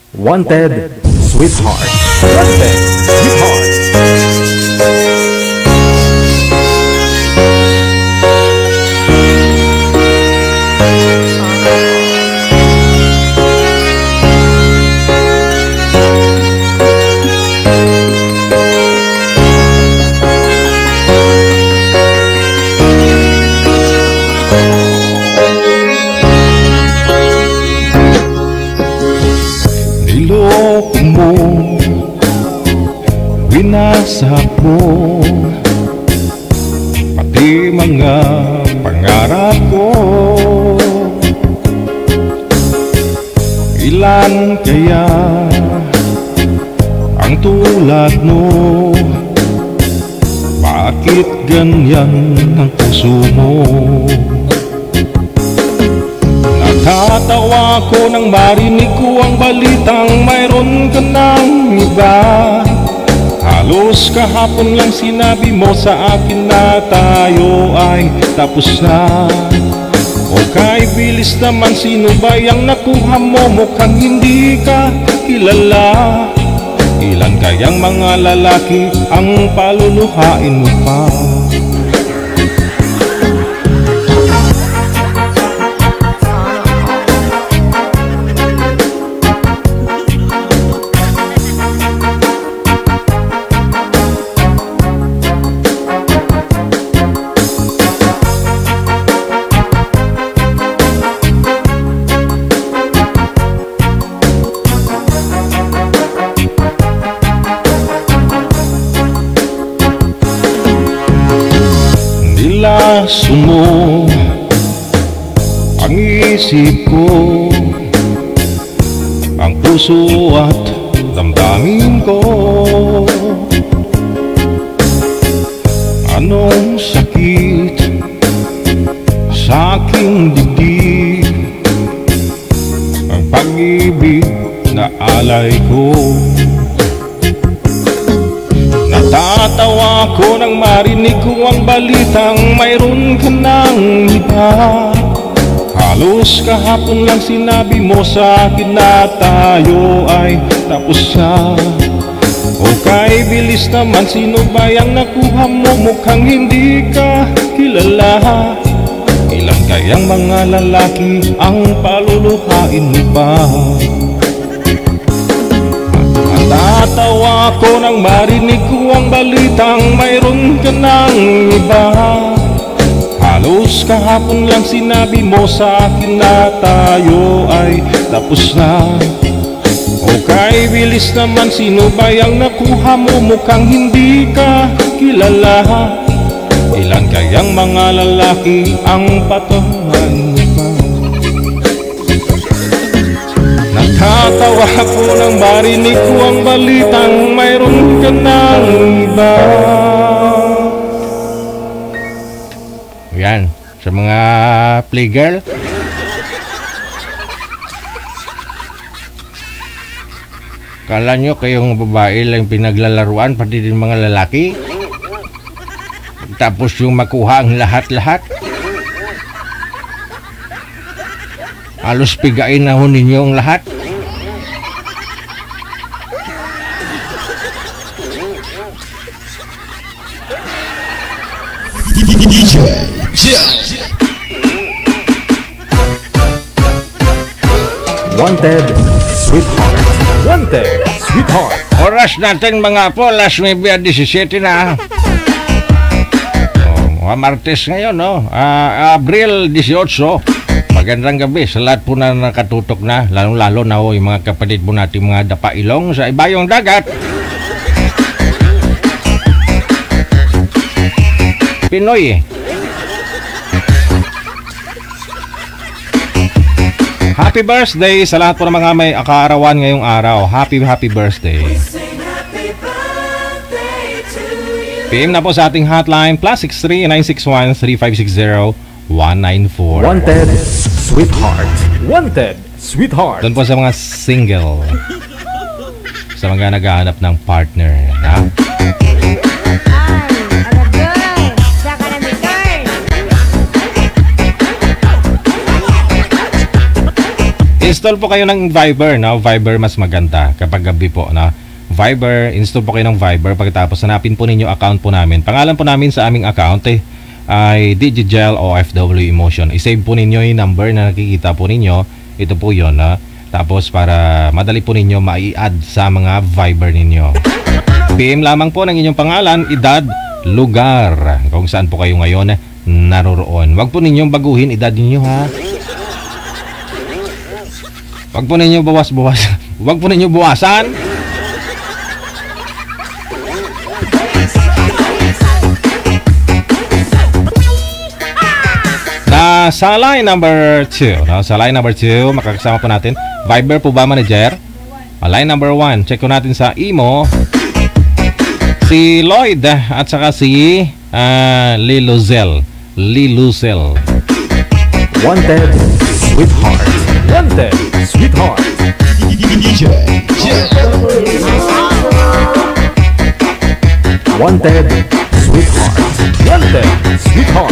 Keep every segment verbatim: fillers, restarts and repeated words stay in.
Wanted, Sweetheart. Wanted, Sweetheart. Niloko mo, winasak mo, pati mga pangarap ko. Ilan kaya ang tulad mo? Bakit ganyan ang puso mo? Natatawa ko nang marinig ko ang balitang mayroon ka ng iba. Halos kahapon lang sinabi mo sa akin na tayo ay tapos na. O kay bilis naman, sino ba yung nakuha mo? Mukhang hindi ka kilala. Ilan kayang mga lalaki ang paluluhain mo pa? Nilaso mo ang isip ko, ang puso at damdamin ko. Anong sakit sa aking dibdib, ang pag-ibig na alay ko. Natatawa ko nang marinig ko ang balitang mayroon ka ng iba. Halos kahapon lang sinabi mo sa akin na tayo ay tapos na. O kay bilis naman, sino ba yung nakuha mo? Mukhang hindi ka kilala. Ilan kayang mga lalaki ang paluluhain mo pa? Natatawa ko nang marinig ko ang balitang mayroon ka ng iba. Halos kahapon lang sinabi mo sa akin na tayo ay tapos na. O kay bilis naman, sino ba yung nakuha mo? Mukhang hindi ka kilala. Ilan kayang mga lalaki ang patawain mo pa? Nakatawa ko nang marinig ko ang balitang mayroon ka ng iba. Yan, sa mga playgirl. Kala nyo kayong babae lang pinaglalaruan, pati din mga lalaki. Tapos yung makuha ang lahat-lahat. Halos pigain na ho ninyo ang lahat. D J Wanted, Sweetheart. Wanted, Sweetheart. Oras natin mga po, alas nuwebe disisiete na. Oh, Martes ngayon, no? Uh, Abril eighteen. Magandang gabi sa lahat po na nakatutok na, lalong-lalo na ho yung mga kapatid po natin mga dapailong sa ibayong dagat. Pinoy eh. Happy birthday sa lahat po ng mga may kaarawan ngayong araw. Happy, happy birthday. P M na po sa ating hotline, plus six three nine six one three five six zero one nine four. Wanted, Sweetheart. Wanted, Sweetheart. Doon po sa mga single, sa mga naghahanap ng partner, ha? Install po kayo ng Viber, no? Viber mas maganda kapag gabi po, no? Viber, install po kayo ng Viber. Pagkatapos hanapin po ninyo account po namin. Pangalan po namin sa aming account eh, ay Digigel O F W Emotion. I-save po ninyo yung number na nakikita po ninyo. Ito po yun, no? Tapos para madali po ninyo ma-i-add sa mga Viber ninyo. P M lamang po ng inyong pangalan, edad, lugar, kung saan po kayo ngayon eh, naroroon. Huwag po ninyong baguhin edad ninyo, ha? Huwag po ninyo bawas-bawas. Huwag po ninyo buwasan. Na sa line number two, no? Sa line number two, makakasama po natin. Viber po ba, manager? Uh, line number one, check ko natin sa Imo. Si Lloyd at saka si uh, Liluzel. Liluzel. Wanted, sweetheart. Wanted, sweetheart. Wanted, sweetheart. Wanted, sweetheart.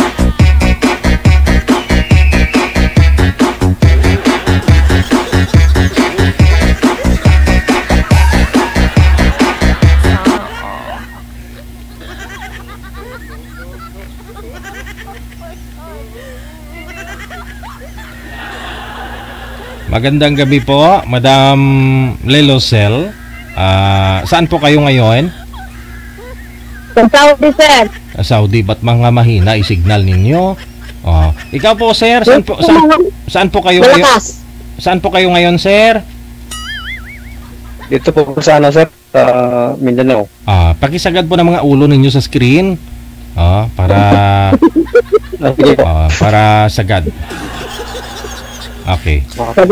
Magandang gabi po, Madam Lelosel. Uh, saan po kayo ngayon? Sa Saudi, sir. Sa Saudi, ba't mga mahina i-signal ninyo? Oh. Ikaw po, sir, saan po, saan, saan po kayo ngayon? Malakas. Saan po kayo ngayon, sir? Dito po sa ano, sir, sa Mindanao. Ah, pakisagad po ng mga ulo ninyo sa screen. Ah, para ah, para sagad. Okay.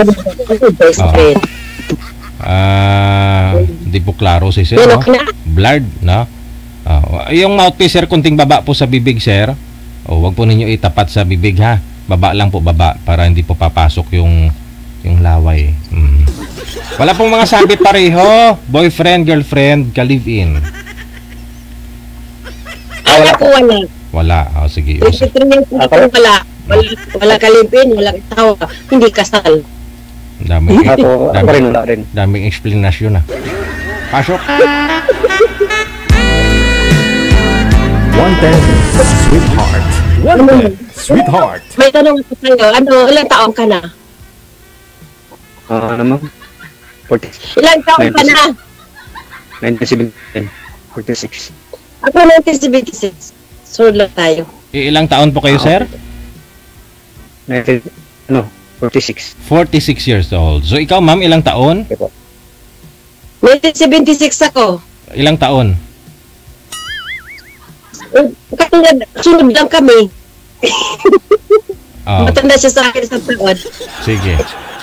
Ah, hindi po klaro si sir, no? Blurred, no? Ah, yung mouthpiece, sir, kunting baba po sa bibig, sir. O, wag po ninyo itapat sa bibig, ha? Baba lang po, baba, para hindi po papasok yung yung laway. Mm. Wala pong mga sabit pareho. Boyfriend, girlfriend, ka-live-in. Wala po, wala. Wala. O, sige. O, sige. Wala. Wala, wala kalipin, wala tawa, hindi kasal. Daming, Ako, ako rin, wala rin. daming explanation, ah. Pasok. Wanted, sweetheart. Wanted, sweetheart. May tanong ko sa'yo, ano, ilang taon ka na? Ah, ano ma'am? forty, Ilang taon ka na? nineteen seventy, forty-six. Ako nineteen seventy-six. Sunod lang tayo. I- ilang taon po kayo, sir? nineteen, ano, forty-six. forty-six years old. So, ikaw, ma'am, ilang taon? Okay po. nineteen seventy-six ako. Ilang taon? Katulad, sunod lang kami. Oh, Matanda siya sa akin sa taon. sige.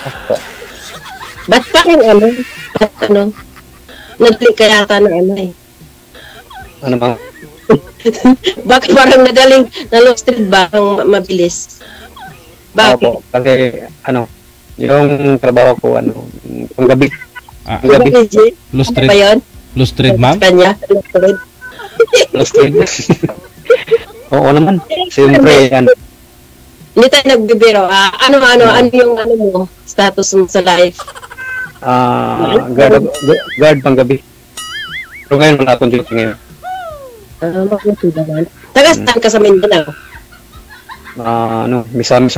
Ba't pa rin ano? Ba't ano? Nag-click ka yata ng ano eh. Ano ma'am? Bakit parang nagaling na long street ba? Ang mabilis. Bakit? Ako, kasi, ano, yung trabaho ko, ano, panggabi. Ah, Panggabi. Bakit, G? Ano Lustred, ba yun? lustred, ma'am? Kanya? Lustred. Last week. Oo naman. Siyempre, ano, Hindi tayo nagbibiro. Ah, ano, ano, ano yung ano mo? Status mo sa life? ah, guard, guard panggabi. Pero ngayon, wala akong duty ngayon. Ah, mabuti naman. Taga saan ka sa Mindanao? Ah, ano, misa-misa.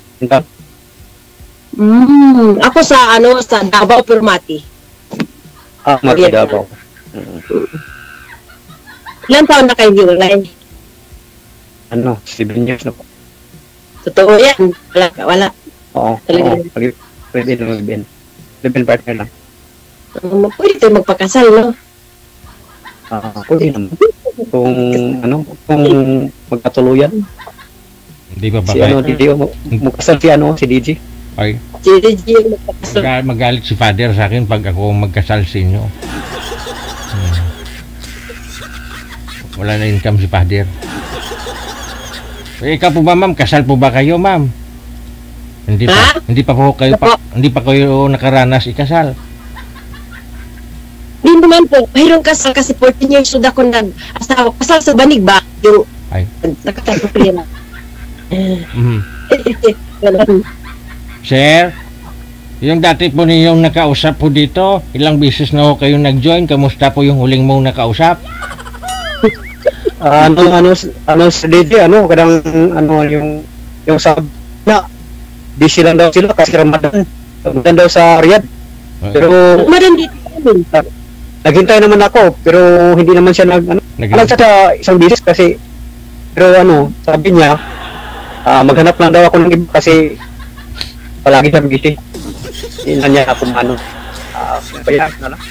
Mm, ako sa ano, sa Davao Permati. Ah, Magdabaw. Mm. Ilang taon na kayo hiwalay? Ano, seven years na po. Totoo yan. Wala, wala. Oo, Talaga. oo. Pag- Pwede lang mag-bin. Live-in partner lang. Um, pwede tayo magpakasal, no? Ah, pwede naman. Kung, ano, kung magkatuluyan. Hindi ba ba Si ano, kayo? D J, mo- magkasal si ano, si D J. Ay, G D G yung magpakasal. magal- magalit si father sa akin pag ako magkasal sa inyo. Hmm. Wala na income si father. Eh, ikaw po ba, ma'am? Kasal po ba kayo, ma'am? Hindi pa, Ha? hindi pa po kayo pa, hindi pa kayo nakaranas ikasal. Hindi naman po. Mayroon kasal kasi fourteen years old ako nag-asawa. Kasal sa banig ba? Yung Ay. nakatayo ko yan. Mhm. Ganun. Sir, Yung dati po ninyong nakausap po dito, ilang beses na ho kayong nag-join, kamusta po yung huling mong nakausap? Ah, ano, ano, ano, sa D J, ano, kadang, ano, yung, yung sabi na, di sila daw sila kasi Ramadan. Ramadan daw sa Riyadh. Pero, Ramadan dito. naghintay naman ako, pero hindi naman siya nag, ano, Nag- alam siya sa isang beses kasi, pero ano, sabi niya, ah, maghanap lang daw ako ng iba kasi, palagi siyang busy. Hindi na niya ako ano, ah, kaya na lang.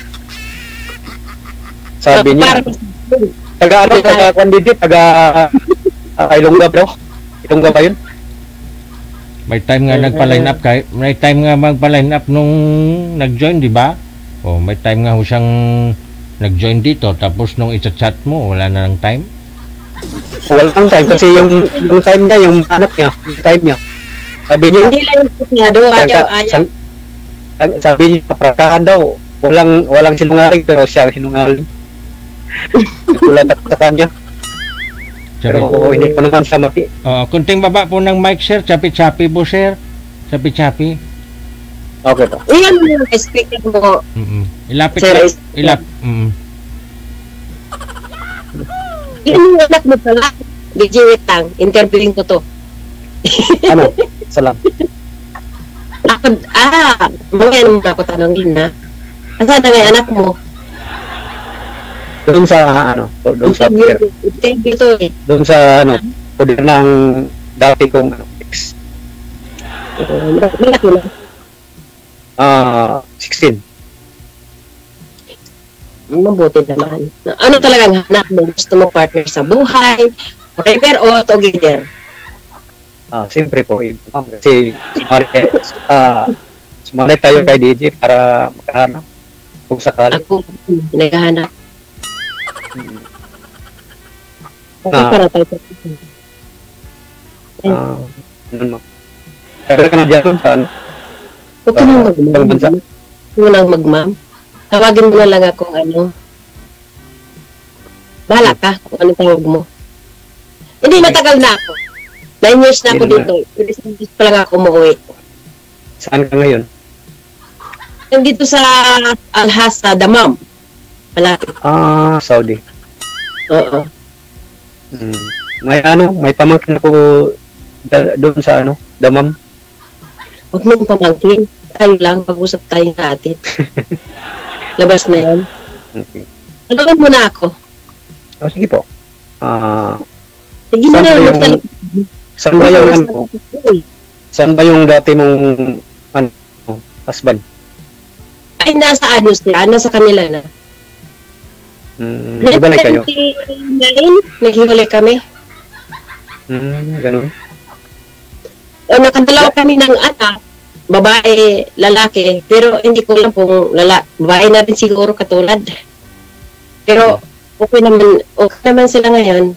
Sabi niya, taga ano, taga Kwandidi, taga uh, Ilongga bro. Ilongga ba yun? May time nga nagpa-line up kay, may time nga magpa-line up nung nag-join, di ba? O may time nga ho siyang nag-join dito, tapos nung i-chat mo, wala na ng time. Walang time kasi yung, yung time niya, yung anak niya, yung time niya. Sabi niya, Hindi lang yung kunyado, ayaw, ayaw. Sa- sabi niya, paprakahan daw, walang, walang sinungaling, pero siya ang sinungaling. Wala sa kanya. Sabi, Pero hindi ko naman siya mati. oh, kunting baba po ng mic, sir. Chapi-chapi po, sir. Chapi-chapi. Okay po. Iyan mo yung speaker mo. Mm-mm. Ilapit Sir, ka. is- Ilap. Mm-mm. Iyan yung anak mo pala. D J, wait lang. Interviewin ko to. Ano? Salam. Ako, ah, mga ano mo ako tanongin na. Asan na nga yung anak mo? Doon sa, ano, doon sa, Interview, interview to eh. doon sa, ano, poder ng dati kong, ano, ex. Uh, malaki na. Ah, sixteen. Mabuti naman. Ano talagang hanap mo? Gusto mo partner sa buhay? Forever o together? Ah, siyempre po, eh, ma'am, kasi sumali, ah, sumali tayo kay D J para makahanap kung sakali. Ako, naghahanap. Okay, Ah. para tayo. Ah, ano ma'am. Kaya ka na dyan sa ano? Huwag ka nang Ah, mag-ma'am. ibang bansa? Huwag mo nang mag-ma'am. Tawagin mo na lang akong ano. Bahala ka kung anong tawag mo. Hindi, matagal na ako. Nine years na ako Yun na. dito. Isang years pa lang ako umuwi. Saan ka ngayon? Nandito sa Alhasa, Damam. Malapit. Ah, Saudi. Oo. Hmm. May ano, may pamangkin ako da- doon sa ano, Damam. Huwag mong pamangkin. Tayo lang, pag-usap tayo natin. Labas na yan. Okay. Tulungan mo na ako. Oh, sige po. Ah, Sige na Saan lang, ba yung- magtalik. saan ba yung ano, saan ba yung dati mong ano, husband? Ay, nasa ano siya, nasa kanila na. Hmm, iba na kayo? nineteen naghiwalay kami. Hmm, ganun. O, nakadalawa kami ng anak, babae, lalaki, pero hindi ko alam kung lala, babae na rin siguro katulad. Pero, okay naman, okay naman sila ngayon.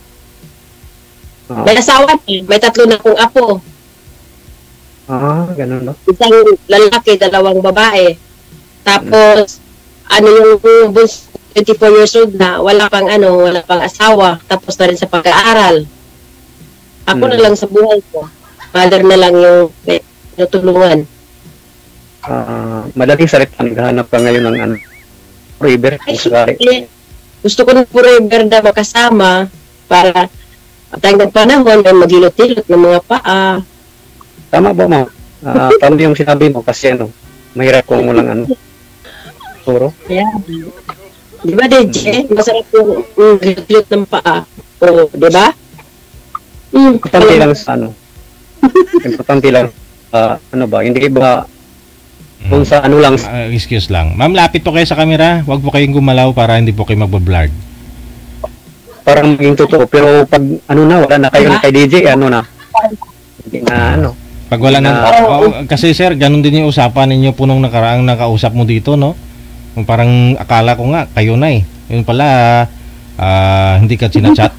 Ah, May asawa din, may tatlo na akong apo. ah ganun no? Isang lalaki, dalawang babae. Tapos, ano yung bunso, twenty-four years old na, wala pang ano, wala pang asawa, tapos na rin sa pag-aaral. Ako Hmm. na lang sa buhay ko. Mother na lang yung eh, natulungan. Ah, madaling salita, naghahanap ka ngayon ng ano, forever Ay, kung sakali. eh, gusto ko na forever na makasama para tayo ng panahon na maghilot-hilot ng mga paa. Tama ba, ma'am? Ah, tama yung sinabi mo kasi ano, mahirap kung walang ano. Puro. Yeah. Di ba, D J? Masarap yung mm, hilot-hilot ng paa. O, di ba? Mm, Importante lang sa ano. Importante lang, ah, ano ba, hindi ba, kung sa ano lang, Ah, excuse lang. Ma'am, lapit po kayo sa camera. Huwag po kayong gumalaw para hindi po kayo magbablog. parang maging totoo. Pero pag ano na, wala na kayo kay D J, ano na, hindi na ano. Pag wala nang... Ah. oh, kasi sir, ganun din yung usapan ninyo po nung nakaraang nakausap mo dito, no? Yung parang akala ko nga, kayo na eh. Yun pala, ah, hindi ka sinachat.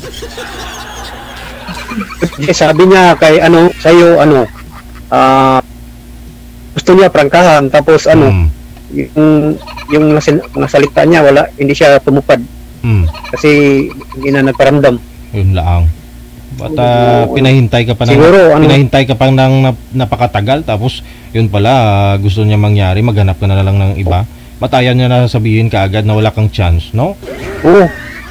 Eh, sabi niya kay ano, sa'yo, ano, ah, gusto niya prangkahan, tapos ano, Hmm. yung, yung nasin- mga salita niya, wala, hindi siya tumupad. Hmm. Kasi hindi na nagparamdam. Yun lang. At ah, pinahintay ka pa ng Siguro, ano- pinahintay ka pa ng nap- napakatagal tapos yun pala ah, gusto niya mangyari, maghanap ka na lang ng iba. Batayan niya na sabihin kaagad na wala kang chance, no? Oo.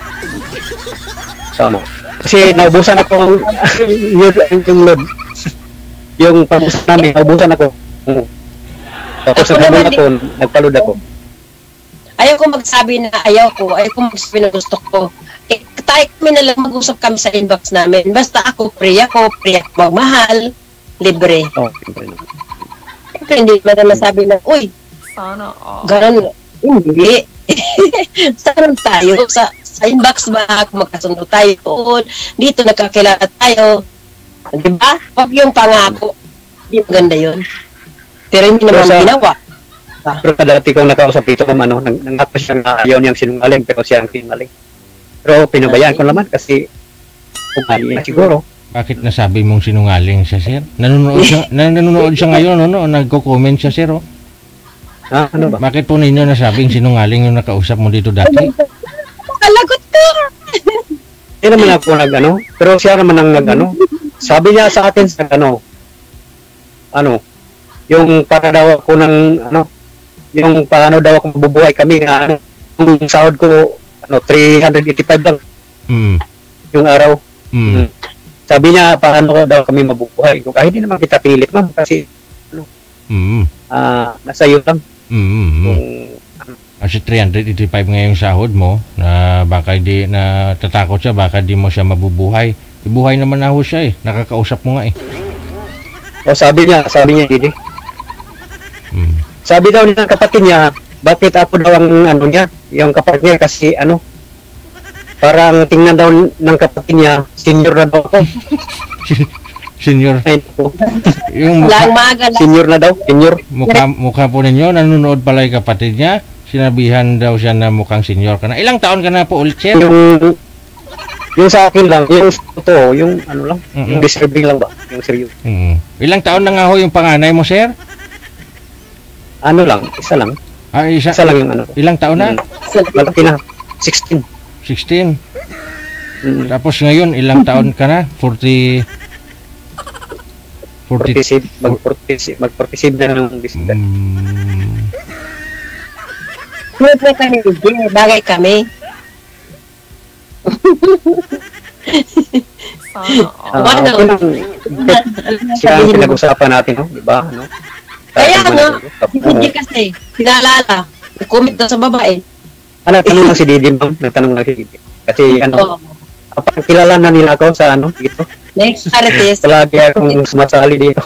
Tama. Kasi naubusan ako ng yung, yung load. Yung pag-usap namin, naubusan ako. Oo. Tapos Ako nagpalod naman ako, nagpalod ako. Ayaw ko magsabi na ayaw ko, ayaw ko magsabi na gusto ko. Eh, tayo kami na lang mag-usap kami sa inbox namin. Basta ako, free ako, free ako magmahal, libre. Oo, siyempre na. Siyempre, hindi naman na masabi na, uy, Sana all. ganon, hindi. Saan tayo? Sa, sa inbox ba? Kung magkasundo tayo doon, dito nagkakilala tayo. Di ba? Huwag yung pangako. Hindi maganda yun. Pero hindi naman Pero sa- ginawa. Pero dati kong nakausap dito, ano, nang nangako siya na ayaw niyang sinungaling, pero siya ang sinungaling. Pero pinabayaan ko naman kasi ugali na siguro. Bakit nasabi mong sinungaling siya, sir? Nanonood siya, nan- nanonood siya ngayon, ano? Nagko-comment siya, sir, oh. Ha? Ano ba? Bakit po ninyo nasabing sinungaling yung nakausap mo dito dati? Kalagot ka! Hindi naman ako nag ano, pero siya naman ang nag ano. Sabi niya sa akin sa ano, ano, yung para daw ako ng ano, yung paano daw ako mabubuhay kami nga ano, yung sahod ko ano three eighty-five lang Mm. yung araw. Mm. Sabi niya paano daw kami mabubuhay. Kung kahit hindi naman kita pilit ma'am kasi Mm. ah nasa iyo lang. Mm. Mm. Kung Kasi three eighty-five nga yung sahod mo na baka di na tatakot siya, baka di mo siya mabubuhay. Ibuhay naman na ho siya eh. Nakakausap mo nga eh. o sabi niya, sabi niya Didi. Mm. Sabi daw ng kapatid niya, bakit ako daw ang ano niya, yung kapatid niya kasi ano, parang tingnan daw ng kapatid niya, senior na daw ako. Senior, Ay, po. yung Lang mukha, maaga lang. Senior na daw, senior. mukha, mukha po ninyo, nanonood pala yung kapatid niya. Sinabihan daw siya na mukhang senior ka na. Ilang taon ka na po ulit, sir? Yung, yung sa akin lang, yung totoo, yung ano lang, Mm-mm. yung deserving lang ba, yung seryo. Mm. Ilang taon na nga ho yung panganay mo, sir? Ano lang, isa lang, Ah, isa, isa lang yung ano. ilang taon na? Mm, malaki na, sixteen. sixteen. Mm, Tapos ngayon, ilang taon ka na? forty... forty... forty-six, mag-forty-six, mag-forty-six na ng December. Mm. Siyempre kami, hindi. Bagay kami. Sana all. Ah, Ano? okay lang. Siya ang pinag-usapan natin, no? Di ba? Ano? Kaya Tayo nga, naman, si ano? Didi kasi, sinalala. Nag-comment daw sa babae. Ah, nagtanong lang si Didi, ma'am. Nagtanong lang si Didi. Kasi ano, Oh, kapag kilala na nila ako sa ano, dito. next artist. Palagi akong sumasali dito.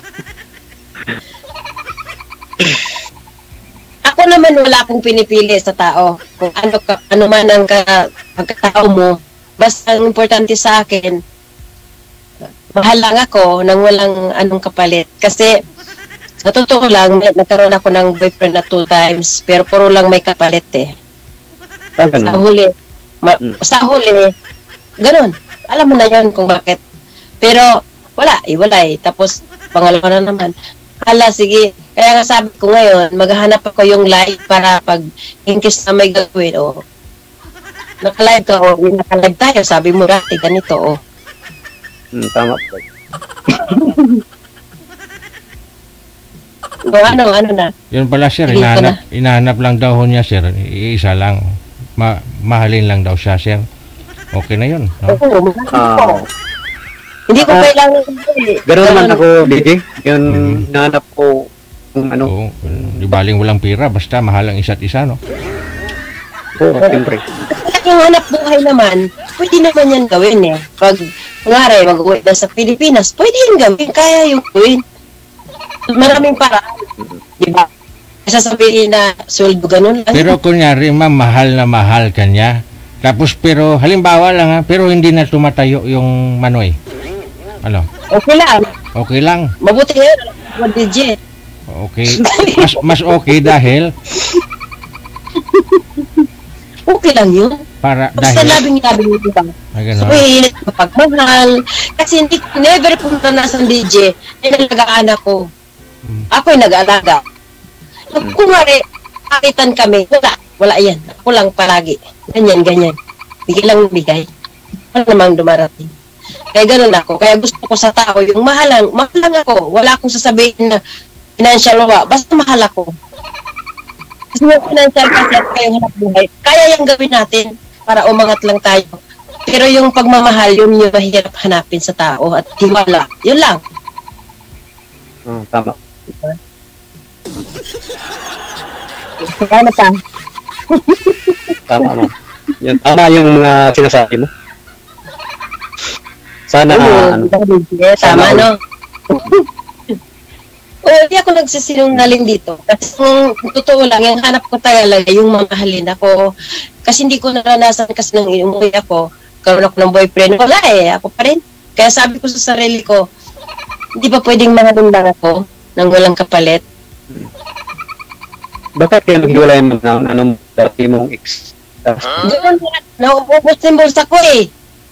Ako naman wala akong pinipili sa tao. Kung ano, ka, ano man ang ka, pagkatao mo, basta ang importante sa akin, mahal lang ako nang walang anong kapalit. Kasi, sa totoo lang, may, nagkaroon ako ng boyfriend na two times, pero puro lang may kapalit eh. Ah, Sa ganun. huli, ma- Mm. sa huli, ganun. Alam mo na yon kung bakit. Pero, wala, iwalay. Tapos, pangalawa na naman. Hala, sige. Kaya nga sabi ko ngayon, maghahanap ako yung live para pag in case na may gawin, o, naka-live ka, o, naka-live tayo, sabi mo dati, ganito, o. Hmm, tama po. O, ano, ano na. Yun pala, sir. Dito Inahanap, inahanap lang daw ho niya, sir. Iisa lang. Ma mahalin lang daw siya, sir. Okay na yun. No? Oo, Ah, hindi ko Ah, kailangan. Gano'n naman ako, Didi. Yung Mm. nahanap ko, kung ano, Oo. Di baling walang pira, basta mahal ang isa't isa, no? oo, siyempre. Yung hanap buhay naman, pwede naman yan gawin eh. Pag, kunwari, mag-uwi na sa Pilipinas, pwede yan gawin, kaya yung gawin. Maraming paraan, di ba? Sasabihin na sweldo ganun lang. Pero kunyari, ma'am, mahal na mahal ka niya. Tapos, pero, halimbawa lang ha, pero hindi na tumatayo yung manoy. Ano? Okay lang, Okay lang. mabuti yun, one digit. Okay. Mas, mas okay dahil, Okay lang yun. para, Basta dahil, labing-labing yun ba? ah, ganun. Sweet, mapagmahal. Kasi hindi, never kong naranasan D J, nilalagaan ako. Ako'y nag-aalaga. Kung kumari, kakitan kami, wala, wala yan. Ako lang palagi. Ganyan, ganyan. Bigay lang bigay. Ano namang dumarating. Kaya ganun ako. Kaya gusto ko sa tao, yung mahal lang, mahal lang ako. Wala akong sasabihin na financial wa. Basta mahal ako. Kasi yung financial kasi at kayong hanap buhay, kaya yung gawin natin para umangat lang tayo. Pero yung pagmamahal, yun yung mahirap hanapin sa tao at tiwala. Yun lang. Oh, tama. Ano pa? Tama mo. Yan, tama yung mga sinasabi mo. Sana, ano, Tama, no? O, hindi ako nagsisinungaling dito. Kasi kung totoo lang, yung hanap ko talaga, yung mamahalin ako. Kasi hindi ko naranasan kasi nang umuwi ako, karoon ako ng boyfriend. Wala eh, ako pa rin. Kaya sabi ko sa sarili ko, hindi ba pwedeng mahalin lang ako nang walang kapalit? bakit kayo naghiwalay mo ng anong dati mong ex? Doon na, nauubos yung bulsa ko eh.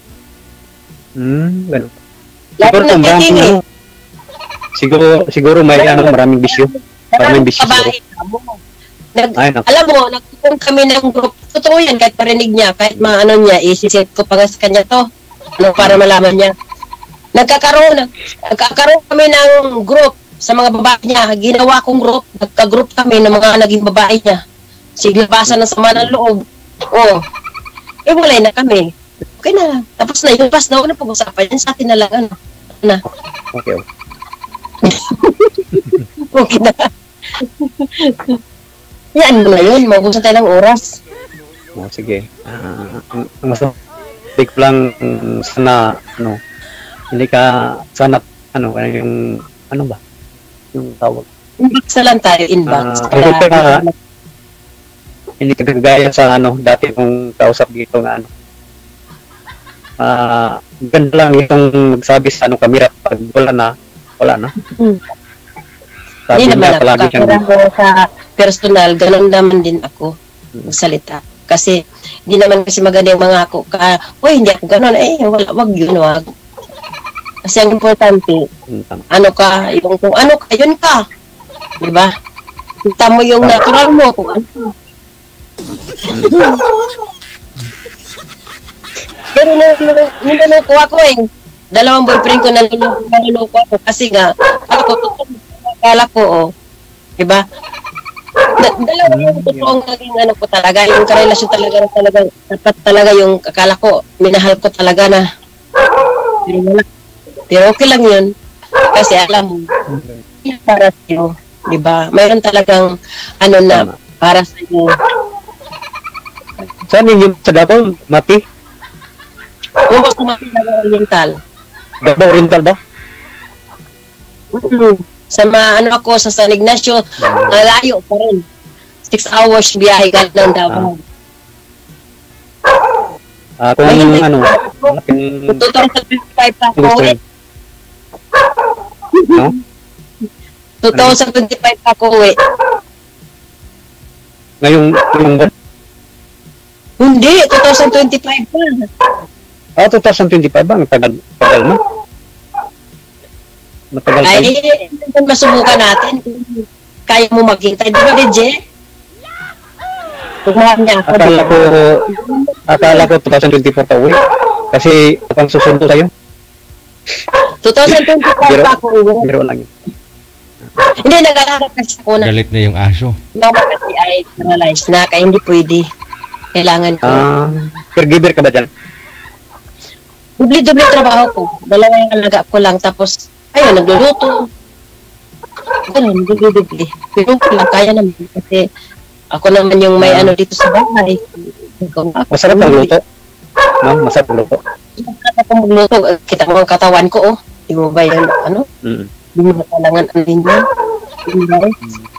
Hmm, ganun. Lalo Siguro na kung dating eh. ano, siguro, siguro may ano, maraming bisyo. Maraming bisyo siguro. Babae, Nag, Ay, naku. alam mo, nagpupong kami ng group. Totoo yan, kahit parinig niya, kahit maano niya, isiset ko pa nga sa kanya to. Ano, para malaman niya. Nagkakaroon, nag, nagkakaroon kami ng group sa mga babae niya. Ginawa kong group, nagka-group kami ng mga naging babae niya. Siglabasan ng sama ng loob. Oo. Eh, walay na kami. Okay na. Tapos na yun, pas na ako na pag-usapan. Yan sa atin na lang, ano. Na. Okay, okay. Okay na. Yan mo na yun, magugusan tayo ng oras. Oh, sige. Ah, ang ang mas big lang mm, sana ano hindi ka sana ano ano yung ano ba yung tawag Inbox na lang tayo, inbox. Ah, Para- hindi ka- hindi ka gaya sa ano dati kong kausap dito na ano ah ganda lang itong magsabi sa ano kamera pag wala na wala na Hmm. sabi Hindi naman niya ako. palagi siyang Pero sa personal, ganun naman din ako magsalita. Kasi hindi naman kasi maganda yung mga ako ka, uy, hindi ako ganun. Eh, wala, wag yun, wag. Kasi ang importante, Hmm, tama. ano ka, yung kung ano ka, yun ka. Diba? Kita mo yung natural mo kung ano. Pero niloloko ako eh. Dalawang boyfriend ko naloloko ako kasi nga, ako, akala ko, oh. Diba? Da- dalawa yung totoong naging ano ko talaga, yung karelasyon talaga na talaga, dapat talaga yung akala ko, minahal ko talaga na. Pero wala. Pero okay lang yun. Kasi alam mo, para sa'yo, di ba? Mayroon talagang, ano na, Tama. para sa'yo. Saan yun sa Davao? Mati? Kung gusto makilala oriental, Davao Oriental ba? mm, sa mga, ano ako, sa San Ignacio, malayo pa rin. Six hours biyahe galing ng Davao. Ah, kung Ayun, ano, Kung malaking two thousand twenty-five pa ako, gusto eh. yun. No? two thousand twenty-five pa ako, eh. Ngayong, ngayong buwan? Hindi, two thousand twenty-five pa. Ah, twenty twenty-five ba? Matagal, matagal na. Matagal pa. Ay, eh, masubukan natin. Kaya mo maghintay. Di ba, D J? Tumahan niya ako. Akala ko, akala ko twenty twenty-four pa uwi. Kasi pang susundo sa'yo. twenty twenty-five Biro, pa ako. uwi. biro lang yun. Hindi, nag-aalala kasi ako na. Galit na yung aso. Mama kasi ay paralyzed na. Kaya hindi pwede. Kailangan ko. Ah, caregiver ka ba dyan? Dubli-dubli trabaho ko. Dalawa yung alaga ko lang. Tapos, ayun, nagluluto. Ganun, dubli-dubli. Pero ko lang, kaya naman. Kasi ako naman yung may ano dito sa bahay. Masarap ang luto. No, masarap ang luto. Masarap akong magluto. Kita mo ang katawan ko, oh. Di mo ba yan, ano? Mm. Di mo ba kailangan ano yun yun? Di mo ba?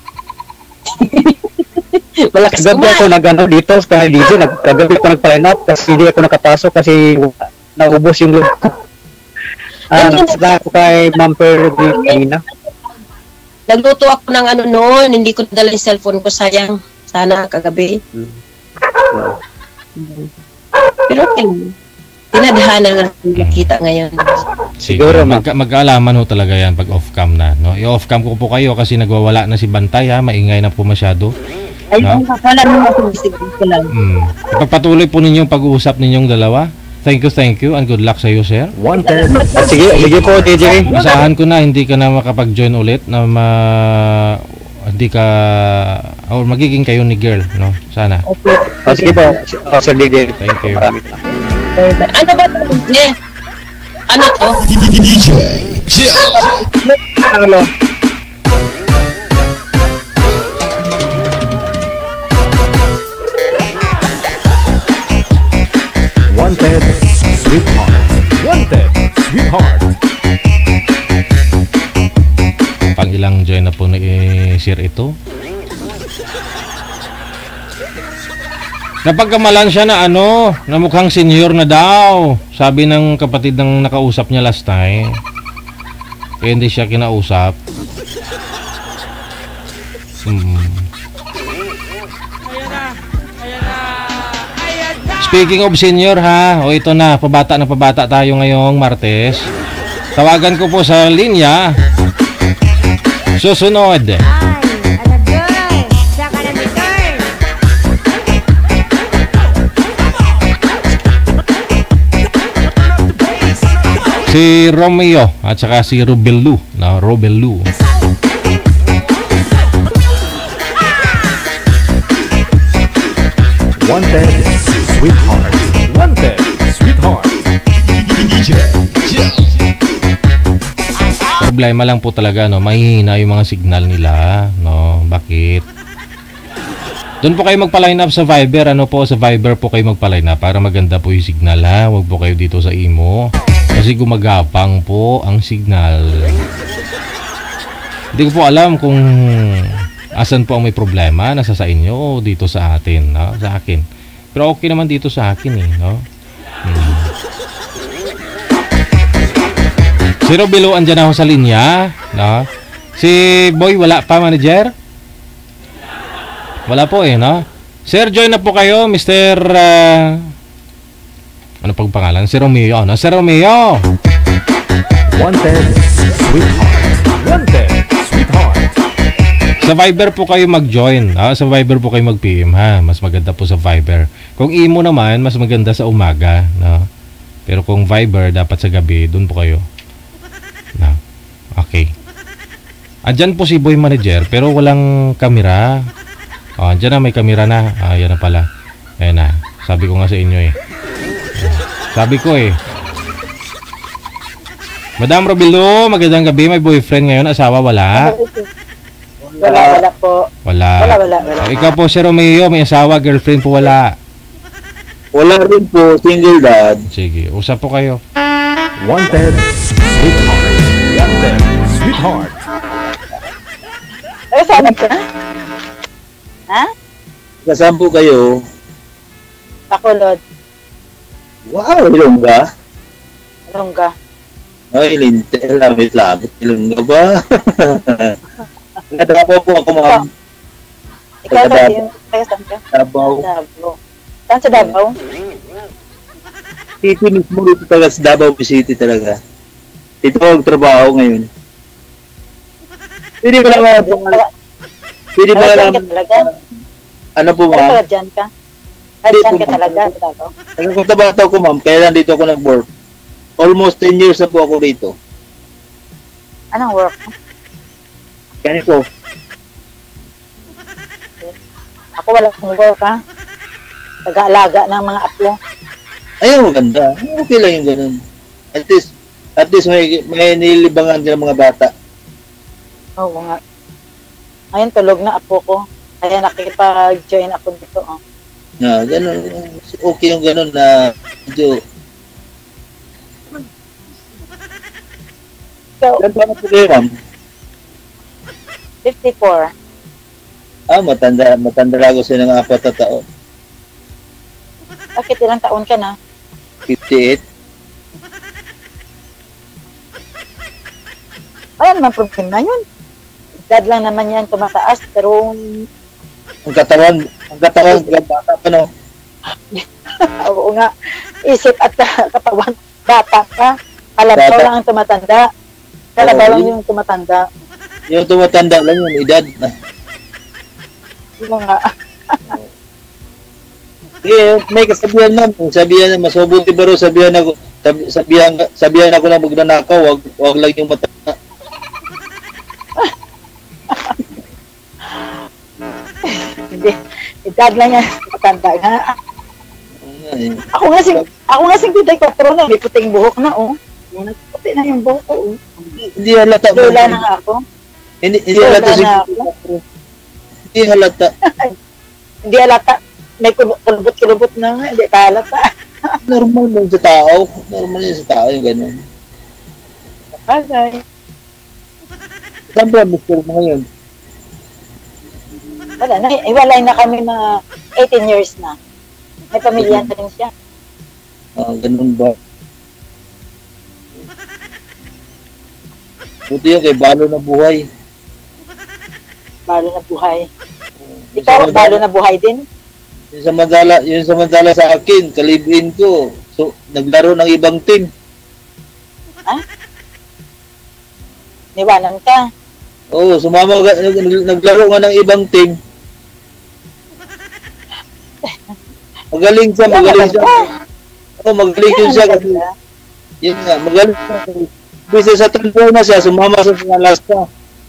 Malakas Kagabi ako kumain. nag-ano dito sa D J, nag kagabi ako nag-line up kasi hindi ako nakapasok kasi naubos yung load ko. Ah, nagsala ako kay Ma'am Pearl kanina. Nagluto ako ng ano noon, hindi ko nadala yung cellphone ko, sayang. Sana kagabi. Mm. Pero okay lang. Tinadhana nga nakita ngayon. Siguro, mag mag-aalaman ho talaga yan pag off-cam na. No? I-off cam ko po kayo kasi nagwawala na si Bantay ha, maingay na po masyado. Ay, No? wala naman ako, siguro ko lang. Mm. Ipagpatuloy po ninyo yung pag-uusap ninyong dalawa. Thank you, thank you, and good luck sa iyo, sir. Wanted. Ah, sige, sige po, D J. Asahan ko na hindi ka na makapag-join ulit na ma... hindi ka... or magiging kayo ni girl, no? Sana. Ah, sige po, oh, Sir D J. Thank you. Maraming salamat. Ano ba ito? Eh, ano to? Ano? Wanted. Sweetheart. Wanted. Sweetheart. Pang ilang join na po na i-share ito. Napagkamalan siya na ano, na mukhang senior na daw. Sabi ng kapatid ng nakausap niya last time. Eh, hindi siya kinausap. Hmm. Speaking of senior ha, o ito na, pabata na pabata tayo ngayong Martes. Tawagan ko po sa linya. Susunod. Ay, alam yun. Saka na return. Si Romeo at saka si Robelu, na Robelu. Wanted. Sweetheart. Wanted. Sweetheart. Problema lang po talaga, no, mahihina yung mga signal nila, no. Bakit? Doon po kayo magpa-line up sa Viber, ano po, sa Viber po kayo magpa-line up para maganda po yung signal, ha. Huwag po kayo dito sa Imo kasi gumagapang po ang signal. Hindi ko po alam kung asan po ang may problema, nasa sa inyo o dito sa atin, no? Sa akin. Pero okay naman dito sa akin, eh, no. Hmm. Si Robelo, andyan ako sa linya, no? Si Boy, wala pa, manager? Wala po eh, no? Sir, join na po kayo, Mister Uh, ano pang pangalan? Si Romeo, no? Si Romeo! Wanted. Sweetheart. Wanted. Sweetheart. Sa Viber po kayo mag-join, ha? Sa Viber po kayo mag-P M, ha? Mas maganda po sa Viber. Kung Imo naman, mas maganda sa umaga, no? Pero kung Viber, dapat sa gabi, dun po kayo. No. Okay. Andyan po si Boy Manager, pero walang kamera. Oh, andyan na, may kamera na. Ah, yan na pala. Ayan na. Sabi ko nga sa inyo eh. Sabi ko eh. Madam Robilo, magandang gabi. May boyfriend ngayon, asawa wala? Wala, wala po. Wala. Wala, wala, wala. Oh, ikaw po, si Romeo, may asawa, girlfriend po wala. Wala rin po, single dad. Sige, usap po kayo. Wanted. Sweetheart. Wanted. Sweetheart. Ay, saan ka? Ha? Kasama po kayo. Bacolod. Wow, Ilongga. Ilongga. Ay, lintel, lamit-lamit. Ilongga ba? Nagtatrapo po ako, ma'am. Ikaw Taga sa taga saan ka? Davao. Davao. Saan sa Davao? City mismo dito talaga sa Davao City talaga. Dito ako trabaho ngayon. Pwede ba naman po? Pwede ba Taga dyan ka naman? talaga? Ano po, Taga ma'am? dyan ka? Taga dyan ka talaga sa Davao? Nagkakatabato ko, ma'am. Kaya nandito ako nag-work. Almost ten years na po ako dito. Anong work mo? Ganito. Ako wala akong work ha. Taga-alaga ng mga apo. Ay, maganda. Okay lang yung ganun. At least, at least may, may nilibangan din ng mga bata. Oo nga. Ngayon tulog na apo ko. Kaya nakikipag-join ako dito. Oh. Na, ganun. Okay yung ganun na medyo. So, Ganun na po kayo, ma'am. fifty-four. Ah, matanda. Matanda ako sa ng apat na taon. Bakit ilang taon ka na? fifty-eight. Ay, naman problema yun. Edad lang naman yan tumataas, pero Ang katawan, ang katawan, ang bata pa, no? oo nga, isip at katawan, bata ka. Kalabaw Bata. lang ang tumatanda. Kalabaw Oo, lang yun. yung tumatanda. Yung tumatanda lang yun, edad. Yung mga, Yeah, may kasabihan na, sabihan na, mas mabuti ba raw sabihan ako, sabi, sabihan, sabihan ako na magnanakaw, wag, wag lang yung mata. Hindi. Edad lang yan. Matanda nga. Ay, Ako nga sing, ako nga sing pitay ko, pero na, may puting buhok na, oh. Puti na yung buhok ko, oh. hindi halata. Lola na nga ako. Hindi, hindi Lola halata na si ako. Hindi halata. Hindi halata. May kul- kulubot-kulubot na nga, hindi ka halata. Normal mo sa tao. Normal yun sa tao yung gano'n. Bagay. Saan ba mister mo ngayon? Wala na, iwalay na kami mga eighteen years na. May pamilya na rin siya. Ah, ganun ba? Buti yun kay balo na buhay. Balo na buhay. Ikaw, balo na buhay din. Yung samantala, yung samantala sa akin, kalibin ko. So, naglaro ng ibang team. Ha? Niwanan ka. Oo, sumama ka, nag, nag- naglaro nga ng ibang team. Magaling siya, magaling siya. Oo, magaling yun siya kasi, yun nga, magaling siya. Bisa sa trabaho na siya, sumama sa Alaska.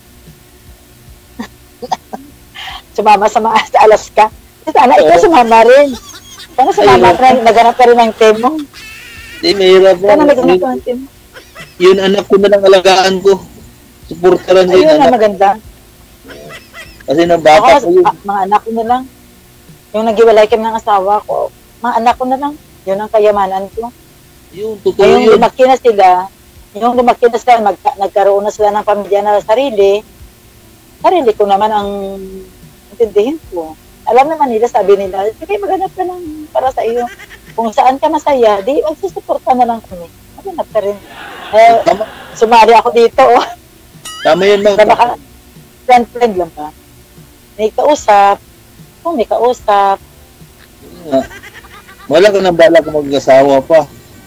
Sumama sa, mga, sa Alaska. Sana ikaw sumama rin. Sana sumama ka rin. Naganap ka rin ng team mo. Hindi, mahirap Sana yan. naganap Yun, ka ng team mo. yun anak ko na lang alagaan ko. Suportaran ko Ayun yung na anak. maganda. Kasi nang Ako, bata ko yun. ah, mga anak ko na lang. Yung naghiwalay kami ng asawa ko, mga anak ko na lang. Yun ang kayamanan ko. Yun, totoo Ngayong yun. lumaki na sila, yung lumaki na sila, mag, nagkaroon na sila ng pamilya na sarili, sarili ko naman ang intindihin ko. Alam naman nila, sabi nila, sige, maghanap ka lang para sa iyo. Kung saan ka masaya, di, magsusuporta na lang kami. Maghanap ka rin. Eh, Tama, sumali ako dito, oh. tama yun, ma'am. Baka, friend-friend lang ba? May kausap, kung may kausap, Yun nga. Wala ka nang bala kung mag-asawa pa.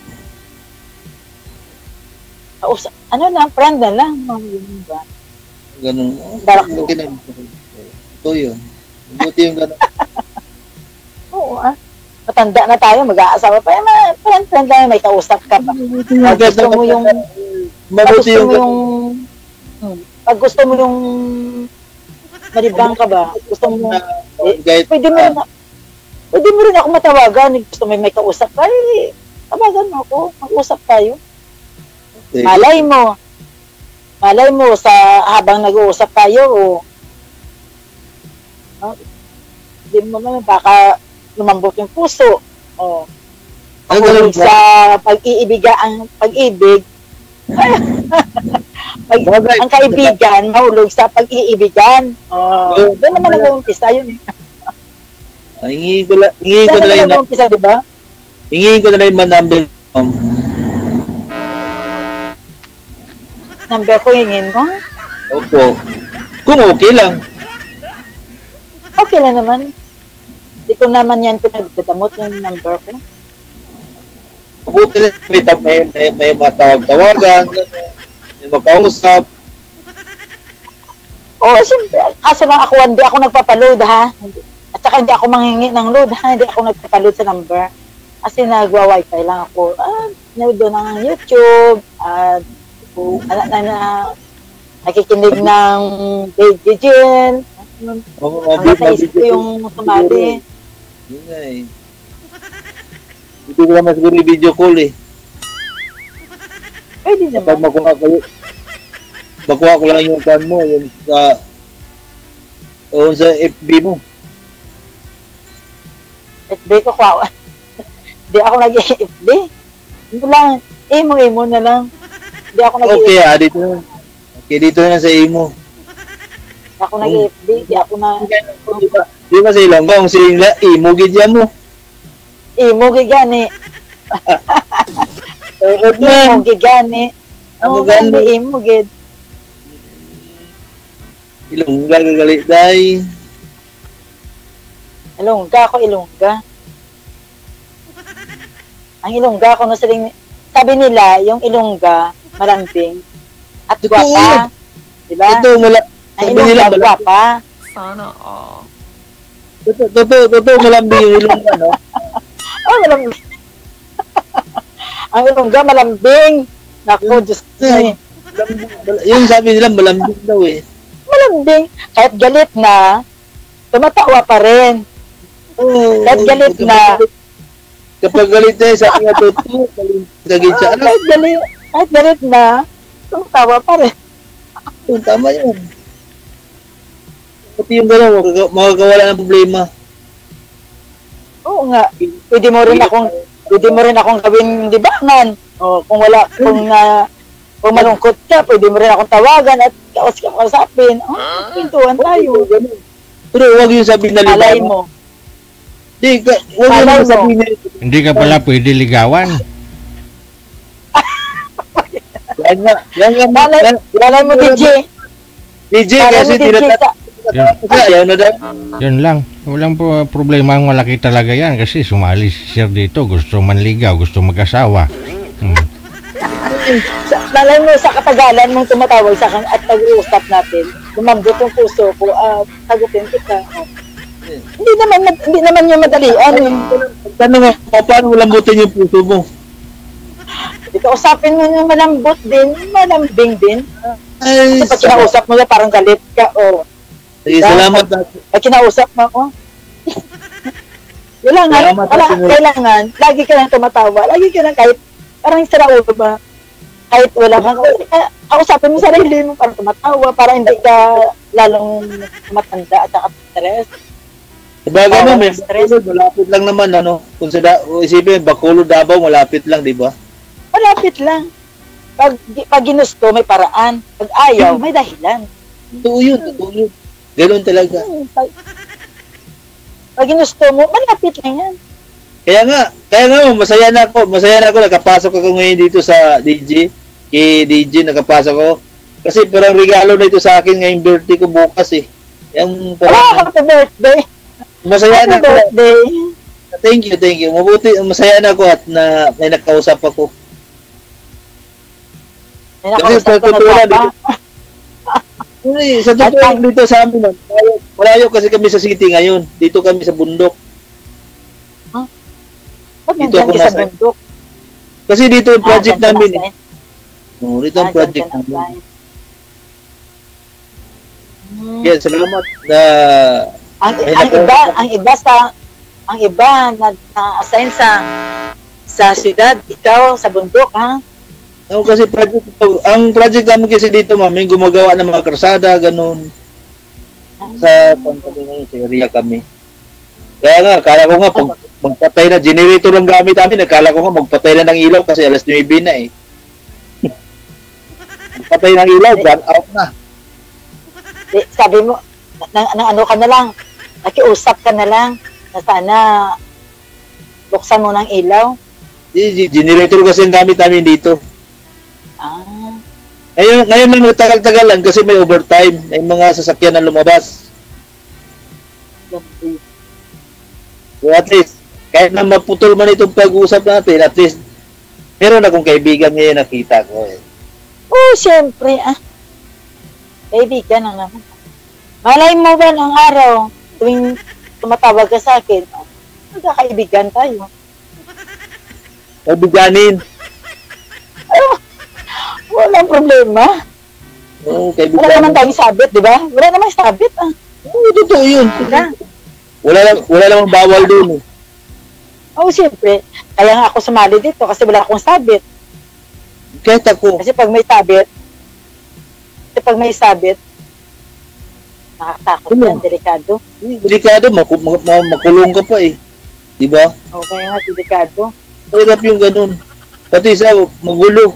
kausap, ano lang, friend na lang. Mga yun ba? Ganun. Balak Oh, okay na. Ito yun. Buti yung ganun. Oo, ah. Matanda na tayo, mag-aasawa pa. Eh, ma- friend-friend lang, may kausap ka pa. Pag gusto mo yung, pag Mabuti gusto yung mo yung, hmm, pag gusto mo yung, malibang ka ba? Gusto mo, eh, Kahit, pwede mo rin, pwede mo rin ako matawagan. Gusto mo may may kausap ka, eh, tawagan mo ako, mag-usap tayo. eh, Malay mo, malay mo sa habang nag-uusap tayo, o, oh, hindi mo naman, baka lumambot yung puso, o, Ano ganun mahulog ba? sa pag-iibigan, ang pag-ibig, pag, Bagay. ang kaibigan, mahulog sa pag-iibigan. Oh, Oo. doon naman nag-uumpisa yun. eh. ah, hingin ko lang, hingin ko Doon na lang naman yung, nag-uumpisa, di ba? hingin ko na lang yung number. Um, Number ko hingin mo. opo. Kung okay lang. Okay lang naman. Hindi ko naman yan pinagdadamot yung number ko. Mabuti rin, may, may, may, may matawag-tawagan, may makausap. Oo, siyempre. Kaso lang ako, hindi ako nagpapaload, ha? At saka hindi ako manghingi ng load, ha? Hindi ako nagpapaload sa number. Kasi nagwa-wifi lang ako. Ah, nanood doon ng YouTube. At uh, na, na, na, nakikinig ng Baby Jill. Oh, Ang nasa isip ko yung sumali. Yun nga eh. Hindi ko naman siguro i-video call eh. Pwede Kapag naman. makuha kayo, makuha ko lang yung kan mo, yung sa, yung sa F B mo. F B ko kwa. Hindi ako nag-F B. Hindi lang. Imo-imo na lang. Hindi ako nag-F B. Okay ah, dito na. Okay, dito na sa imo. Hindi ako nag-F B. Hindi ako na... Di ba sa ilang ba, kung sila, imo gidya mo. Imo gigani. Oo Imo man. gigani. Amo Oo, gani. gani. Imo gid. Ilongga gagali day. Ilongga ako, ilongga. Ang ilongga ko no siling... Sabi nila, yung ilongga, malambing. At Totoo. gwapa. Diba? Totoo, mala, Ang sabi nila, ilongga, mala, gwapa. Sana all. totoo, totoo, totoo, malambing yung ilongga, no? Ah, malambing. Ang ilongga, malambing. Naku, Diyos ko eh. Yung sabi nila malambing daw eh. Malambing. Kahit galit na, tumatawa pa rin. Oh, Kahit galit na. Kapag galit na sa aking atuto, galit siya. Ah, kahit galit, kahit galit na, tumatawa pa rin. Yung tama yun. Pati yung gano'n, makaka- makakawala ng problema. Oo nga. Pwede mo rin akong, pwede mo rin akong gawing libangan. O kung wala, kung na, kung malungkot ka, pwede mo rin akong tawagan at kaos ka kausapin. Oh, pintuan tayo. Pero huwag yung sabihin na Alay libangan. mo. Di, ka, huwag Alay yung mo. sabihin na Hindi ka pala pwede ligawan. yan nga, yan nga, Malay, yan- malay mo, D J. D J Malay kasi mo, D J. tinatat sa- kasi ayaw na daw. Yun lang. Walang po problema ang malaki talaga yan kasi sumali si Sir dito. Gusto manligaw, gusto mag-asawa. Hmm. sa- Malay mo sa katagalan mong tumatawag sa akin at pag-uusap natin. Lumambot yung puso ko, ah, sagutin kita. Hindi naman, hindi naman yung madalian. Eh. Tanong nga, paano mo lambutin yung puso mo? Ito, usapin mo yung malambot din, malambing din. Ay, Kasi pag kinausap mo na parang galit ka, o. sige, salamat. Pag kinausap mo, oh. Kailangan, Salamat, wala, Ate Mel. kailangan, lagi ka lang tumatawa, lagi ka lang kahit, parang sira ulo ba, kahit wala kang, eh, kausapin mo sarili mo, parang tumatawa, para hindi ka lalong matanda at saka stress. Sabagay mo, may Stress. Bacolod, malapit lang naman, ano. Kung sa da, o isipin, Bacolod, Davao, malapit lang, di ba? Malapit lang. Pag, pag ginusto, may paraan. Pag ayaw, may dahilan. Totoo yun, totoo yun. Ganun talaga. Hmm, Pag, pag ginusto mo, malapit lang yan. Kaya nga, kaya nga, oh, masaya na ako, masaya na ako, nakapasok ako ngayon dito sa D J, kay D J, nakapasok ako. Kasi parang regalo na ito sa akin ngayong birthday ko bukas eh. Yung Ah, parang, happy birthday. masaya na Happy ako. birthday. Thank you, thank you. Mabuti, masaya na ako at na, may nakausap ako. May Kasi nakausap sa ko na totoo lang, papa. Hindi, sa totoo lang dito sa amin, oh, malayo, malayo kasi kami sa city ngayon. Dito kami sa bundok. Ba't Dito nandyan ako ka sa nasa- bundok? Kasi dito yung project Ah, dyan ka namin. nasa- Eh. Oh, dito ang ah, project dyan ka namin. nasa- Hmm. Kaya salamat na Ang, may ang naka- iba, ang iba sa, ang iba na, na-assign sa, sa syudad, ikaw sa bundok, ha? Oh, kasi project, ang project namin kasi dito, ma'am, yung gumagawa ng mga karsada, ganun. Sa company ngayon, sa area kami. Kaya nga, kala ko nga, pag magpatay na, generator lang gamit namin, nakala ko nga magpatay na ng ilaw kasi alas nuwebe na eh. Magpatay ng ilaw, burn out na. Di, sabi mo, na, na, ano ka na lang, nakiusap ka na lang, na sana buksan mo ng ilaw. Eh, generator kasi ang gamit namin dito. Ah, Ngayon, ngayon lang nagtagal-tagalan kasi may overtime. May mga sasakyan na lumabas. ganun. So at least, kahit na maputol man itong pag-uusap natin, at least, meron akong kaibigan ngayon nakita ko. Eh. Oh, siyempre, ah. Kaibigan ang naman. Malay mo ba ng araw, tuwing tumatawag ka sa akin, oh, magkakaibigan tayo. Kaibiganin. Oh, walang problema. Oo, Wala kaibiganin. naman tayong sabit, di ba? Wala naman sabit, ah. Oo, totoo yun. Diba? Wala, lang- wala namang bawal dun. Eh. Oh, siyempre. Kaya nga ako sumali dito kasi wala akong sabit. Kahit ako, Kasi pag may sabit, kasi pag may sabit, nakakatakot Ano? yan, delikado. eh, delikado, maku- ma- ma- makulong ka pa eh. Di ba? O kaya nga, delikado. Mahirap yung ganun. Pati sa magulo.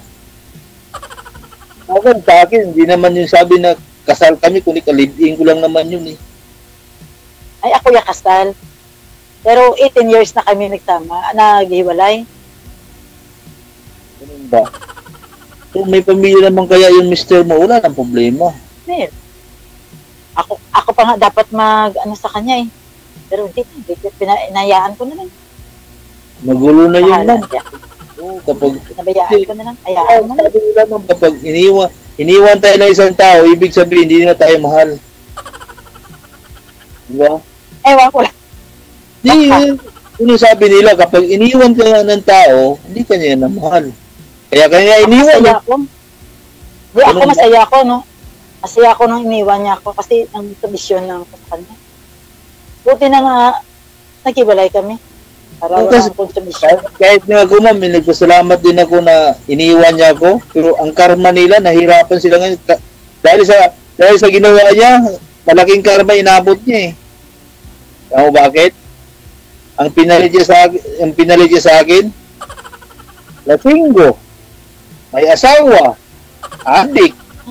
Ako, sa akin, hindi naman yung sabi na kasal kami, kundi kalibing ko lang naman yun eh. Ay, ako yung kasal. Pero eighteen years na kami nagsama, naghiwalay. Ganun ba? Kung may pamilya naman kaya yung mister mo, wala nang problema. Well, ako, ako pa nga dapat mag, ano sa kanya eh. Pero hindi, hindi, pina- inayaan ko na lang. Magulo na yun Bahala lang. siya. Oo, kapag, Nabayaan ko na lang. Ay, Ayaan mo na lang. sabi nila naman, kapag iniwan, iniwan tayo ng isang tao, ibig sabihin, hindi na tayo mahal. Di ba? Ewan ko lang. Di, Baka. Yun yung sabi nila, kapag iniwan ka nga ng tao, hindi ka niya namahal. Kaya kanya iniwan. Masaya ako. Di ako Ganun ba? masaya ako, no? Masaya ako nung iniwan niya ako kasi ang tradisyon lang ako sa kanya. Buti na nga, naghiwalay kami. Para Yung kasi- walang konsumisyon. Kahit, kahit nga ako ma'am, may nagpasalamat din ako na iniwan niya ako. Pero ang karma nila, nahirapan sila ngayon. Ka- Dahil sa, dahil sa ginawa niya, malaking karma inabot niya eh. Alam mo bakit? Ang pinalit niya sa akin, ang pinalit niya sa akin, lasinggo, may asawa, adik.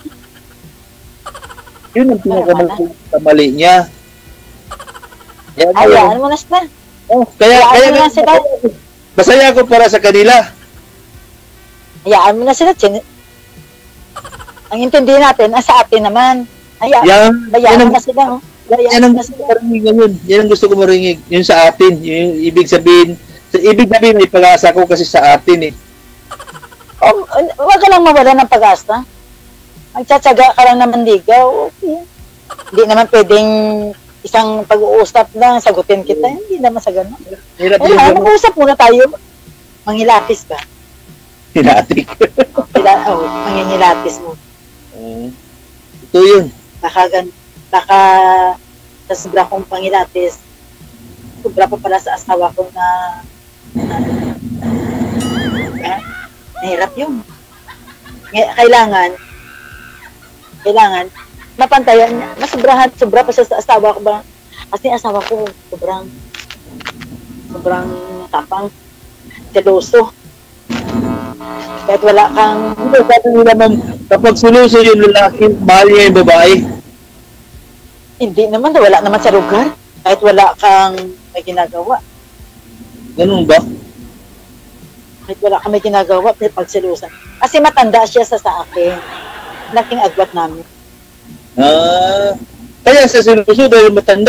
Yun ang pinakamalay niya. Kaya, Hayaan mo na sila. oh, kaya, kaya, Hayaan mo na sila. masaya ako para sa kanila. Hayaan mo na sila. Chin- ang intindi natin, ang sa atin naman. Hayaan, Yan, hayaan yan mo ang, na sila. Oh. Hayaan yan ang mo na gusto sila. ko marinig ngayon. Yan ang gusto ko marinig. Yun sa atin. Yung ibig sabihin, sa ibig sabihin may pag-asa ko kasi sa atin eh. Oh, huwag ka lang mawala ng pag-asa. Magtsatsaga ka lang naman ligaw. Okay. Hindi naman pwedeng isang pag-uusap lang, sagutin kita. Hindi naman sa ganun. Hirap Eh, yung ano, gano'n. mag-uusap muna tayo. Manghilapis ka. Hinatik. Hila, oh, manghihilatis mo. Uh, ito yun. Baka, gan, baka sa sobra kong panghilatis, sobra pa pala sa asawa ko na, na eh, nahirap yun. Ngay- Kailangan, kailangan, mapantayan niya. Mas sobrahan, sobra pa siya sa asawa ko ba? Kasi asawa ko, sobrang, sobrang tapang, seloso. Kahit wala kang, Ano sabi nila ma'am, kapag sinuso yung lalaki, mahal niya yung babae. hindi naman, wala naman sa lugar. Kahit wala kang may ginagawa. Ganun ba? Kahit wala kang may ginagawa, may pagselusan. Kasi matanda siya sa sa akin. Laking agwat namin. Ah, kaya sa sinuso dahil matanda.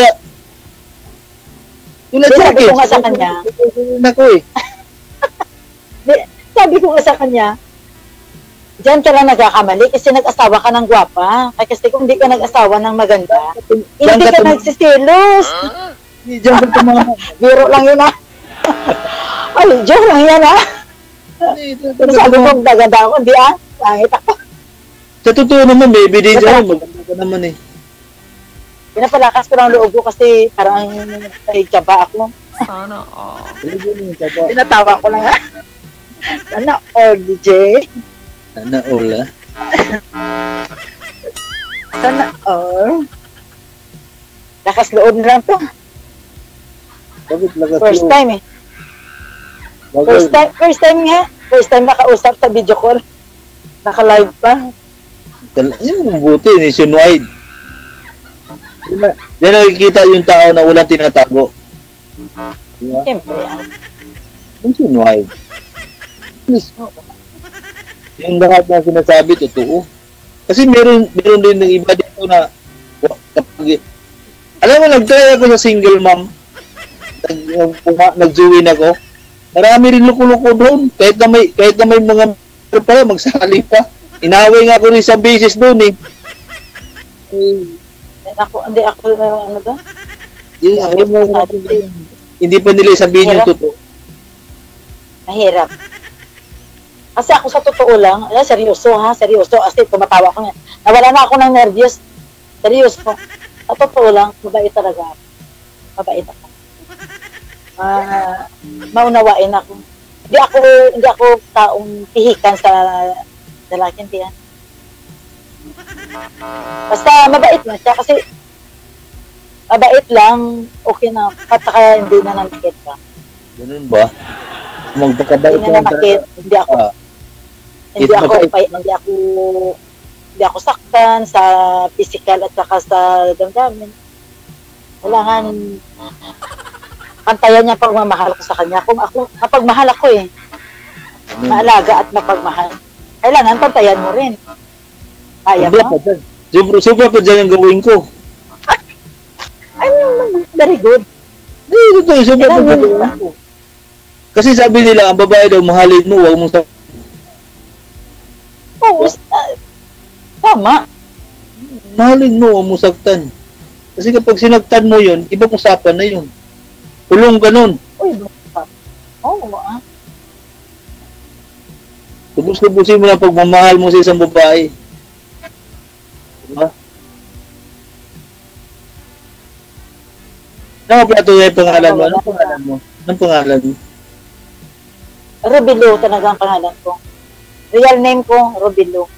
Yung Di, sabi lalaki, ko nga sa kanya, Nako eh. di, sabi ko nga sa kanya, diyan ka lang nagkakamali kasi nag-asawa ka ng gwapa. Kaya kasi kung hindi ka nag-asawa ng maganda, hindi ka nagsisilos. Diyan ka tumama. Biro lang yun ah. Ay, joke lang yan ah. Pero sabi ko, magaganda ako, hindi ah. Langit ako. Sa totoo naman, may ebidensya mo. Maganda ka naman eh. Pinapalakas ko ng loob ko kasi parang may tsaba ako. Sana all. Pinatawa ko lang ah. Sana all, D J. Sana all ah. Sana all. Lakas loob na lang to. Bakit lakas First mo? time eh. First time, first time nga. First time nakausap sa video call. Naka-live pa. Yung buti, nationwide. Diyan nakikita yung tao na walang tinatago. Diba? Siyempre ah. Nationwide. Please. Yung lahat na sinasabi, totoo. Kasi meron, meron din ng iba dito na wa- kapag, alam mo, nag-try ako sa single mom. Nag, nag, nag-join ako. Marami rin loko-loko doon. Kahit na may, kahit na may mga pero pala, magsali pa. Inaway nga ako rin sa basis doon eh. Hindi ako, hindi ako, ano ba? Yung, ayaw mo, hindi pa nila sabihin yung Hirap. totoo. Mahirap. Kasi ako sa totoo lang, eh, seryoso ha, seryoso. Kasi tumatawa ko nga. Nawala na ako ng nervyos. Seryoso. Sa totoo lang, mabait talaga ako. Mabait ako. Ah, maunawain ako. Hindi ako, hindi ako taong pihikan sa lalaki, hindi yan. Basta mabait lang siya kasi mabait lang, okay na. At saka hindi na namakit ka. Ganun ba? Magpakabait Hindi na namakit, hindi ako Ah, hindi It's ako mabait. pa, hindi ako hindi ako saktan sa physical at saka sa damdamin. Kailangan pantayan niya pagmamahal ko sa kanya. Kung ako, mapagmahal ako eh. Maalaga at mapagmahal. Kailangan pantayan mo rin. Kaya Sobra mo? pa dyan. Sobra, sobra pa dyan ang gawin ko. Ay, very good. Hindi, ito, sobra pa dyan ang Kailangan- gawin ko. Kasi sabi nila, ang babae daw, mahalin mo, huwag mong sa... Oo, ah, tama. Mahalin mo, huwag mong saktan. Kasi kapag sinagtan mo yun, ibang usapan na yun. Kulong ganun. Uy, Oo, ah. Lubos-lubusin mo na pagmamahal mo sa isang babae. Diba? Ano ba ito yung pangalan mo? Anong pangalan mo? Anong pangalan mo? Robilo talaga ang pangalan ko. Real name ko, Robilo.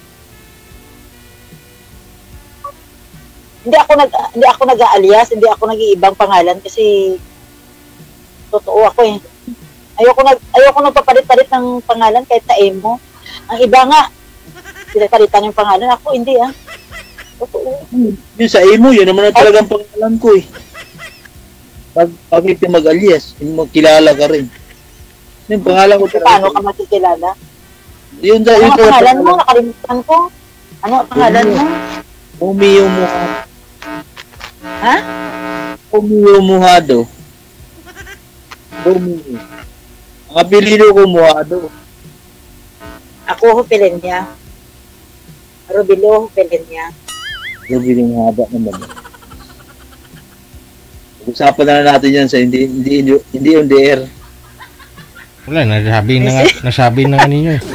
Hindi ako nag hindi ako nag-aalias, hindi ako nag-iibang pangalan kasi totoo ako eh. Ayoko nag ayoko nagpapalit-palit ng pangalan kahit sa emo. Ang iba nga pinapalitan yung pangalan, ako hindi ah. Totoo. Yung sa emo, yun naman ang talagang pangalan ko eh. Pag bakit ka mag-alias, magkilala ka rin. Yung pangalan ko talaga. Paano ka makikilala? Yun da, Ano yun ang pangalan mo? Nakalimutan ko. Ano ang pangalan mo? Romeo Mojado. Ha? Romeo Mojado. Romeo. Ang apelido ko Mojado. Ako Hupilenya. Robilo Hupilenya. Romeo Mojado naman. Usapan na natin yan sa hindi hindi hindi, hindi on the air. Wala, nasabi na nga, nasabi na nga ninyo eh.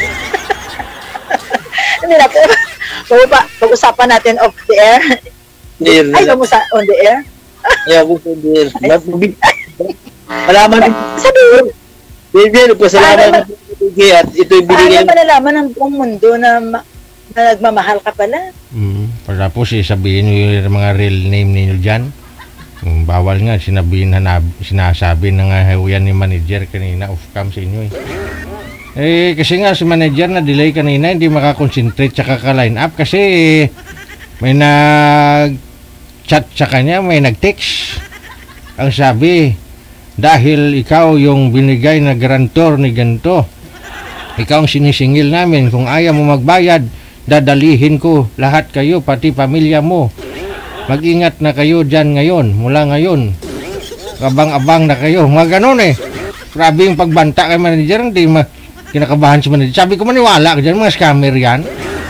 Hindi na po. Pa, pag-usapan natin off the air. Air Ay, ba mo sa on the air? Ayaw ko on the air. Malaman din. Sabi mo, Baby, nagpasalamat na binigay at ito yung binigay. paano malalaman ng buong mundo na, ma- na nagmamahal ka pala? Mm, tapos eh, sabihin nyo yung mga real name ninyo dyan. Mm, bawal nga, sinabihin na, na sinasabi na nga yan ni manager kanina, off-cam sa inyo eh. Eh, kasi nga si manager na delay kanina, hindi makakonsentrate tsaka ka-line up kasi eh, may nag-chat sa kanya, may nag-text. Ang sabi, dahil ikaw yung binigay na garantor ni ganito, ikaw ang sinisingil namin, kung ayaw mo magbayad, dadalihin ko lahat kayo, pati pamilya mo. Mag-ingat na kayo dyan ngayon, mula ngayon. Abang-abang na kayo. Mga ganun eh. Grabe yung pagbanta kay manager, hindi ma kinakabahan si manager. Sabi ko, maniwala ka dyan, mga scammer yan.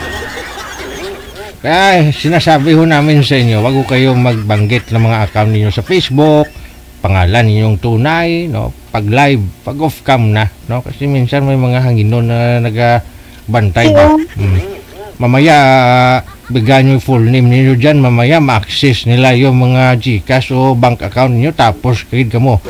Kaya sinasabi ho namin sa inyo, wag ho kayong magbanggit ng mga account ninyo sa Facebook, pangalan ninyong tunay, no? Pag live, pag off-cam na, no? Kasi minsan may mga hanginon na nagabantay ba. Hmm. Mamaya, uh, bigyan nyo yung full name ninyo dyan, mamaya ma-access nila yung mga Gcash o bank account ninyo, tapos kahit ka mo.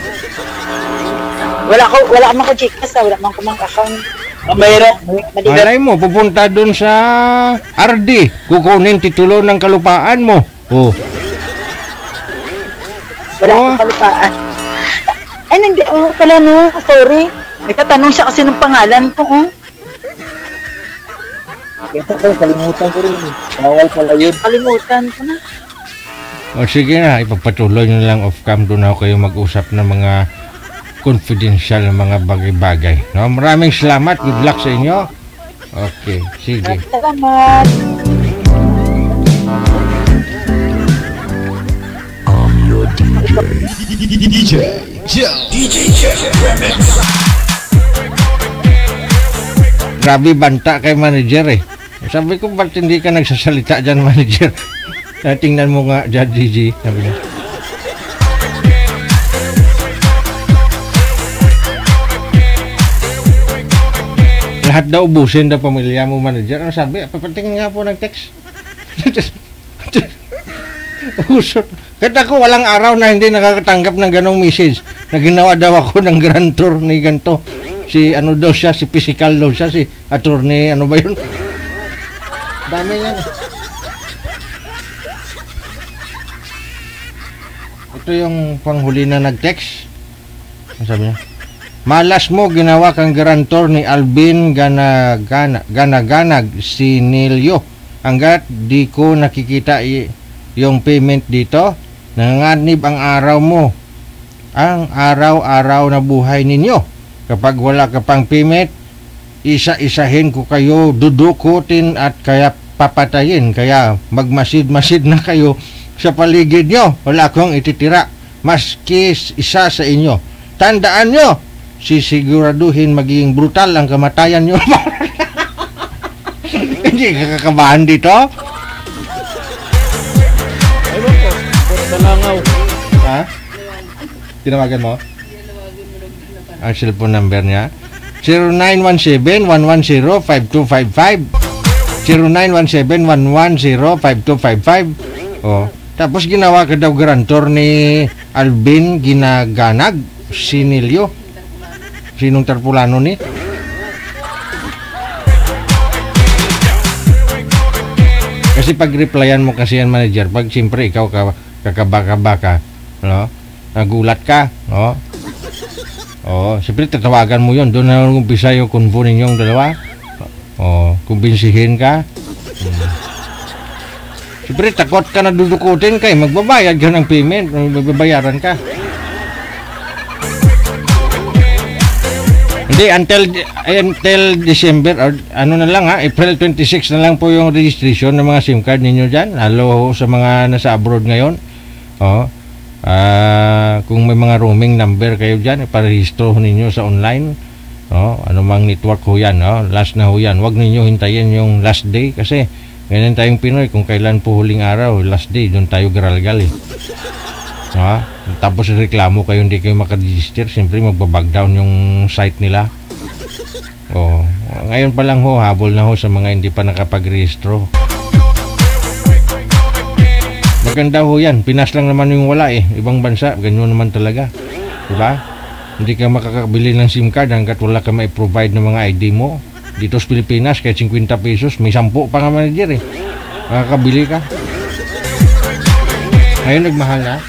Wala ko, wala man ko Gcash, wala man ko mang account. Ang mahirap. Malay mo, pupunta dun sa R D, kukunin titulo ng kalupaan mo. Oh. Wala Oh. akong kalupaan. Ay, hindi, oh, pala no, sorry. May katanong siya kasi ng pangalan ko, oh. Kaya ko, kalimutan ko rin. Bawal pala yun. Kalimutan ko na. O sige na, ipagpatuloy nyo lang off-cam, doon ako kayo mag-usap ng mga confidential na mga bagay-bagay. No? Maraming salamat, good luck sa inyo. Okay, sige. Salamat. D J Jel. D J Jel Remix. Grabe banta kay manager eh. Sabi ko, ba't hindi ka nagsasalita dyan, manager? Uh, tingnan mo nga dyan, D J. Sabi niya. Lahat daw ubusin daw pamilya mo, manager. Ano sabi? Papatingin nga po ng text. Usot. Kahit ako, walang araw na hindi nakakatanggap ng ganong message na ginawa daw ako ng grantor ni ganto. Si ano daw siya, si physical daw siya, si attorney, ano ba yun? Dami yan. Ito yung panghuli na nag-text. Ano sabi niya? Malas mo, ginawa kang grantor ni Alvin Gana-Gana, Gana-Ganag, si Nilio. Hanggat di ko nakikita i- yung payment dito, nanganganib ang araw mo. Ang araw-araw na buhay ninyo. Kapag wala ka pang payment, isa-isahin ko kayo, dudukutin at kaya papatayin. Kaya magmasid-masid na kayo sa paligid nyo. Wala akong ititira. Maski isa sa inyo. Tandaan nyo, sisiguraduhin magiging brutal ang kamatayan nyo. Hindi ka kakabahan dito? Ayun po, puro nangangaw. Ha? Tinawagan mo? ang cellphone number niya. zero nine one seven, one one zero, five two five five. zero nine one seven, one one zero, five two five five. Oh, tapos ginawa ka daw garantor ni Alvin Ginaganag, Sinilyo. Sinong tarpulano ni? Kasi pag replyan mo kasi yan manager, pag siyempre ikaw ka, kakabaka-baka, no? Nagulat ka, no? Oh, siyempre tatawagan mo yon, doon na umpisa yung convo ninyong dalawa. Oh, kumbinsihin ka. Hmm. Siyempre takot ka na dudukutin ka, eh. Magbabayad ka ng payment, magbabayaran ka. Hindi, until until December or ano na lang ha, April twenty-six na lang po yung registration ng mga SIM card ninyo dyan, lalo sa mga nasa abroad ngayon. Oh, uh, kung may mga roaming number kayo dyan, iparehistro ninyo sa online. Oh, anumang network ho yan, oh, last na ho yan. Huwag ninyo hintayin yung last day kasi ganyan tayong Pinoy, kung kailan po huling araw, last day, doon tayo garalgal eh. Ha? Tapos reklamo kayo, hindi kayo makaregister, siyempre magbabag down yung site nila. Oh, ngayon pa lang ho, habol na ho sa mga hindi pa nakapag-rehistro. Maganda ho yan, Pinas lang naman yung wala eh, ibang bansa, ganyan naman talaga, diba? Hindi ka makakabili ng SIM card hanggat wala ka mai-provide ng mga I D mo. Dito sa Pilipinas, kahit fifty pesos, may sampu pa nga manager eh, makakabili ka. Ngayon nagmahal na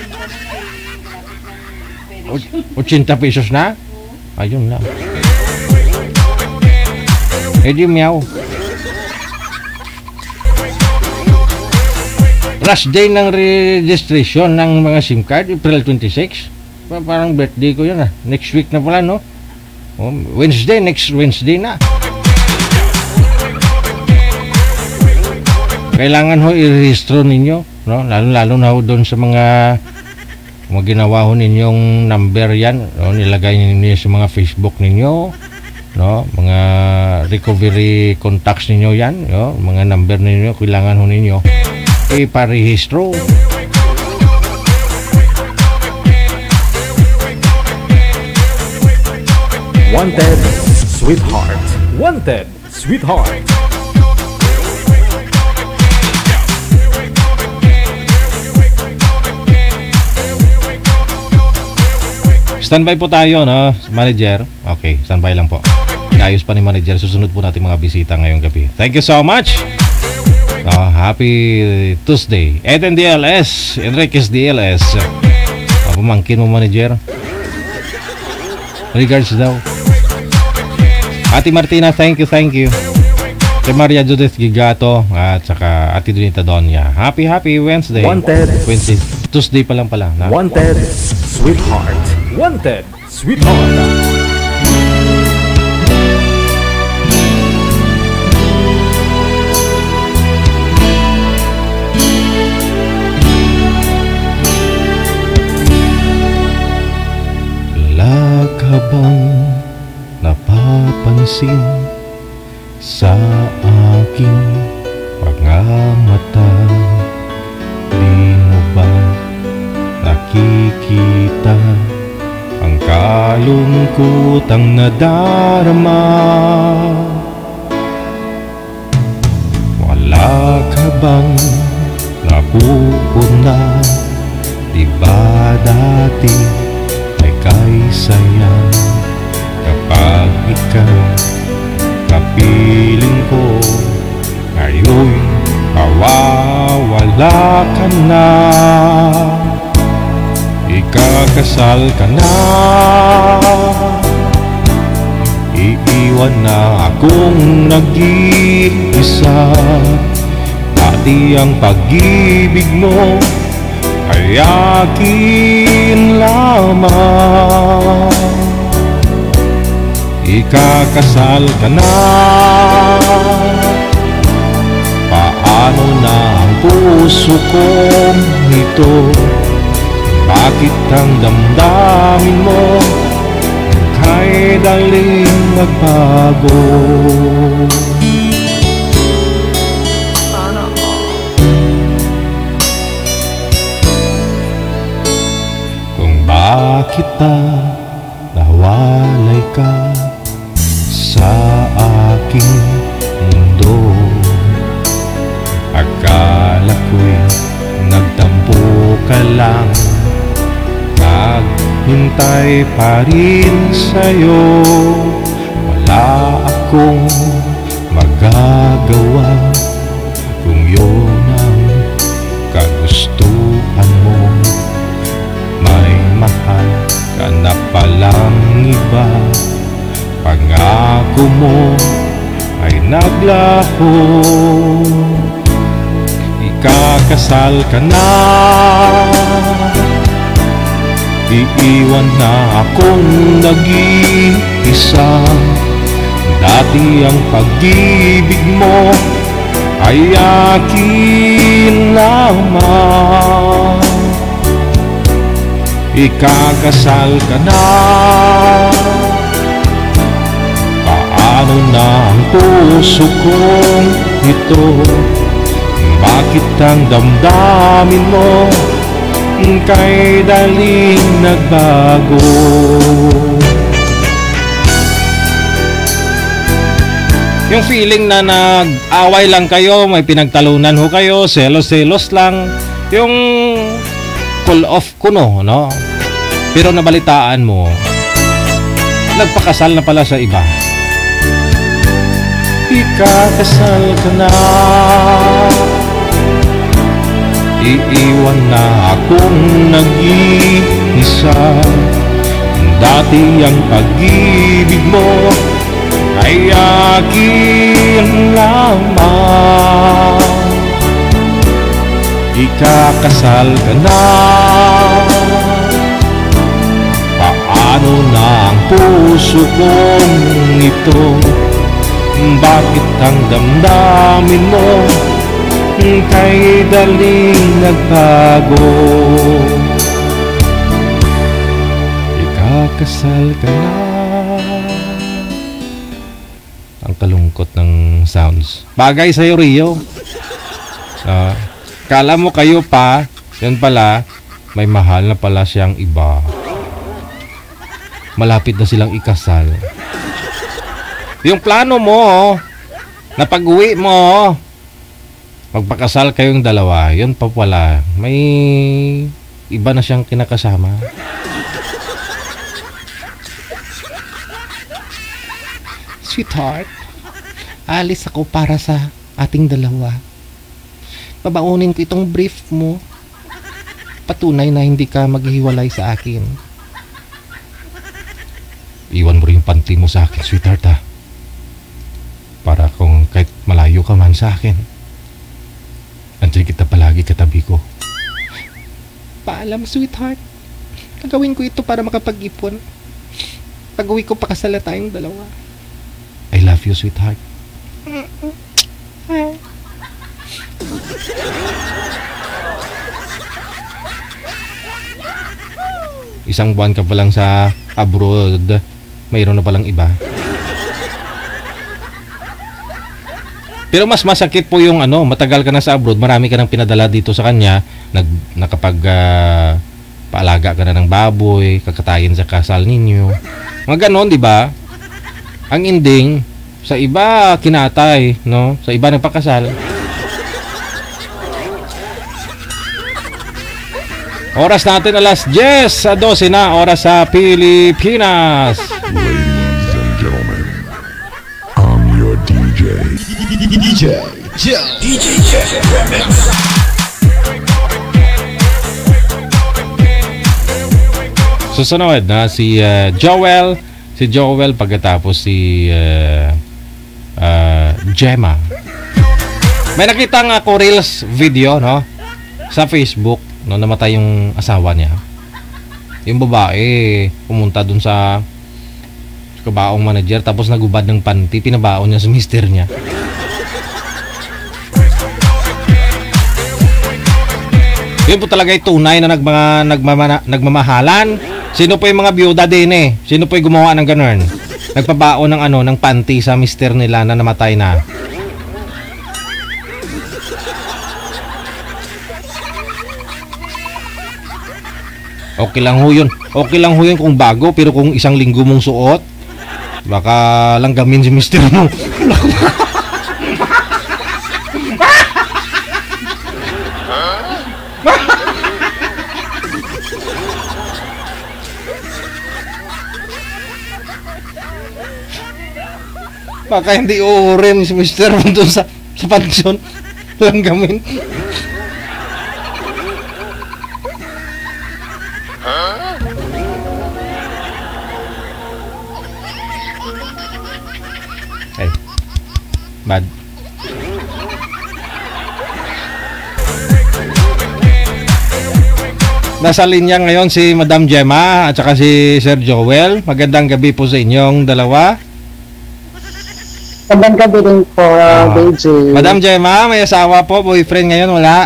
eighty pesos na? Ayun lang. Eh di meow. Last day ng registration ng mga SIM card, April twenty-six. Parang birthday ko yun ah. Next week na pala, no? Oh, Wednesday, next Wednesday na. Kailangan ho i-rehistro ninyo, no? Lalo-lalo na ho doon sa mga mga ginawa ho ninyong number yan, no? Nilagay ninyo sa mga Facebook ninyo, no? Mga recovery contacts ninyo yan, no? Mga number ninyo, kailangan ho ninyo iparehistro. Wanted, sweetheart. Wanted, sweetheart. Standby po tayo, no, manager. Okay, standby lang po. Ayos pa ni manager. Susunod po natin mga bisita ngayong gabi. Thank you so much. Oh, happy Tuesday. Eden D L S, Enriquez D L S. Oh, pamangkin mo manager. Regards daw. Ate Martina, thank you, thank you. Ate Maria Judith Gigato at saka Ate Donita Donya. Happy, happy Wednesday. Wanted. Wednesday. Tuesday pa lang pala. Na? Wanted, sweetheart. Wanted, sweetheart. Habang napapansin sa aking mga mata, di mo ba nakikita ang kalungkutang nadarama? Wala ka bang napupuna? Di ba dati kay saya kapag ikaw kapiling ko, ngayon mawawala ka na, ikakasal ka na, iiwan na akong nag-iisa, pati ang pag-ibig mo ay akin lamang. Ikakasal ka na, paano na ang puso kong ito? Bakit ang damdamin mo kay daling magbago? Bakit pa mawalay ka sa aking mundo. Akala ko'y nagtampo ka lang, naghintay pa rin sa'yo. Wala akong magagawa kung yun ang kagustuhan mo. May mahal ka na palang iba, pangako mo ay naglaho. Ikakasal ka na, iiwan na akong nag-iisa. Dati ang pag-ibig mo ay akin naman. Ikakasal ka na, paano na ang puso kong ito? Bakit ang damdamin mo kay daling nagbago? Yung feeling na nag-away lang kayo, may pinagtalunan ho kayo, selos-selos lang, yung call off kuno, no? Pero nabalitaan mo, nagpakasal na pala sa iba. Ikakasal ka na, iiwan na akong nag-iisa. Dati ang pag-ibig mo ay akin lamang. Ikakasal ka na, paano na ang puso kong ito? Bakit ang damdamin mo kay daling nagbago? Ikakasal ka na. Ang kalungkot ng sounds. Bagay sa'yo, Rio. Uh, kala mo kayo pa, yan pala, may mahal na pala siyang iba. Malapit na silang ikasal. Yung plano mo, na pag-uwi mo, magpakasal kayong dalawa, yun pa pala, may iba na siyang kinakasama. Sweetheart, alis ako para sa ating dalawa. Babaunin ko itong brief mo. Patunay na hindi ka maghiwalay sa akin. Iwan mo rin yung panty mo sa akin, sweetheart, ha? Para kung kahit malayo ka man sa akin, andiyan kita palagi katabi ko. Paalam, sweetheart. Gagawin ko ito para makapag-ipon. Pag-uwi ko, pakasal na tayong dalawa. I love you, sweetheart. Isang buwan ka pa lang sa abroad, mayroon na palang iba. Pero mas masakit po yung ano, matagal ka na sa abroad, marami ka nang pinadala dito sa kanya, nag, nakapag uh, paalaga ka na ng baboy, kakatayin sa kasal ninyo. Mga ganon, di ba? Ang ending, sa iba kinatay, no? Sa iba nagpakasal. Oras natin alas diyes sa dose na, oras sa Pilipinas. Ladies and gentlemen, I'm your D J. D J Joe. D J Joe Remix. Susunod na si uh, Joel, si Joel pagkatapos si uh, uh, Gemma. May nakita nga ako reels video, no, sa Facebook, no, namatay yung asawa niya. Yung babae pumunta dun sa kabaong manager, tapos nagubad ng panty, pinabaon niya sa mister niya. Yun po talaga yung tunay na nagmama, nagmama, nagmamahalan. Sino po yung mga byuda din eh? Sino po yung gumawa ng ganun? Nagpabaon ng ano, ng panty sa mister nila na namatay na. Okay lang ho yun. okay lang ho yun kung bago, pero kung isang linggo mong suot, baka langgamin si mister mo. Baka hindi uurin si mister mo doon sa, sa pansyon. Langgamin. Ay, bad. Nasa linya ngayon si Madam Gemma at saka si Sir Joel. Magandang gabi po sa inyong dalawa. Magandang gabi din po, Ah. D J. Madam Gemma, may asawa po, boyfriend ngayon, wala?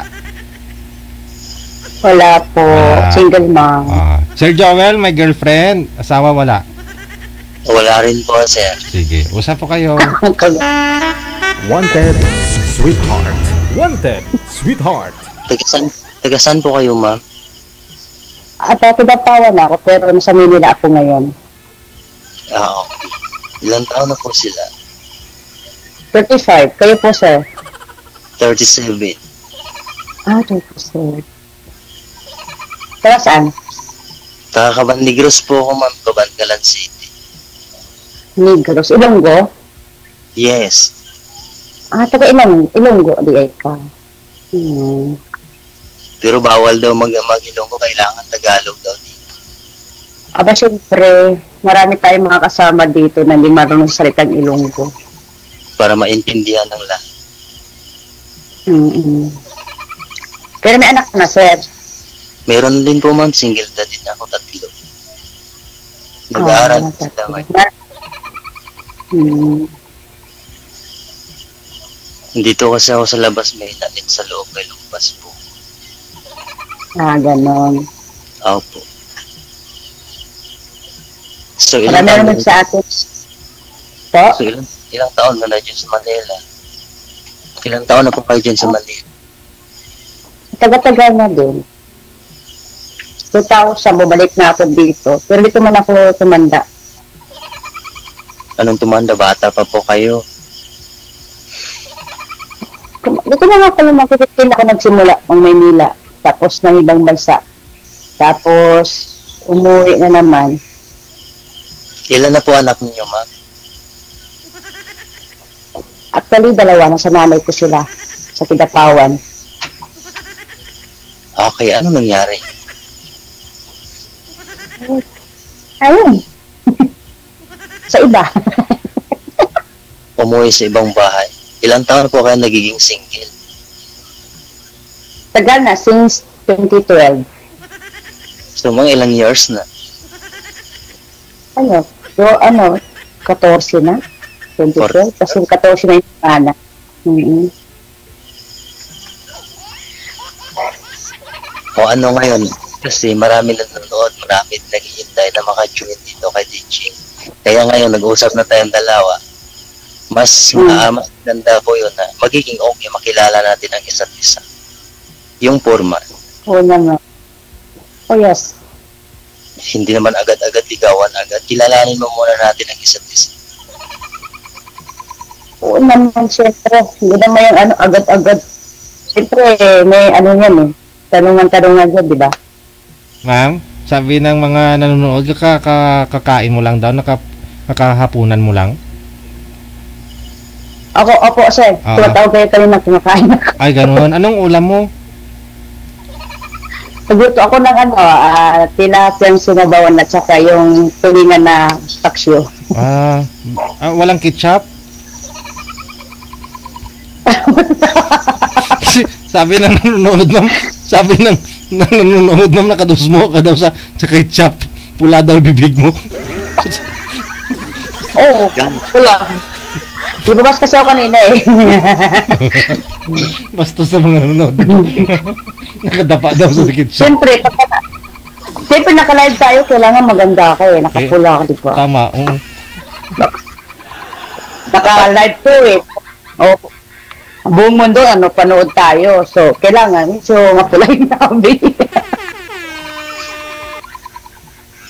Wala po, Ah. single mom. Ah. Sir Joel, may girlfriend, asawa wala? Wala rin po, sir. Sige, usap po kayo. Wanted, sweetheart. Wanted, sweetheart. Tagasan, tagasan po kayo, ma'am. At ako dapawan ako, pero nasa Manila ako ngayon. Ah, okay. Ilang taon na po sila? thirty-five, kayo po sir? thirty-seven. Ah, thirty-seven. Tara saan? Taga-Cabandigros po ako, ma'am. Cabancalan City. Negros, Ilonggo? Yes. Ah, taga Ilong, Ilonggo, di ay ka. Hmm. Pero bawal daw mag mag-ilong ko. Kailangan Tagalog daw dito. Aba, syempre, marami tayong mga kasama dito na hindi marunong salitang Ilonggo. Para maintindihan ng lahat. Mm-hmm. Pero may anak na, sir. Meron din po, ma'am. Single na din ako, tatlo. Nag-aaral Ah, sila ngayon. Hmm. Dito kasi ako sa labas, may natin sa loob, may lumabas po. Ah, ganon. Opo. So, ilang Marami taon, naman sa atin. Po? so, ilang, ilang taon na na dyan sa Manila? Ilang taon na po kayo dyan sa Manila? Taga-tagal na din. two thousand, bumalik na ako dito. Pero dito man ako tumanda. Anong tumanda? Bata pa po kayo. Tum- Dito na nga pala makikitin ako nagsimula ng Maynila. Tapos ng ibang bansa. Tapos, umuwi na naman. Ilan na po anak ninyo, ma'am? Actually, dalawa na sa nanay ko sila. Sa Kidapawan. Okay, ano nangyari? Ayun. Sa iba. Umuwi sa ibang bahay. Ilang taon po kayo nagiging single? Tagal na, since twenty twelve. So, mga ilang years na? Ano? So, ano? fourteen na? twenty twelve? Kasi fourteen na yung anak. Mm-hmm. O ano ngayon? Kasi marami na nanonood, marami naghihintay na maka-join dito kay D J. Kaya ngayon, nag-usap na tayong dalawa. Mas, Hmm. uh, mas ganda po yun na magiging okay, makilala natin ang isa't isa. Yung forma, Oo naman. Oh, yes. hindi naman agad-agad ligawan agad. Kilalanin mo muna natin ang isa't isa. Oo naman, syempre. Hindi naman yung ano, agad-agad. Syempre, eh, may ano yan eh. Tanungan-tanungan dyan, di ba? Ma'am, sabi ng mga nanonood, kaka, kakain mo lang daw, naka, kakahapunan mo lang. Ako, opo, sir. Ah. Tumatawag kayo kanina, kumakain ako. Ay, ganoon. Anong ulam mo? Nagluto ako ng ano, uh, tilapiyang sinabawan at saka yung tulingan na paksyo. Ah, ah, walang ketchup? Sabi ng nanonood ma'am, sabi ng nanonood ma'am, nakadusmo ka daw sa, sa ketchup. Pula daw bibig mo. Oo, wala. Ibabas kasi ako kanina eh. Basta sa mga nanonood. Nakadapa daw sa ketchup. Siyempre, pagka, siyempre naka-live tayo, kailangan maganda ka eh. Nakapula ka, di ba? Tama, oo. Naka-live to eh. O, buong mundo, ano, panood tayo. So, kailangan, so, mapula yung nabi.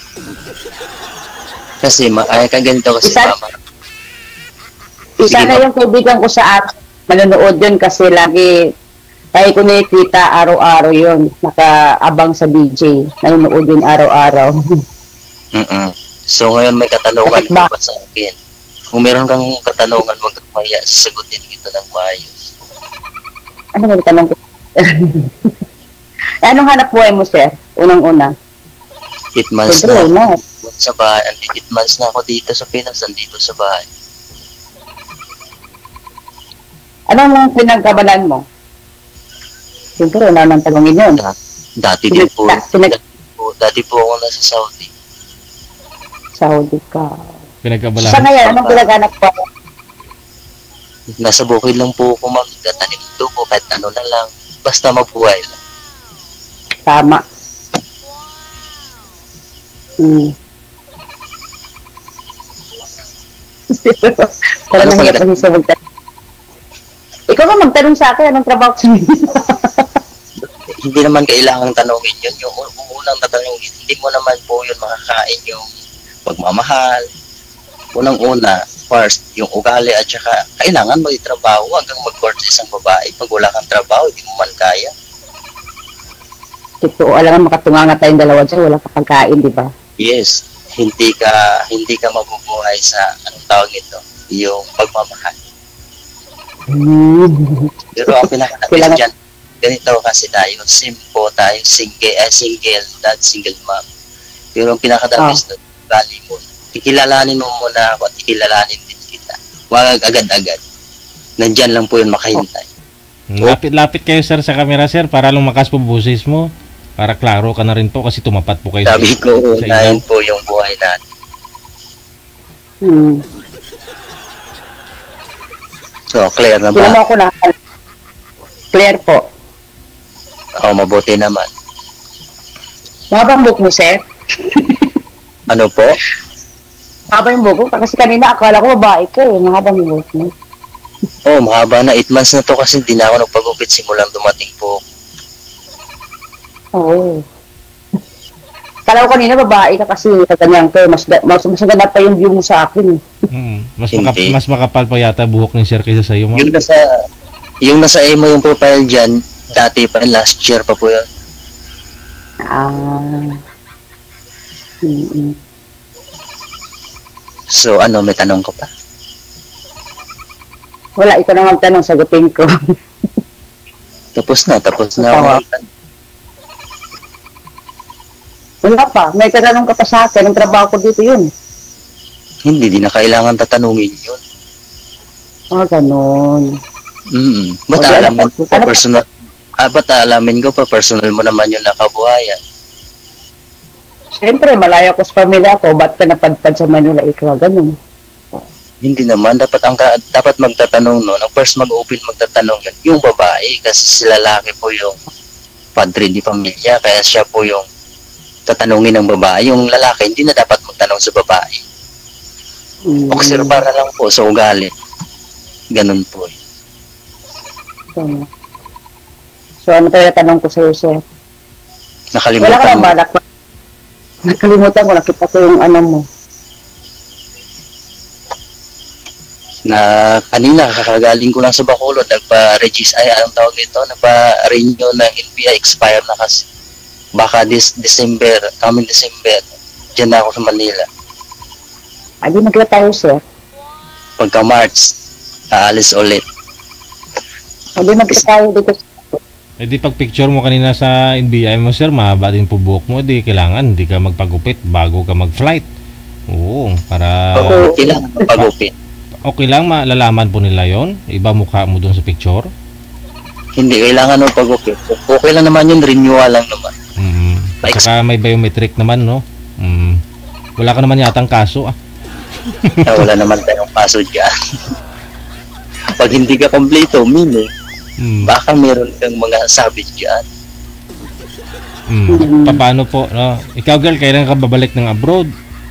Kasi ma ay kaganito kasi Isa- mama. Isa Sige, na yung kaibigan ko sa app, manonood yun kasi lagi tayo ko nakikita araw-araw yun. Nakaabang sa D J. Nanonood yun araw-araw. Mm-mm. So ngayon may katanungan ka ba sa akin? Kung meron kang katanungan, huwag kang mahiya, sasagutin kita ng maayos. Ano ba yung tanong ko? Anong hanap buhay mo, sir? Unang-una. Eight months Siyempre, na. na. Sa bahay, andi eight months na ako dito sa Pinas, andito sa bahay. Anong pinagkabalan mo? Siyempre, wala nang tanongin yun. Dati din po, Da- pinag- dati po, dati po ako nasa Saudi. Saudi ka. Pinagkabalahan. Sa ngayon, anong pinaghanap ko? Nasa bukid lang po ako ma'am, tatanim ito po, kahit ano na lang. Basta mabuhay lang. Tama. Hmm. Wala Ano nang pala? hirap kasi sa magtanong. Ikaw ka magtanong sa akin, anong trabaho ko Hindi naman kailangang tanongin yun. Yung un- unang tatanungin, hindi mo naman po yun makakain yung pagmamahal. Unang-una, first, yung ugali at saka kailangan mo itrabaho hanggang mag-court sa isang babae. Pag wala kang trabaho, hindi mo man kaya. Totoo, alam mo, makatunganga tayong dalawa dyan, wala ka pagkain, di ba? Yes, hindi ka hindi ka mabubuhay sa anong tawag ito, yung pagmamahal. Hmm. Pero ang pinaka-best dyan, ganito kasi tayo, simple tayo, single, eh, single, not single mom. Pero ang pinaka-best Ah. doon, ugali mo. Ikilalanin mo muna ako at ikilalanin din kita. Huwag agad-agad. Nandyan lang po yun makahintay. Lapit-lapit kayo sir sa camera sir para lumakas po boses mo. Para klaro ka na rin po kasi tumapat po kayo Sabi ko, sa unahin ilaw. po yung buhay natin. Hmm. So, clear na Kailan mo ba? ako na? Clear po. Oo, mabuti naman. Mahabang book mo, sir? Ano po? Mahabang yung book mo? Kasi kanina akala ko babae ko eh. Mahabang yung book mo. Oh, mahaba na. eight months na to kasi hindi na ako nagpagupit simulang dumating po. Oo. Kala ko kanina babae ka kasi kaganyan ko. Mas, mas, mas maganda pa yung view mo sa akin. Mm, mas, makap mas makapal pa yata buhok ni sir kaysa sa iyo. Yung nasa, yung nasa emo yung profile dyan, dati pa, last year pa po yun. Ah. Mm-mm. So, ano, may tanong ko pa? Wala, ikaw na magtanong, sagutin ko. Tapos na, tapos na. Tawa. ako. Wala pa, may tanong ka pa sa akin. Ang trabaho ko dito yun. Hindi, di na kailangan tatanungin yun. Ah, ganun. Mm Ba't Okay, alamin ano ko pa- pa personal? Ah, ba't alamin ko pa personal mo naman yung nakabuhayan? Siyempre, malayo ko sa pamilya ko. Ba't ka napadpad sa Manila? Ikaw, ganun. Hindi naman, dapat ang ka- dapat magtatanong no, ang first mag-open magtatanong yun, yung babae kasi si lalaki po yung padre di pamilya, kaya siya po yung tatanungin ng babae. Yung lalaki hindi na dapat magtanong sa babae. Mm. Obserba na lang po sa ugali. Ganun po. eh. Ganun. So, ano tayo tanong ko sa'yo, sir? Wala ka Nakalimutan bang mo. balak? Nakalimutan ko, nakita ko yung ano mo. Na kanina kakagaling ko lang sa Bacolod, nagpa-register, ay anong tawag nito, nagpa-renew ng N P I, expire na kasi. Baka this December, coming December, dyan na ako sa Manila. Ay, di magkita tayo, sir. Pagka March, aalis ulit. Ay, di magkita tayo dito. Eh di pag picture mo kanina sa N B I mo sir, mahaba din po buhok mo, di kailangan hindi ka magpagupit bago ka mag-flight. Oo, para Okay lang, pagupit. okay lang malalaman po nila yon. Iba mukha mo dun sa picture. Hindi, kailangan ng pagupit. Okay lang naman yun, renewal lang naman. Mm. At saka may biometric naman, no? Mm. Wala ka naman yatang kaso, ah. Ah, wala naman tayong paso dyan. Pag hindi ka kompleto, meaning, Mm. baka meron kang mga sabit dyan. Mm. Paano po, no? Ikaw girl, kailan ka babalik ng abroad?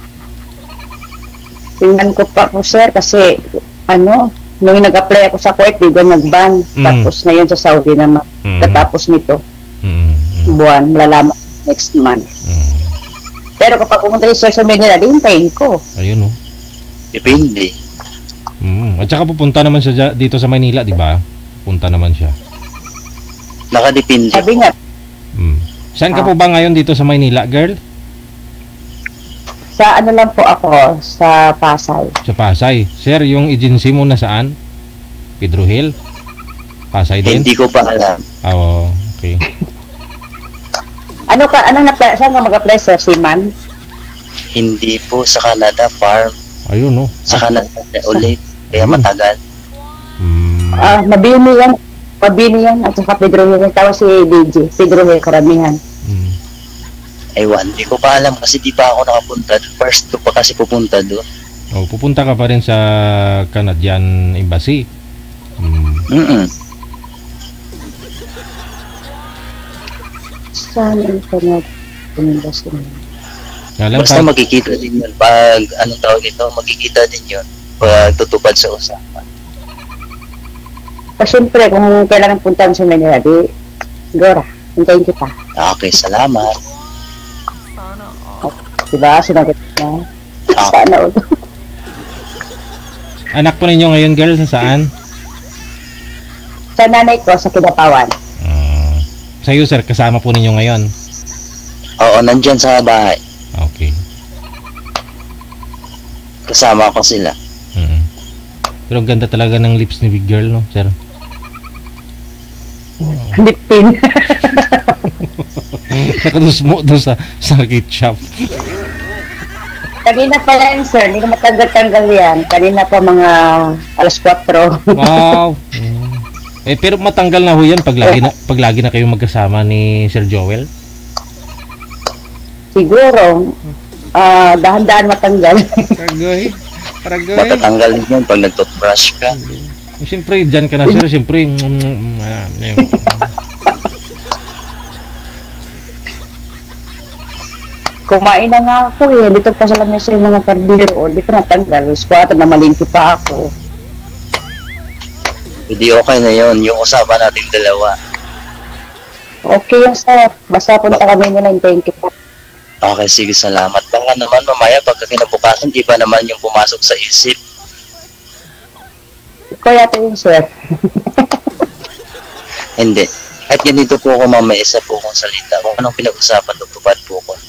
Tingnan ko pa po, sir, kasi, ano, nung nag-apply ako sa Kuwait, di ba nag-ban. Mm. Tapos ngayon sa Saudi naman. Mm. Katapos nito, Mm. buwan, malalaman next month. Mm. Pero kapag pumunta yung sir sa Manila, di hintayin ko. Ayun oh. Depende. Mm. At saka pupunta naman siya dya- dito sa Manila, di ba? Punta naman siya. Nakadepende. Sabi nga, Mm. Saan ka Ah. po ba ngayon dito sa Maynila, girl? sa ano lang po ako, sa Pasay. Sa Pasay. Sir, yung agency mo na saan? Pedro Hill? Pasay din? Hindi ko pa alam. Ah, Oo, okay. Ano ka, ano na, saan ka mag-apply, sir? Siman? Hindi po sa Canada farm. Ayun no. Sa Canada na ulit. Kaya matagal. Mm. Ah, mabini yan. Mabini yan. At saka Pedro Hill. Yung tawa si D J. Pedro Hill, karamihan. Ewan, hindi ko pa alam kasi di pa ako nakapunta. First ko pa kasi pupunta doon. Oh, pupunta ka pa rin sa Canadian Embassy. Mm. Mm-mm. Saan yung kanya pumuntas ko? Alam Basta ka, magkikita din yun. Pag, anong tawag ito, magkikita din yun. Pag tutupad sa usapan. Kasi siyempre, kung kailangan puntahan sa Manila, di, Gora, hintayin kita. Okay, salamat. Diba? Sinagot na. Ah. Sana ulo. anak po ninyo ngayon, girl, sa saan? Sa nanay ko, sa Kinapawan. Ah, sa iyo, sir, kasama po ninyo ngayon. Oo, nandyan sa bahay. Okay. Kasama ko sila. Mm. Pero ang ganda talaga ng lips ni big girl, no, sir? Lipin. Nakadusmo doon sa, sa gift shop. Kanina pa yan, sir. Hindi ko matanggal-tanggal yan. Kanina pa mga alas kwatro. Wow. Mm. Eh, pero matanggal na ho yan pag lagi na, pag lagi na kayo magkasama ni Sir Joel. Siguro, ah dahan-dahan matanggal. Paragoy. Paragoy. Matatanggal din yun pag nag-toothbrush ka. Siyempre, dyan ka na, sir. Siyempre, mm, mm, ah, yun. Kumain na nga ako eh. Dito pa sa lamesa yung mga kardiro. Di ko natanggal. Squatter na malingki pa ako. Hindi okay na yun. Yung usapan natin dalawa. Okay yan, sir. Basta punta kami nila. Thank you po. Okay, sige, salamat. Baka naman mamaya pagka kinabukasan, di ba naman yung pumasok sa isip? Kaya ito yun, sir. Hindi. At ganito po ako mamaya, isa po kong salita. Kung anong pinag-usapan, tutupad po ko.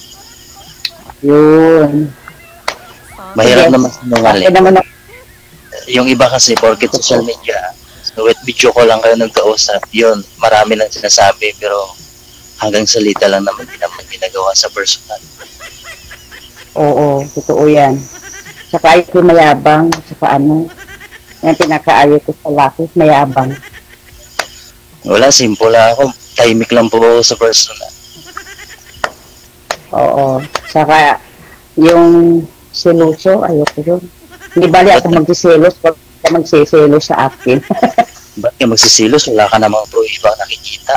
Yun. Mahirap Sige. naman sinungaling. Okay naman ako. Yung iba kasi, porket social media, so with video ko lang kayo nagkausap, yun, marami lang sinasabi, pero hanggang salita lang naman, hindi naman ginagawa sa personal. Oo, totoo yan. Saka ayos ko mayabang. Saka ano, yung pinakaayo ko sa laki, mayabang. Wala, simple lang ako. Tahimik lang po sa personal. Oo. Saka yung seloso, ayoko yun. Hindi bali ako magsiselos, wag ka magsiselos sa akin. Ba't ka magsisilos? Wala ka namang pro ibang nakikita.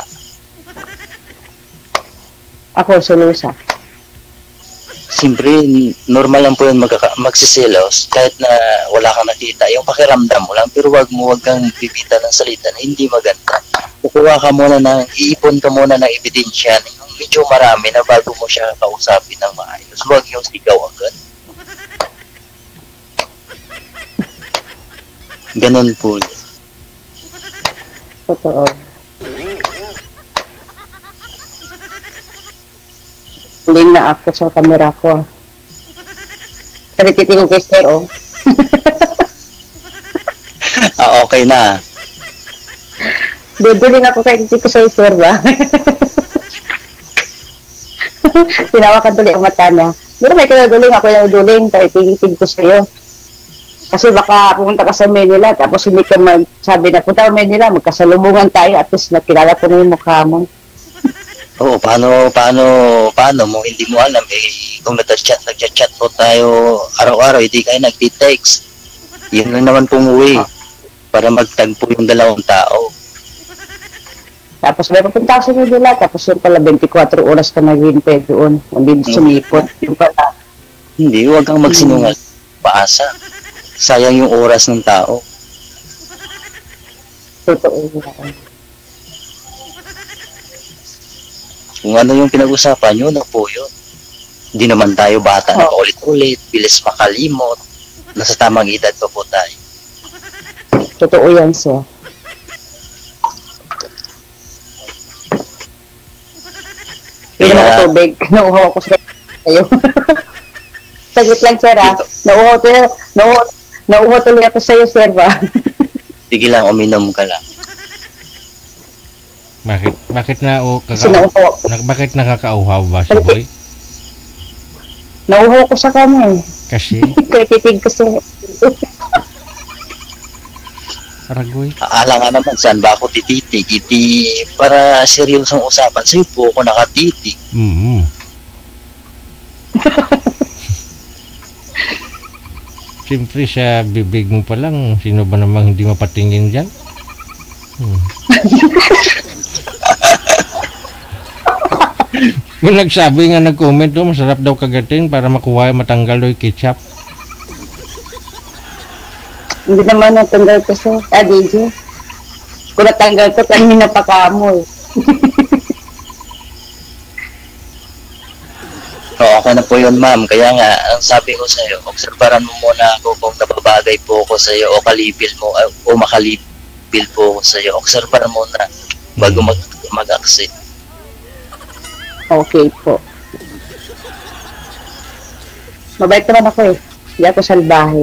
Ako, selosa. Siyempre, normal lang po yun magkaka- magsisilos kahit na wala kang nakita. Yung pakiramdam mo lang, pero wag mo, wag kang bibita ng salita na hindi maganda. Kukuha ka muna ng, iipon ka muna ng ebidensya, yung medyo marami na bago mo siya kausapin ng maayos. Wag yung sigaw agad. Ganon po. Totoo. Huling na ako sa camera ko. Pero titingin kay sir, oh. Ah, okay na. Duduling ako kay tito sa sir ba? Tinawakan tuloy ang mata niya. Pero may kinaduling ako yung duling, tayo tingin ko sa'yo. Kasi baka pumunta ka sa Manila, tapos hindi ka magsabi na punta ka Manila, magkasalubungan tayo, at least nakilala ko na yung mukha mo. Oo, paano, paano, paano mo, hindi mo alam, eh, kung nag-chat, nag-chat po tayo araw-araw, hindi kayo nag-text. Yun lang naman pong way, para magtagpo yung dalawang tao. Tapos may papunta ka sa Manila, tapos yung pala twenty-four oras ka naghihintay doon, hindi sumipot. Yung pala, Hindi, huwag kang magsinungal. Paasa. Sayang yung oras ng tao. totoo yun. Kung ano yung pinag-usapan nyo, na po yun. Hindi naman tayo bata na paulit-ulit, bilis makalimot. Nasa tamang edad pa po tayo. Totoo yan, sir. Hindi naman ako tubig. Nauhaw ko sa kayo. Saglit lang, sir, ha? Nauhaw tuloy, nauhaw, nauhaw tuloy ako sa'yo, sir, ba? Sige lang, uminom ka lang. Bakit? Bakit na o Kasi kaka nauhaw. na, bakit nakakauhaw ba si Boy? Nauhaw ko sa kanya, eh. Kasi Kaya titig ko sa... Aragoy. Akala nga naman, saan ba ako tititig? Iti, para seryosong usapan, sa'yo po ako nakatitig. Mm. Siyempre sa bibig mo pa lang, sino ba namang hindi mapatingin dyan? Hmm. May nagsabi nga nag-comment doon, masarap daw kagatin para makuha matanggal daw yung ketchup. Hindi naman natanggal ko sa... Ah, D J. Kung natanggal ko, kanina pa ka mo, eh. Oo, okay na po yun, ma'am. Kaya nga, ang sabi ko sa'yo, obserbaran mo muna ako kung nababagay po ako sa'yo o kalipil mo, uh, o makalipil po ako sa'yo. Obserbaran mo na bago mag mag-accept. Okay po. Mabait naman ako, eh. Hindi ako salbahe.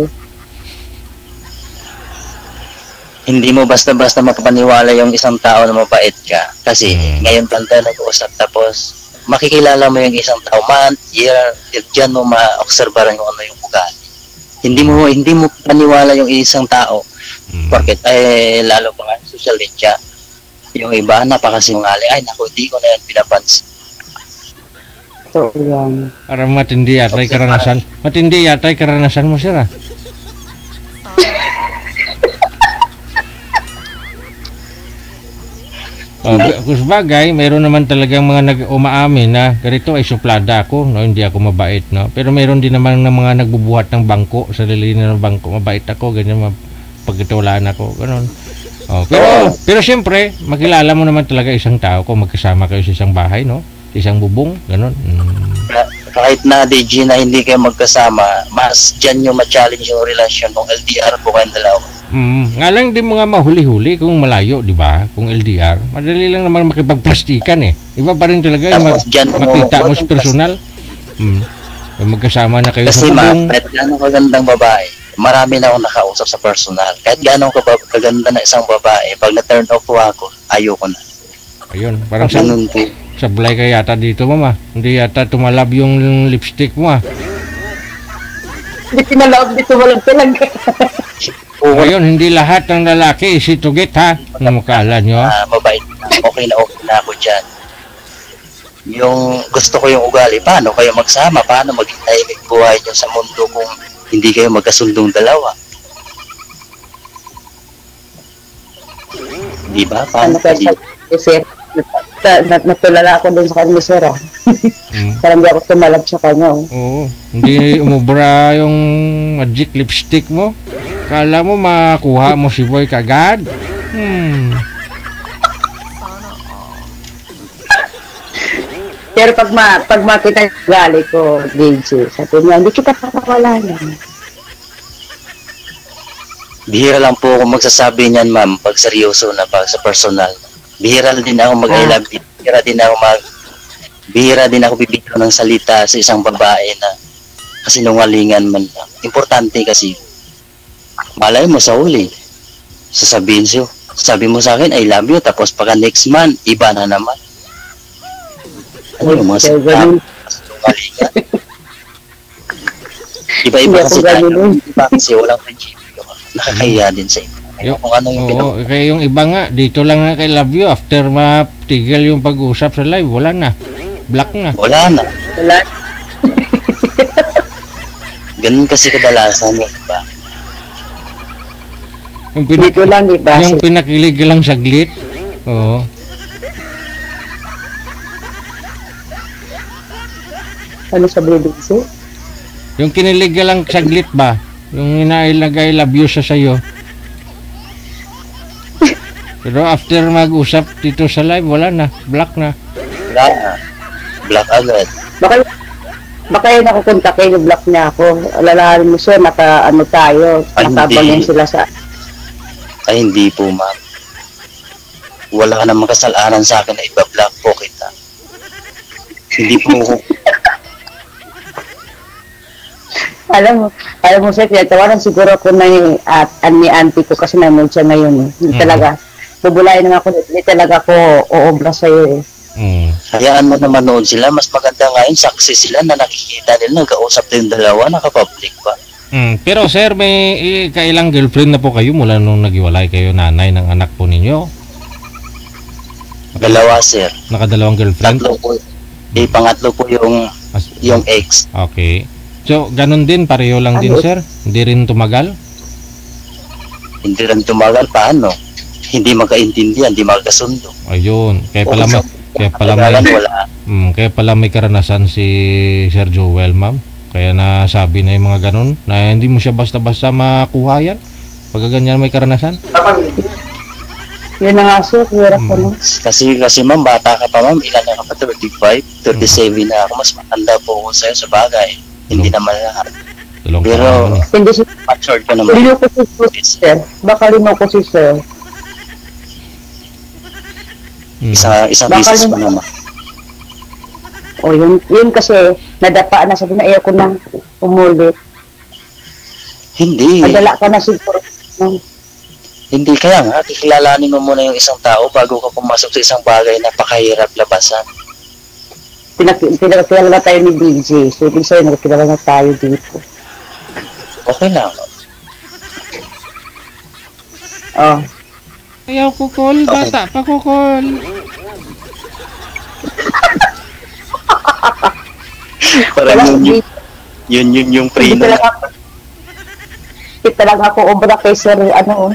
Hindi mo basta-basta mapapaniwala yung isang tao na mabait ka. Kasi ngayon pa tayo nag-uusap, tapos makikilala mo yung isang tao, month, year, dyan mo ma-obserbaran kung ano yung ugali. Hindi mo hindi mo paniwala yung isang tao. Bakit? Eh, lalo pa nga social media. Yung iba, napakasinungaling. Ay, naku, di ko na yan pinapansin. So, yan. Para matindi yata yung karanasan. Matindi yata yung karanasan mo, sir, ah. Oh, kung sabagay, mayroon naman talagang mga nag-umaamin na ganito ay suplada ako, no, hindi ako mabait, no. Pero mayroon din naman ng mga nagbubuhat ng bangko, sa lilinan ng bangko, mabait ako, ganyan, pagkatulaan ako, ganoon. Oh, pero pero siyempre, makilala mo naman talaga isang tao kung magkasama kayo sa isang bahay, no, isang bubong, ganoon. Mm. Kahit na D J na hindi kayo magkasama, mas dyan yung ma-challenge yung relasyon kung L D R po kayong dalawa. Mm, nga lang din mga mahuli-huli kung malayo, di ba? Kung L D R, madali lang naman makipagplastikan eh. Iba pa rin talaga yung mag makita mo sa personal. Mm. Yung magkasama na kayo Kasi sa ma, bubong. kahit gano'ng kagandang babae, marami na akong nakausap sa personal. Kahit gano'ng kaba- kaganda na isang babae, pag na-turn off ko ako, ayoko na. Ayun, parang sa, Ganun po. sablay ka yata dito, mama. Hindi yata tumalab yung lipstick mo, ah. Hindi pinalawag dito, walang talaga. Ayun, hindi lahat ng lalaki isitugit, ha? Ano makala nyo, ha? Ah, mabait na. Okay na okay na ako dyan. Yung gusto ko yung ugali, paano kayo magsama? Paano maging tahimik buhay nyo sa mundo kung hindi kayo magkasundong dalawa? Di ba? Paano Ano kasi, kasi? sir, nat- nat- natulala ako dun sa kanya, sir, ah. Mm. Parang di ako tumalab sa kanya, oh. Oo, hindi umubra yung magic lipstick mo. Kala mo makuha mo si Boy kagad? Hmm. Pero pag, ma pag makita yung gali ko, D J, sabi niya, hindi kita papakalanan. Bihira lang po ako magsasabi niyan, ma'am, pag seryoso na, pag sa personal. Bihira din ako mag-I love you. Bihira din ako mag... Bihira din ako bibigyan ng salita sa isang babae na kasinungalingan man lang. Importante kasi, malay mo sa huli, sasabihin siyo, sabi mo sa akin, I love you, tapos pagka next month, iba na naman. Ano yung mga salita? Kasinungalingan. Iba-iba kasi tayo. Iba kasi walang prinsipyo. Nakakahiya din sa iba. Yung, kung ano yung oo, kaya yung iba nga, dito lang nga kay love you, after matigil yung pag-usap sa live, wala na. Black na. Wala na. Wala. Ganun kasi kadalasan yung iba. Yung, pinak Dito lang, di ba? yung pinakilig lang saglit. Oo. Ano sa breeding, sir? Yung kinilig ka lang saglit ba? Yung inailagay love you sa sayo. Pero after mag-usap dito sa live, wala na. Black na. Wala na. Black agad. Baka, Baka yun ako kontakin, yung block niya ako. Alalahanin mo sir, naka ano tayo, Ay, nakabangin hindi. sila sa... Ay, hindi po, ma'am. Wala ka namang kasalanan sa akin na iba-block po kita. Hindi po ako. Alam mo, alam mo sir, kaya tawanan siguro ako na yung at ni auntie ko kasi nanood siya ngayon eh. Hindi Mhm. talaga, bubulayin na ako, hindi talaga ako uobra sa'yo eh. Mm. Hayaan mo na manood sila. Mas maganda ngayon, saksi sila na nakikita nila. Nagkausap din dalawa, nakapublic pa. Mm. Pero sir, may eh, kailang girlfriend na po kayo mula nung naghiwalay kayo, nanay ng anak po ninyo? Dalawa, sir. Nakadalawang girlfriend? Tatlo po. Eh, pangatlo po yung As- yung ex. Okay. So, ganun din, pareho lang din sir? Hindi rin tumagal? Hindi rin tumagal. Paano? Hindi magkaintindihan, hindi magkasundo. Ayun. Kaya pala may, kaya pala Matagalan, may, wala. mm, kaya pala may karanasan si Sir Joel, ma'am. Kaya nasabi na yung mga ganun, na hindi mo siya basta-basta makuha yan. Pagka ganyan may karanasan. Yun na nga sir, hirap ko no. Kasi, kasi ma'am, bata ka pa ma'am. Ilan na ka pa? thirty-five, thirty-seven na ako. Mas matanda po ako sa'yo sa bagay. Hindi naman lahat. Tulong Pero, Hindi si matured ka naman. Lino ko si sir, baka lino ko si sir. Isa, isang Baka business pa rin- naman. O yun, yun kasi, nadapa na sabi na ayaw ko nang umulit. Hindi. Madala ka na siguro. No? Hindi, kaya nga, kikilalanin mo muna yung isang tao bago ka pumasok sa isang bagay na pakahirap labasan. Pinak- Pinakilala na tayo ni D J. So, ibig sabihin, nakikilala na tayo dito. Okay lang. Oh. Ayaw ko call, bata pa ko call. Parang Wala, yun, hindi, yun, yun, yun yung hindi prino. talaga ako, hindi talaga ako obra kay sir, ano,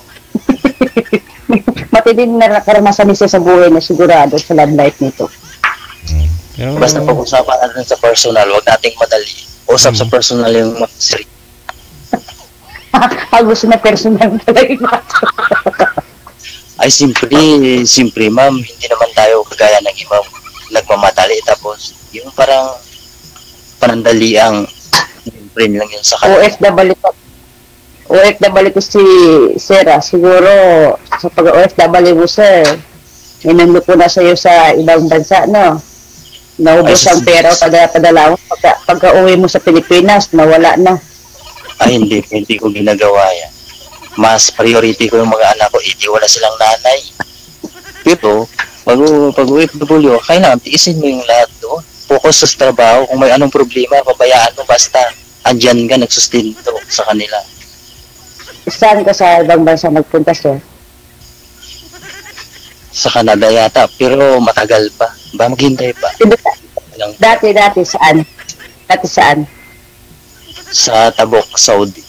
matinding na karanasan ni sir sa buhay na sigurado sa love life nito. Pero, Basta pag-usapan natin sa personal, wag nating madali. Usap sa personal yung mga sir. Ah, gusto na personal talaga. Ay, simpre, simpre, ma'am, hindi naman tayo kagaya ng iba nagmamadali tapos yung parang panandaliang friend lang yun sa O kanila. F W pa. O F W ko si Sera. Siguro sa pag-O F W mo sir, inando ko na sa'yo sa ibang bansa, no? Naubos Ay, ang pera padala-padala mo. Pagka, pagka-uwi mo sa Pilipinas, nawala na. Ay, hindi, hindi ko ginagawa yan. Mas priority ko yung mga anak ko, hindi wala silang nanay. Pero, pag, pag O F W, kailangan tiisin mo yung lahat doon. Focus sa trabaho. Kung may anong problema, pabayaan mo basta andyan ka, nagsustinto sa kanila. Saan ka sa ibang bansa nagpunta, sir? Sa Canada yata, pero matagal pa. Ba, maghintay pa. Ilang- Dati, dati, saan? Dati saan? Sa Tabok, Saudi.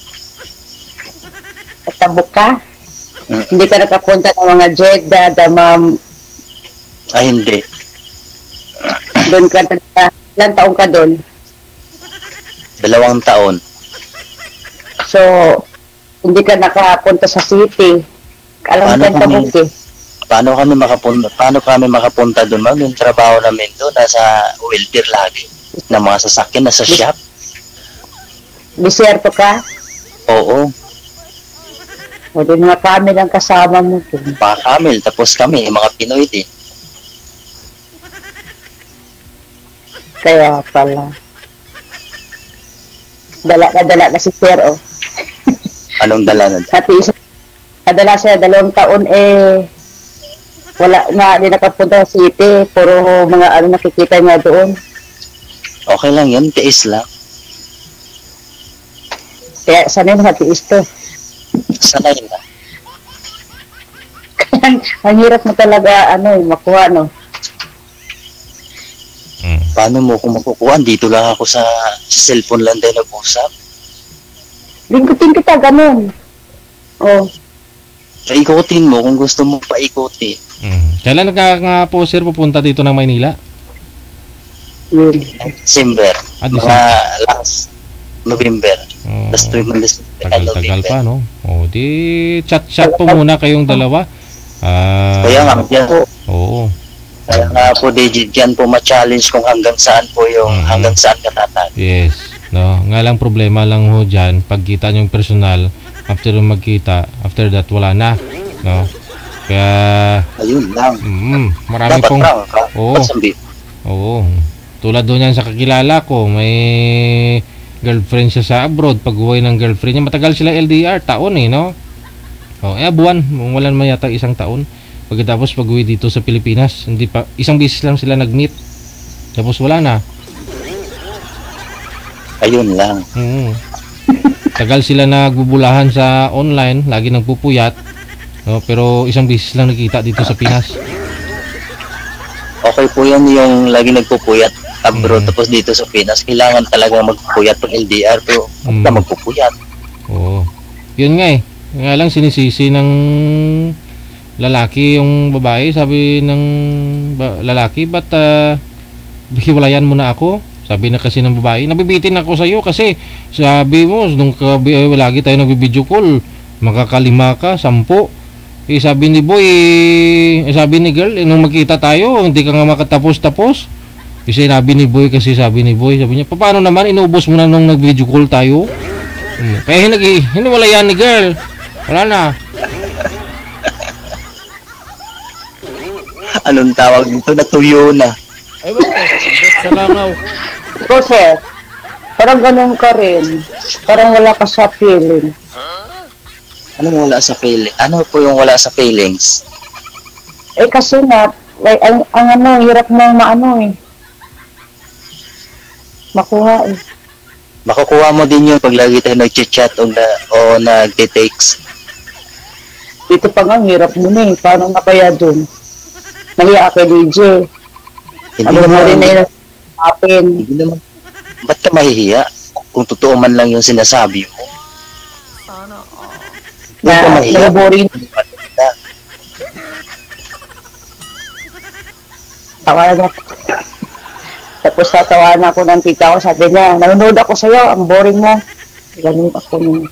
Tabuk ka? Mm. Hindi ka nakapunta ng mga Jeddah, Damam, Ay, hindi. doon ka, ilang taong ka doon? Dalawang taon. So, hindi ka nakapunta sa city. Alam mo Paano ka kami- Tabuk eh. Paano kami makapunta? Paano kami makapunta doon, ma'am? Yung trabaho namin doon, nasa welfare lagi. Na mga sasakyan, nasa shop. Desierto ka? Oo, O di mga kami lang kasama mo doon. mga camel. Tapos kami, mga Pinoy din. Kaya pala. Dala na dala na si Sir, oh. Anong dala na? Pati isa, kadala siya, dalawang taon eh, wala na, di nakapunta sa city. Puro mga ano nakikita niya doon. Okay lang yun, tiis lang. Kaya sanay mga tiis to. Sanay na. Ang hirap mo talaga, ano, eh, makuha, no? Paano mo kung makukuha? Dito lang ako sa, sa cellphone lang tayo nag-usap. Lingkutin kita, ganun. Oh. Paikutin mo kung gusto mo paikutin. Mm. Kailan ka nga po sir pupunta dito ng Maynila? Yun. December. Ah, Mga last November. Oh, Last week ng December. tagal-tagal pa, no? O, di chat-chat po muna kayong dalawa. Ah, Kaya nga, yan. Oo. Kaya nga po, Digit, yan po ma-challenge kung hanggang saan po yung Mhm. hanggang saan ka tatag. Yes. No, nga lang problema lang ho dyan, pagkita nyo yung personal, after yung magkita, after that wala na. No? Kaya, Ayun lang. mm, marami Dapat pong, prank ka. oo, Ba't sambi? oo. Tulad doon yan sa kakilala ko, may girlfriend siya sa abroad, pag uwi ng girlfriend niya, matagal sila L D R, taon eh, no? Oh, eh, buwan, wala naman yata isang taon. Pagkatapos pag uwi dito sa Pilipinas, hindi pa, isang beses lang sila nag-meet. Tapos wala na. Ayun lang. Mm. Tagal sila nagbubulahan sa online, lagi nagpupuyat. No, pero isang beses lang nakita dito sa Pinas. Okay po yan yung lagi nagpupuyat abroad Mm. tapos dito sa Pinas. Kailangan talaga magpupuyat pag L D R pero huwag Mm. ka magpupuyat. Oo. Yun nga eh. Nga lang sinisisi ng lalaki yung babae. Sabi ng ba- lalaki, ba't uh, hiwalayan mo na ako? Sabi na kasi ng babae, nabibitin ako sa'yo kasi sabi mo, nung kabi, eh, lagi tayo nagbibideo call, makakalima ka, sampo. Eh, sabi ni boy, eh, sabi ni girl, eh, nung magkita tayo, hindi ka nga makatapos-tapos. Eh, sinabi ni boy kasi sabi ni boy, sabi niya, paano naman, inubos mo na nung nag-video call tayo? Hmm. Kaya hinagi, hiniwalayan ni girl. Wala na. Anong tawag dito? Natuyo na. Ay, wala. Sa langaw. Ikaw, sir, parang ganun ka rin. Parang wala ka sa feeling. Anong wala sa feeling? Ano po yung wala sa feelings? Eh, kasi na, like, ang, ang ano, hirap mong maano eh. Makuha eh. Makukuha mo din yun pag lagi tayo nag-chat o, na, o nag-text. Dito pa nga, hirap mo na eh. Paano na kaya dun? Nahiya ka, D J. Hindi Ano mo naman, rin na yun happen. hindi naman. Ba't ka mahihiya? Kung totoo man lang yung sinasabi mo. Sana all. Ba't ka Na, mahihiya? naboring. Tawa na. Tapos tatawanan ako ng tita ko. Sabi niya, nanonood ako sa'yo. Ang boring mo. Ganun ako nung...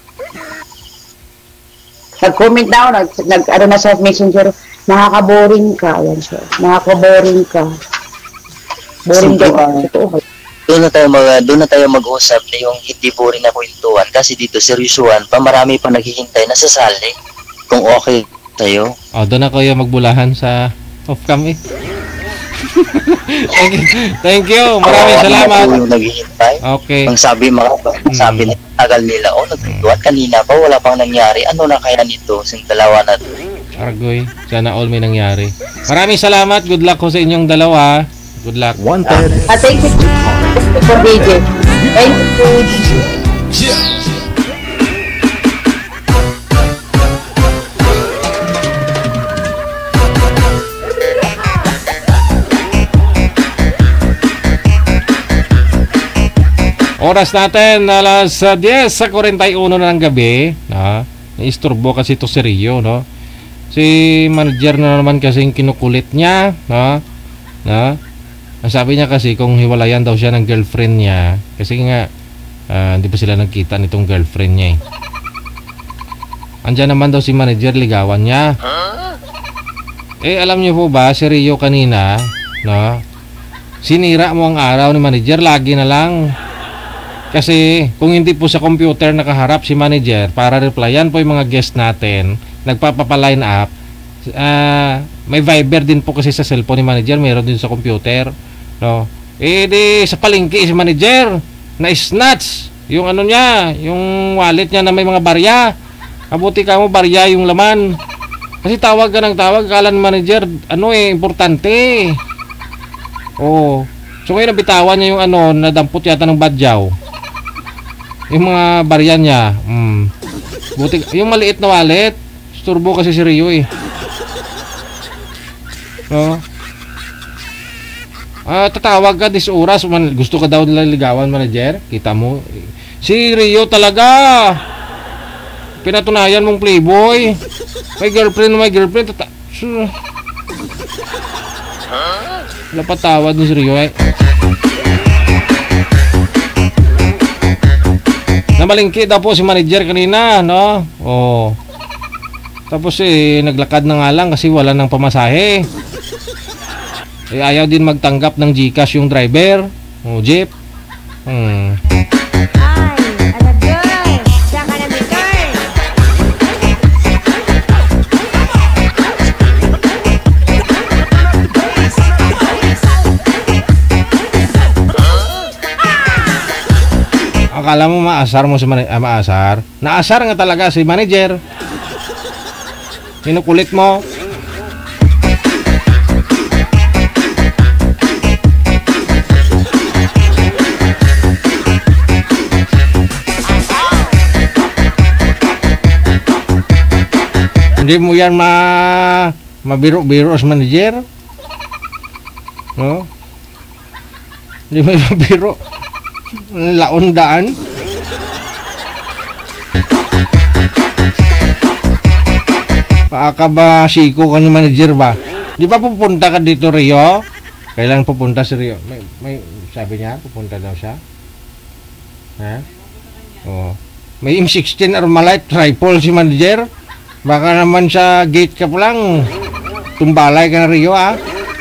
Nag-comment na ako. Nag, nag, ano na sa messenger. Nakaka-boring ka. Yan siya. Nakaka-boring ka. Boring daw ako. Totoo. Doon na tayo mag doon na tayo mag-usap na yung hindi boring na kwentuhan kasi dito seryosuhan pa marami pa naghihintay na sasali kung okay tayo. O, doon na kayo magbulahan sa off-cam eh. Thank you. Thank you. Maraming Oo, salamat. ano po yung naghihintay. Okay. Ang sabi mga sabi ni tagal nila oh nagkwentuhan kanina pa wala pang nangyari. Ano na kaya nito sing dalawa na to? Argoy, sana all may nangyari. Maraming salamat. Good luck ko sa inyong dalawa. Good luck. Wanted. Ah, thank you for D J. Thank you. Oras natin alas uh, diyes sa forty-one na ng gabi. Na, naisturbo kasi to si Rio, no? Si manager na naman kasi kinukulit niya, no? Na, ang sabi niya kasi kung hiwalayan daw siya ng girlfriend niya, kasi nga uh, hindi pa sila nagkita nitong girlfriend niya eh. Andiyan naman daw si manager, ligawan niya. Eh, alam niyo po ba, si Rio kanina, no? Sinira mo ang araw ni manager, lagi na lang. Kasi kung hindi po sa computer nakaharap si manager para replyan po yung mga guest natin, nagpapapa-line up, uh, may Viber din po kasi sa cellphone ni manager, mayroon din sa computer, no? Eh di sa palengke si manager na snatch yung ano niya, yung wallet niya na may mga barya. Abuti ka mo barya yung laman. Kasi tawag ka ng tawag, kala ni manager ano eh, importante. Oh. So ngayon nabitawan niya yung ano, nadampot yata ng badyaw. Yung mga barya niya, mm. Buti, yung maliit na wallet, turbo kasi si Rio eh. No? Ah, tatawag ka dis oras, man, gusto ka daw nila ligawan manager, kita mo. Si Rio talaga. Pinatunayan mong playboy. May girlfriend, may girlfriend. Tata Lapatawad ni si Rio eh. Namalingki daw po si manager kanina, no? Oh. Tapos eh, naglakad na nga lang kasi wala nang pamasahe. Eh, ayaw din magtanggap ng GCash yung driver. O, jeep. Hmm. Ay, alagoy. Saka na bitor. Akala mo maasar mo si man ah, maasar? Naasar nga talaga si manager. Kinukulit mo. Hindi mo yan ma mabiro-biro sa manager. No? Hindi mo yan mabiro. Laon daan. Paaka ba siko ka ni manager ba? Di ba pupunta ka dito, Rio? Kailan pupunta si Rio? May, may sabi niya, pupunta daw siya. Ha? Oh. May M sixteen Armalite rifle si manager. Baka naman sa gate ka pa lang. Tumbalay ka na, Rio, ah.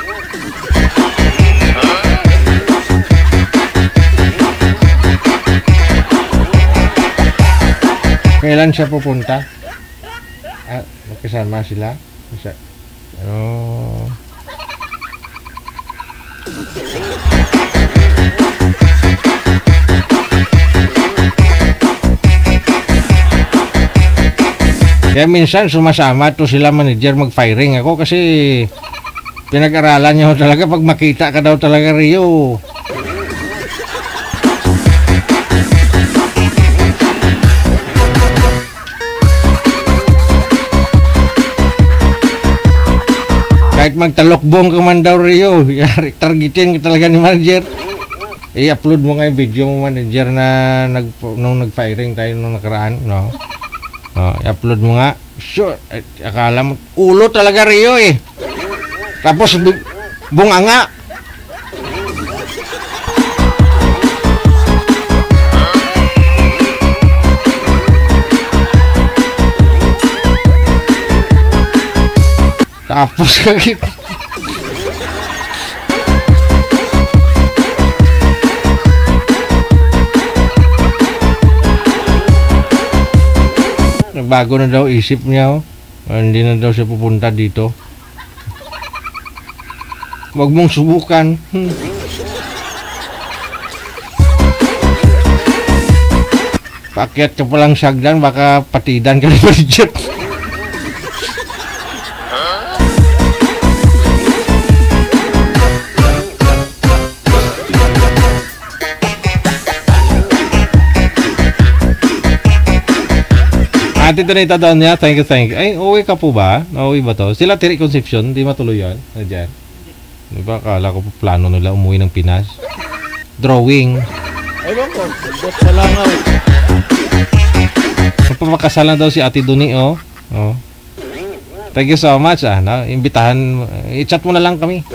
Kailan siya pupunta? Ah, magkasama sila? Isa. Ano? Kaya minsan sumasama to sila manager mag-firing ako kasi pinag-aralan niyo talaga pag makita ka daw talaga, Rio. Kahit magtalokbong ka man daw, Rio, targetin ka talaga ni manager. I-upload mo nga yung video mo, manager, na nag, nung nag-firing tayo nung nakaraan, no? No, i-upload mo nga. Sure, eh, akala mo, ulo talaga, Rio, eh. Tapos, bunganga. Tapos kagit. Nagbago na daw isip niya, oh. Hindi na daw siya pupunta dito. Huwag mong subukan. Hmm. Pakyat ka palang sagdan, baka patidan ka na manager. Ate Donita doon niya, thank you, thank you. Ay, uwi ka po ba? Uwi ba to? Sila Tiri Concepcion, di matuloy yan. Ano dyan? Di ba, akala ko po plano nila umuwi ng Pinas. Drawing. Ewan ko, bot sa langaw. Magpapakasalan daw si Ate Doni, oh. Oh. Thank you so much, ah. Na, imbitahan, i-chat mo na lang kami.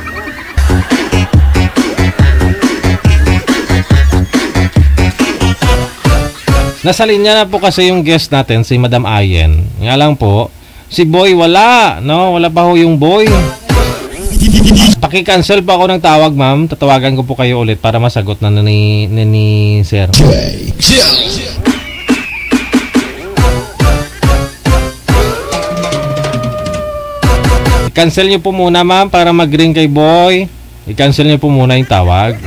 Nasa linya na po kasi yung guest natin, si Madam Ayen. Nga lang po, si Boy wala, no? Wala pa ho yung Boy. Paki-cancel pa ako ng tawag, ma'am. Tatawagan ko po kayo ulit para masagot na ni, ni, ni Sir. I-cancel nyo po muna, ma'am, para mag-ring kay Boy. I-cancel nyo po muna yung tawag.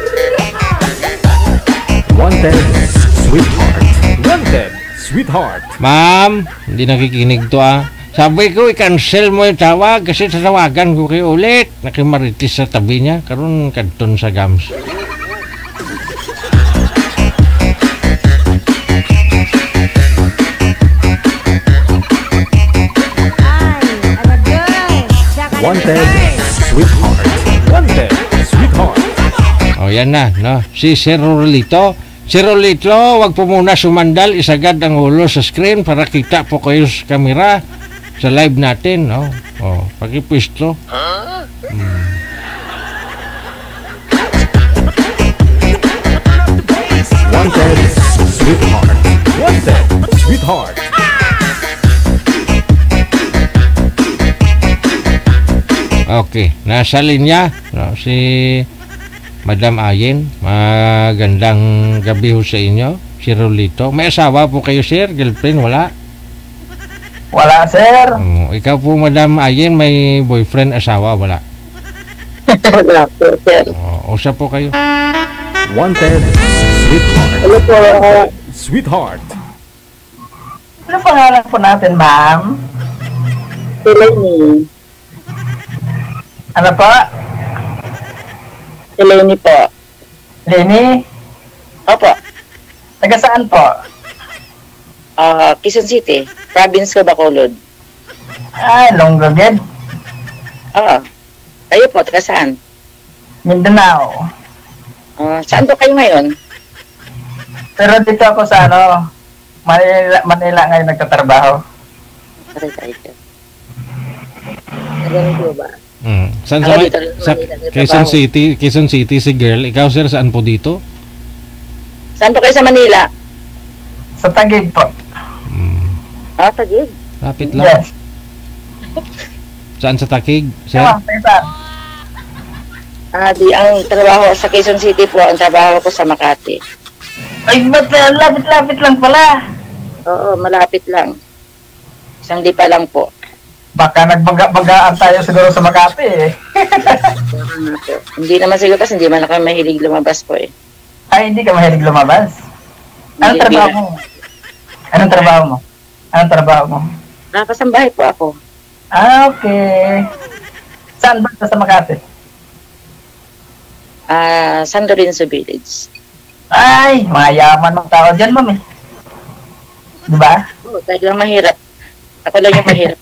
Wanted, sweetheart. Wanted, sweetheart. Ma'am, hindi nakikinig to, ah. Sabi ko, i-cancel mo yung tawag kasi tatawagan ko kayo ulit. Nakimaritis sa tabi niya. Karoon kadton sa gams. Wanted, sweetheart. Wanted, sweetheart. O, yan na, no? Si Sir Rolito. Sir Rolito, wag po muna sumandal. Isagad ang ulo sa screen para kita po kayo sa kamera sa live natin, no? O, pakipwisto. Hmm. Wanted, sweetheart. Wanted, sweetheart. Okay, nasa linya no, si Madam Ayen. Magandang gabi ho sa inyo. Si Rolito. May asawa po kayo, sir? Girlfriend? Wala? Wala, sir. Oh, ikaw po, Madam Ayen, may boyfriend, asawa? Wala? Wala po, sir. Oh, usap po kayo. Wanted, sweetheart. Ano po? Sweetheart. Ano pangalan po natin, ma'am? Si Lenny. Ano po? Si Lenny po. Lenny? Opo. Taga saan po? Ah, Quezon City. Province ko, Bacolod. Ah, Longgoged. Oo. Kayo po, taga saan? Mindanao. Ah, saan po kayo ngayon? Pero dito ako sa ano, Manila, Manila ngayon nagtatrabaho. Aray, tayo. Ganun po ba? Mm. Saan Ako sa, dito rin, sa Manila, nagtatrabaho. Quezon City, Quezon City si girl. Ikaw, sir, saan po dito? Saan po kayo sa Manila? Sa Taguig po. Ah, Taguig. Lapit lang. Yes. Saan sa Taguig, sir? Saan? Saan? Ah, di ang trabaho sa Quezon City po, ang trabaho ko sa Makati. Ay, ba't uh, lapit-lapit lang pala? Oo, malapit lang. Isang di pa lang po. Baka nagbaga-bagaan tayo siguro sa Makati eh. Hindi naman siguro kasi hindi man ako mahilig lumabas po eh. Ay, hindi ka mahilig lumabas? Anong Hindi, trabaho hindi mo? Anong trabaho mo? Anong trabaho mo? Nakasambahay po ako. Ah, okay. Saan ba sa Makati? Ah, San Lorenzo Village. Ay, mga yaman ng tao dyan, ma'am eh. Di ba? Oo, tayo lang mahirap. Ako lang yung mahirap.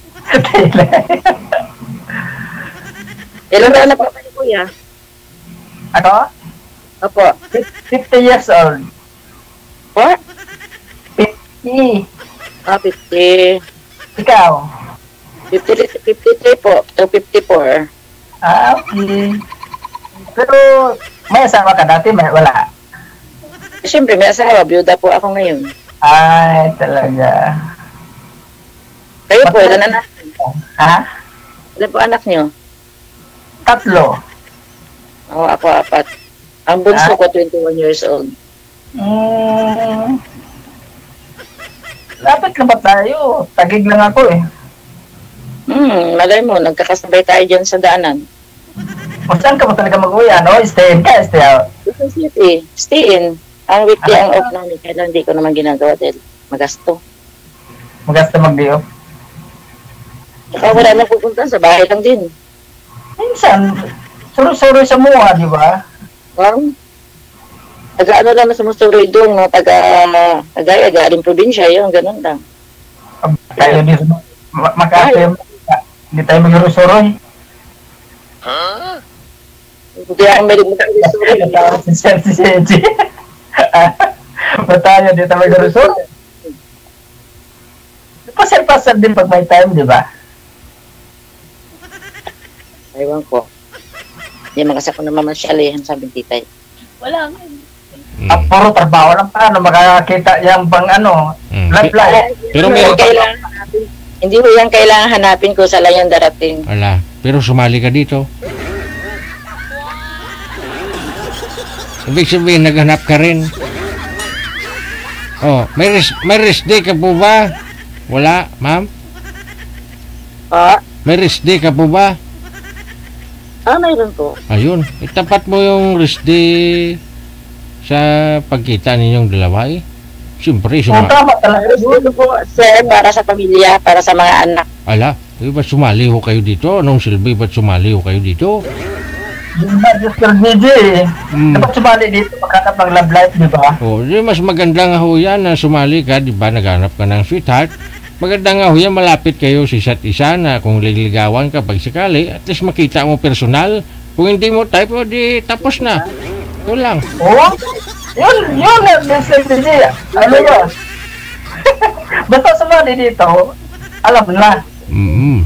Ilan taon na po kayo, kuya? Ano? Opo. fifty years old. What? fifty. Ah, fifty. Ikaw? fifty, fifty-three po. To fifty-four. Ah, okay. Pero, may asawa ka dati, may wala. Siyempre, may asawa. Byuda po ako ngayon. Ay, talaga. Kayo po, ilan anak? Ha? Ilan po anak nyo? Tatlo. Oo, ako apat. Ang bunso Ah? ko, twenty-one years old. Hmm. Lapit na ba tayo? Tagig lang ako eh. Hmm, malay mo, nagkakasabay tayo dyan sa daanan. O saan ka ba talaga mag-uwi? Ano? Stay in ka? Stay out? Quezon City, stay in. Ang weekly ang off namin, kaya hindi ko naman ginagawa dahil magasto. Magasta mag-day off? Saka wala na pupunta, sa bahay lang din. Minsan, suro-suro sa mua, di ba? Parang, taga-ano lang na sumusuroy doon, no? taga, taga, galing probinsya, yun, ganun lang. Tayo dito, ma- Makati, hindi tayo mag-suro-suroy. Huh? Hindi ako may mag-suroy. Si Sir, si Senji. Ba tayo dito mag-suro-suroy? Pasal-pasal din pag may time, di ba? Ewan ko. Hindi man kasi ako namamasyalihan, sabi ni titay. Wala nga. Mm. At puro trabaho lang paano makakita yung pang ano, Mm. life life. Pero Hindi meron ko kailangan hanapin. Hindi ko yan kailangan hanapin ko sa lang yung darating. Wala. Pero sumali ka dito. Ibig sabihin, naghanap ka rin. Oh, may rest, may rest day ka po ba? Wala, ma'am? Ah, May rest day ka po ba? ah mayroon po. Ayun, itapat mo yung rest day sa pagkita ninyong dalawa eh. Siyempre, Kung suma... tama talaga. Gusto ko, sir, para sa pamilya, para sa mga anak. Ala, eh, ba't sumali ho kayo dito? Anong silbi, ba't sumali ho kayo dito? Yung ba, Mister D J eh. Mm. Dapat sumali dito, maghanap ng love life, di ba? Oh, di mas maganda nga ho yan na sumali ka, di ba? Naghanap ka ng sweetheart. Maganda nga ho yan, malapit kayo sa isa't isa na kung liligawan ka pag sakali, at least makita mo personal. Kung hindi mo type, o di tapos na. Yun lang. Oo? Yun, yun na, Mister D J. Ano yun? Basta sumali dito, alam na. Mm-hmm.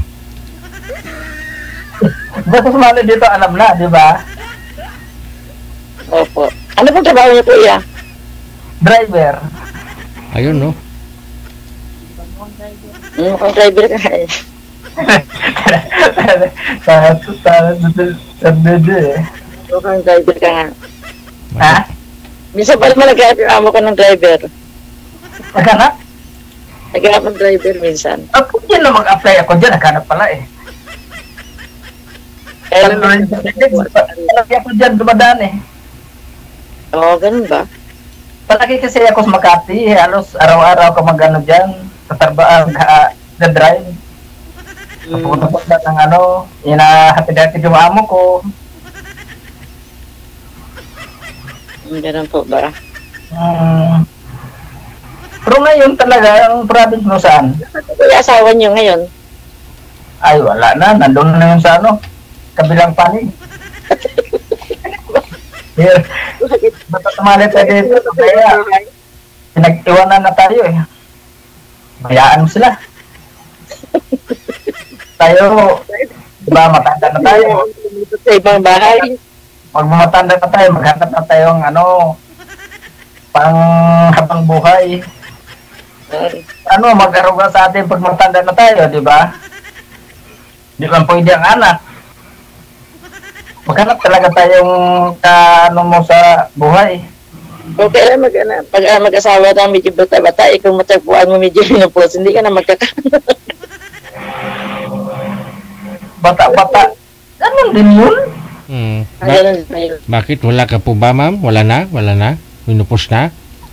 Basta sumali dito, alam na, di ba? Opo. Ano pong trabaho niyo po, iya? Driver. Ayun, no? Hmm, mukhang driver ka eh. Sa sa sa dede. Mukhang driver ka nga. Ha? Minsan pa naman nag-amo ka ng driver. Naghanap? Nag-amo ng driver minsan. Ako dyan na mag-apply ako dyan, naghanap pala eh. Kaya Ano rin sa palagi ako dyan dumadaan eh. Oo, ganun ba? Palagi kasi ako sa Makati, halos araw-araw ako mag-ano dyan, sa tarbaan, na drive. Papunta ng ano, inahatid-hatid yung amo ko. Ganun po ba? Hmm. Pero ngayon talaga, ang province mo saan? Kaya asawa niyo ngayon? Ay, wala na. Nandun na yun sa ano, kabilang panig. Here, basta tumali tayo dito, kaya pinag-iwanan na tayo eh. Bayaan mo sila. Tayo, diba, matanda na tayo. Sa ibang bahay. Pag matanda na tayo, maghanap na tayong ano, pang habang buhay. Ano, mag-aruga sa atin pag matanda na tayo, di ba? Di ba pwede ang anak? Maghanap talaga tayong ka, ano mo sa buhay. Okay lang, mag, ano, pag uh, mag-asawa na medyo bata-bata, ikaw matagpuan mo medyo minupos, hindi ka na magkakaroon. Bata-bata, ganun din yun. Hmm. Ah, Ba- ganun ba yun? bakit wala ka po ba, ma'am? Wala na? Wala na? Minupos na?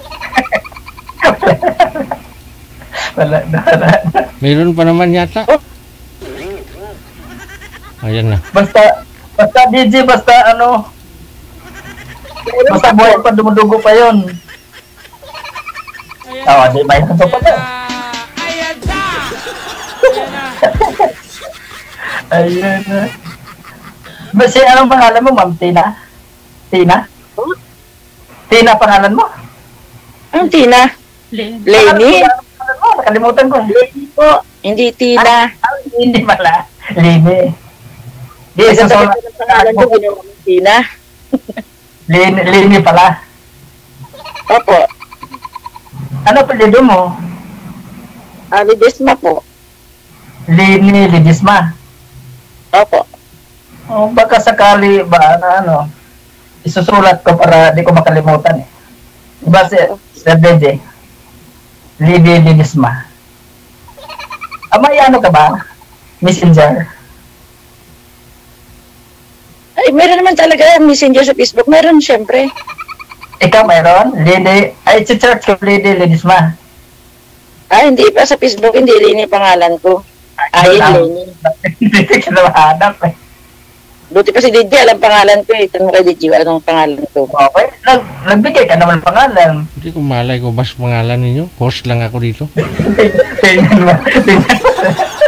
Wala na, wala na. Mayroon pa naman yata. Ayan na. Basta, basta D J, basta ano, basta buhay pa, dumudugo pa yun. Tawa, di ba yun ito pa ba? Ayun na. Basta anong pangalan mo, ma'am? Tina? Tina? Tina pangalan mo? Anong Tina? Lenny? Pangalan mo, nakalimutan ko. Lenny po, hindi Tina. Ah, hindi pala. Lenny. Di, Kasi sa sa sola. pangalan ko, ginawa mo Tina. Lenny, Lenny pala. Opo. Ano palido mo? Ah, Lidisma po. Lenny Lidisma. Opo. Oh, baka sakali ba na ano, isusulat ko para di ko makalimutan eh. Diba si Sir D J? Lenny Lidisma. Ah, may ano ka ba? Messenger? Ay, meron naman talaga messenger sa Facebook. Meron, syempre. Ikaw mayroon? Lenny, ay si-search ko Lenny Lidisma. Ah, hindi pa sa Facebook, hindi Lenny pangalan ko. Ay, Lenny. Hindi ka na mahanap eh. Buti pa si D J, alam pangalan ko eh. Tanong kay D J, anong pangalan ko. Okay, Nag, nagbigay ka naman ng pangalan. Hindi ko malay ko bas pangalan ninyo. Host lang ako dito. Tingnan mo. Tingnan mo.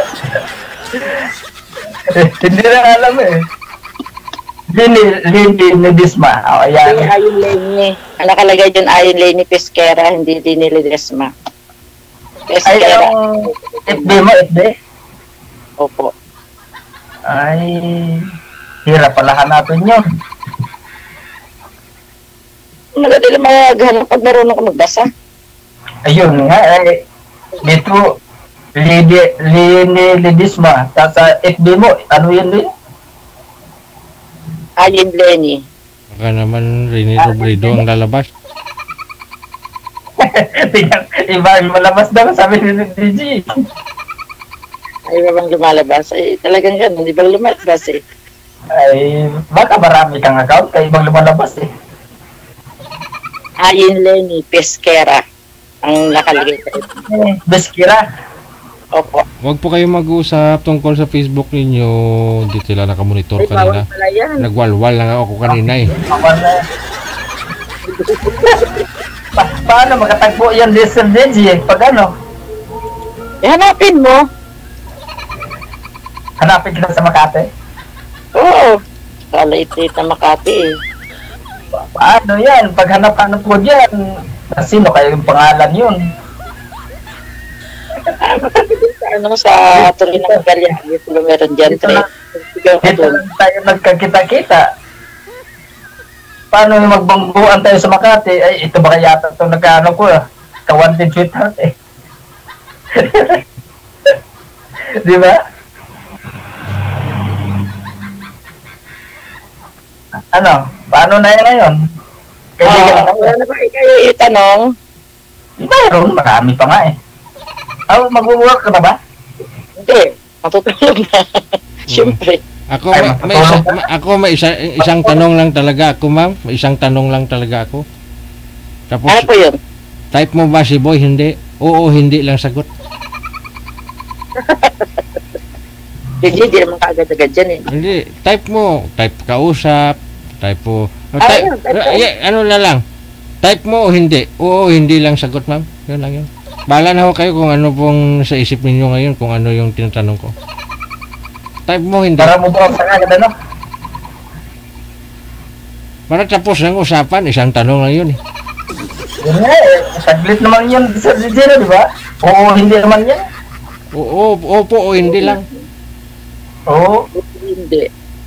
Hindi na alam eh. Lini, Lini Ledesma. O, ayan. Hindi, Ayon Lenny. Ang nakalagay dyan, Ayon Lenny Pesquera, hindi Lenny Ledesma. Ay, Pesquera. ang F B mo, F B? Opo. Ay, hirap pala hanapin yun. Madali lang maghanap pag marunong ka magbasa. Ayun nga, eh. Dito, Lini, Lini Ledesma. Sa sa F B mo, ano yun din? Ayon Lenny. Baka naman Rene Robredo ang lalabas. Tingnan, iba yung malabas daw, sabi ni D J. Ay, ba bang lumalabas? Ay, talagang ganun. Di ba lumalabas eh? Ay, baka marami kang account, kaya ibang lumalabas eh. Ayon Lenny Pesquera. Ang nakalagay sa Eh, Beskira. Opo. Huwag po kayo mag-usap tungkol sa Facebook ninyo. Hindi sila nakamonitor Ay, kanina. bawal pala yan. Nagwalwal lang ako kanina eh. Wala. Pa paano makatagpo yan di Sir D J eh? Pag ano? Eh, hanapin mo. Hanapin kita sa Makati? Oo. Kalait-lait na Makati eh. Pa paano yan? Pag hanap-hanap mo dyan, sino kayo yung pangalan yun? Ah, sa ano, sa tuloy ng Magallanes. Kung meron dyan, Dito tre. lang, dito lang tayo nagkakita-kita. Paano yung magbangguan tayo sa Makati? Ay, ito ba kaya ito nagkaano ko ah? Kawanted sweetheart eh. Di ba? Ano? Paano na yan ngayon? Kaibigan Ah, ako. wala na ba kayo itanong? Mayroon, marami pa nga eh. Oh, mag-work ka na ba? Hindi, matutulog na. Siyempre. Ako Ay, may, may isa, ma- ako may isa, isang tanong lang talaga ako, ma'am. May isang tanong lang talaga ako. Tapos Ano po yun? type mo ba si Boy? Hindi. Oo, hindi lang sagot. Hindi, hindi naman kaagad-agad dyan eh. Hindi, type mo, type kausap, type po. Oh, Ah, type, yun, type ah, ko. yeah, ano na lang. Type mo o hindi. Oo, hindi lang sagot, ma'am. Yun lang yun. Bahala na ho kayo kung ano pong sa isip ninyo ngayon, kung ano yung tinatanong ko. Type mo, hindi. Para mo po sa agad, ano? Para tapos ang usapan, isang tanong lang yun eh. Yun nga eh. Saglit naman yun sa zero, di ba? Oo, hindi naman yan. Oo, opo o hindi lang. Oo. Hindi.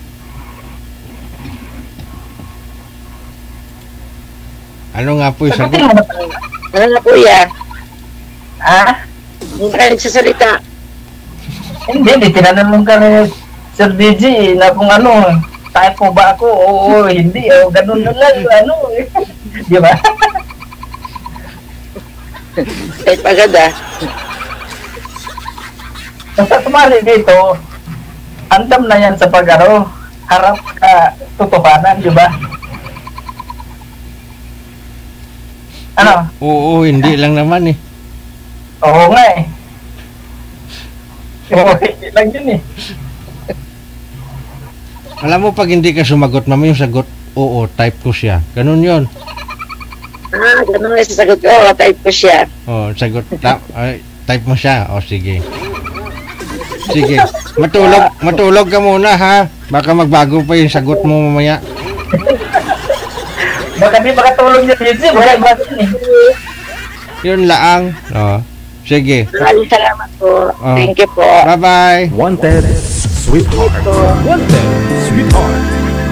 Ano nga po yung sagot? Sagutin mo na tayo. Ano na kuya? Ah? Hindi ka nagsasalita. Hindi, hindi. Tinanong ka ni Sir D J eh, na kung ano, type mo ba ako? Oo, hindi. O, ganun na lang. Ano eh. Di ba? Kahit agad ah. Basta tumali dito, andam na yan sa pag-aro. Harap ka tutuhanan, di ba? Ano? Oo, hindi lang naman eh. Oo nga eh. Oo, hindi lang yun eh. Alam mo, pag hindi ka sumagot, ma'am, yung sagot, oo, type ko siya. Ganun yun. Ah, ganun na sasagot ko. Oh, type ko siya. Oh, sagot, ta- ay, type mo siya. O, sige. Sige. Matulog, matulog ka muna, ha? Baka magbago pa yung sagot mo mamaya. Baka di makatulog niya dito, wala ba yun eh. Yun laang. Oh, sige. Maraming salamat po. Oh. Thank you po. Bye-bye. Wanted, sweetheart. Wanted, sweetheart.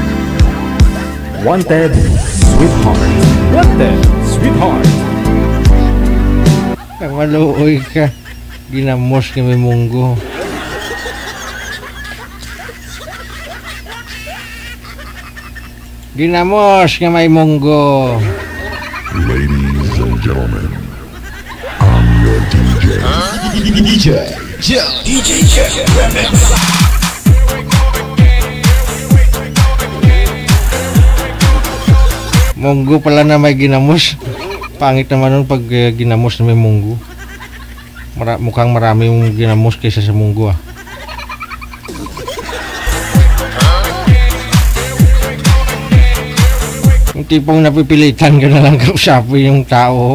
Wanted, sweetheart. Wanted, sweetheart. Maluoy ka. Ginamos kami munggo. Ginamos nga may munggo. Ladies and gentlemen, I'm your D J. D J. Joe. D J Joe. Remix. Munggo pala na may ginamos. Pangit naman nun pag uh, ginamos na may munggo. Mara mukhang marami yung ginamos kaysa sa munggo ah. Yung tipong napipilitan ka na lang kausapin yung tao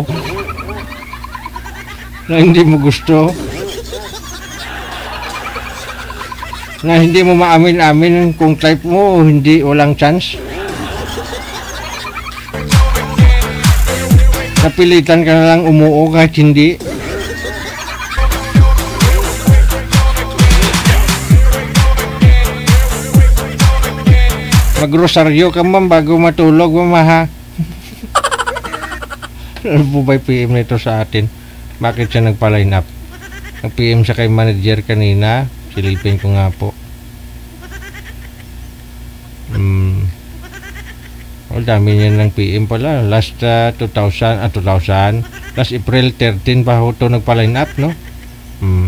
na hindi mo gusto, na hindi mo maamin-amin kung type mo o hindi, walang chance. Napilitan ka na lang umuo kahit hindi. Magrosaryo ka man bago matulog, mama ha. Ano po ba P M nito sa atin? Bakit siya nagpa-line up? Nag-P M siya kay manager kanina. Silipin ko nga po. Hmm. Oh, dami niya ng P M pala. Last uh, two thousand, ah, two thousand. Last April thirteen pa ho ito nagpa-line up, no? Hmm.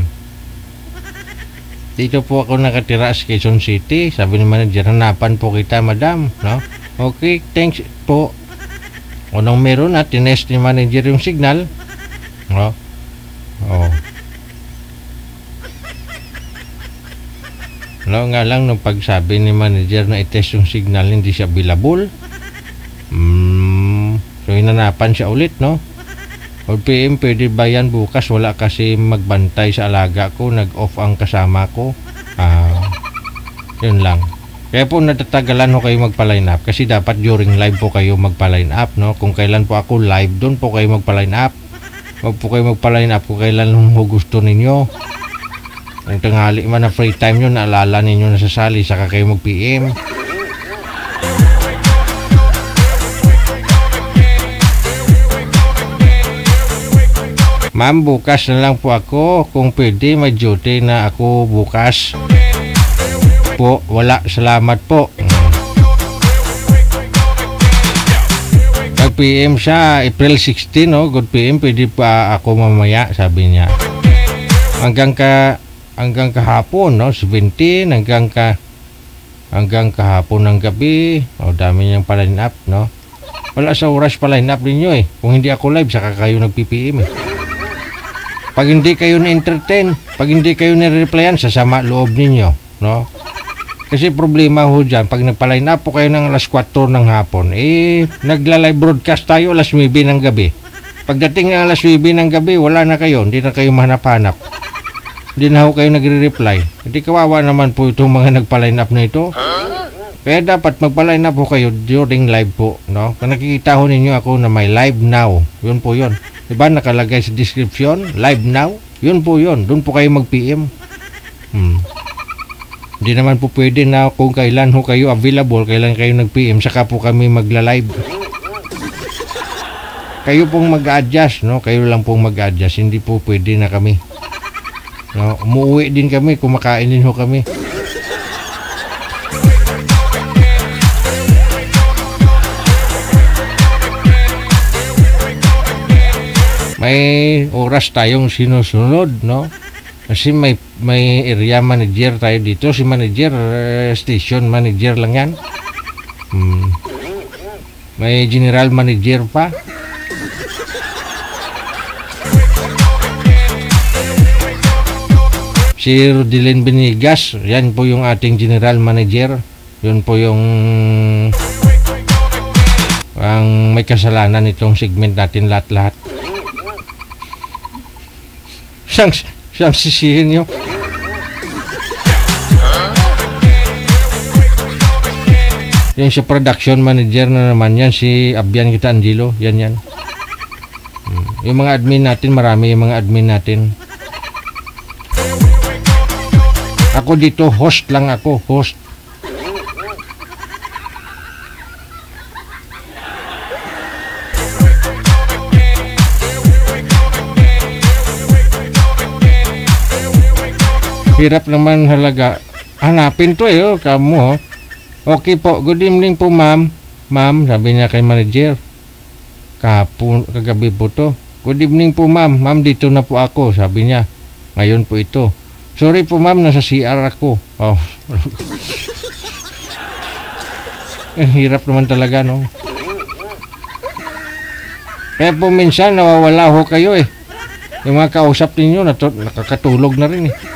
Dito po ako nakatira sa Quezon City. Sabi ni manager, hanapan po kita, madam, no? Okay, thanks po. Unang meron na, tinest ni manager yung signal. No? Oh. No, nga lang, nung pagsabi ni manager na itest yung signal, hindi siya available. Hmm. So, hinanapan siya ulit, no? O P M, pwede ba yan bukas? Wala kasi magbantay sa alaga ko. Nag-off ang kasama ko. Ah, yun lang. Kaya po natatagalan ho kayo magpa-line up. Kasi dapat during live po kayo magpa-line up, no? Kung kailan po ako live, doon po kayo magpa-line up. Huwag po kayo magpa-line up kung kailan mo gusto ninyo. Kung tanghali man na free time nyo, naalala ninyo na sasali, saka kayo mag-P M. Ma'am, bukas na lang po ako. Kung pwede, may duty na ako bukas. Po, wala. Salamat po. P M siya, April sixteen, no? Good P M, pwede pa ako mamaya, sabi niya. Hanggang ka, hanggang kahapon, no? seventeen, hanggang ka, hanggang kahapon ng gabi. O, dami niyang pa-line up, no? Wala sa oras pa-line up ninyo, eh. Kung hindi ako live, saka kayo nag-P P M, eh. Pag hindi kayo na-entertain, pag hindi kayo na-replyan, sasama loob ninyo, no? Kasi problema ho dyan, pag nagpa-line up po kayo ng alas kwatro ng hapon, eh, nagla-live broadcast tayo alas nuwebe ng gabi. Pagdating ng alas nuwebe ng gabi, wala na kayo, hindi na kayo mahanap-hanap. Hindi na ho kayo nagre-reply. Hindi kawawa naman po itong mga nagpa-line up na ito. Kaya dapat magpa-line up po kayo during live po, no? Kung nakikita ho ninyo ako na may live now, yun po yun. Diba nakalagay sa description, live now, yun po yun. Doon po kayo mag-P M. Hmm. Hindi naman po pwede na kung kailan ho kayo available, kailan kayo nag-P M, saka po kami magla-live. Kayo pong mag-adjust, no? Kayo lang pong mag-adjust, hindi po pwede na kami. No? Umuwi din kami, kumakain din ho kami. May oras tayong sinusunod, no? Kasi may may area manager tayo dito, si manager, uh, station manager lang yan. Hmm. May general manager pa. Si Rodilyn Benigas, yan po yung ating general manager. Yun po yung ang may kasalanan itong segment natin lahat-lahat. Siyang Siyang sisihin nyo. Yung si production manager na naman yan, si Abian Kita Angelo. Yan yan. Hmm. Yung mga admin natin, marami yung mga admin natin. Ako dito, host lang ako. Host. Hirap naman halaga. Hanapin to eh, oh, kamu. Oh. Okay po, good evening po ma'am. Ma'am, sabi niya kay manager. Kahapon, kagabi po to. Good evening po ma'am. Ma'am, dito na po ako, sabi niya. Ngayon po ito. Sorry po ma'am, nasa C R ako. Oh. Eh, hirap naman talaga, no? Kaya po minsan nawawala ho kayo eh. Yung mga kausap ninyo, nakakatulog na rin eh.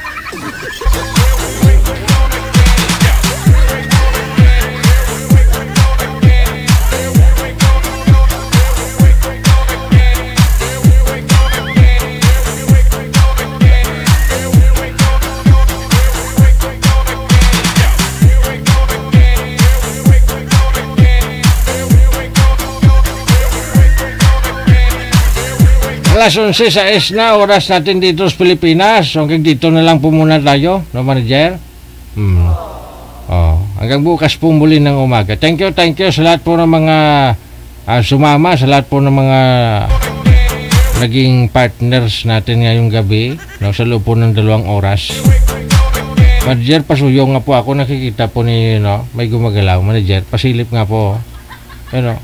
Alas onse sa es na, oras natin dito sa Pilipinas. Hanggang dito na lang po muna tayo, no manager? Hmm. Oh, hanggang bukas po muli ng umaga. Thank you, thank you sa lahat po ng mga uh, sumama, sa lahat po ng mga naging partners natin ngayong gabi, no, sa loob po ng dalawang oras. Manager, pasuyo nga po ako, nakikita po ni, no, may gumagalaw. Manager, pasilip nga po. Ano?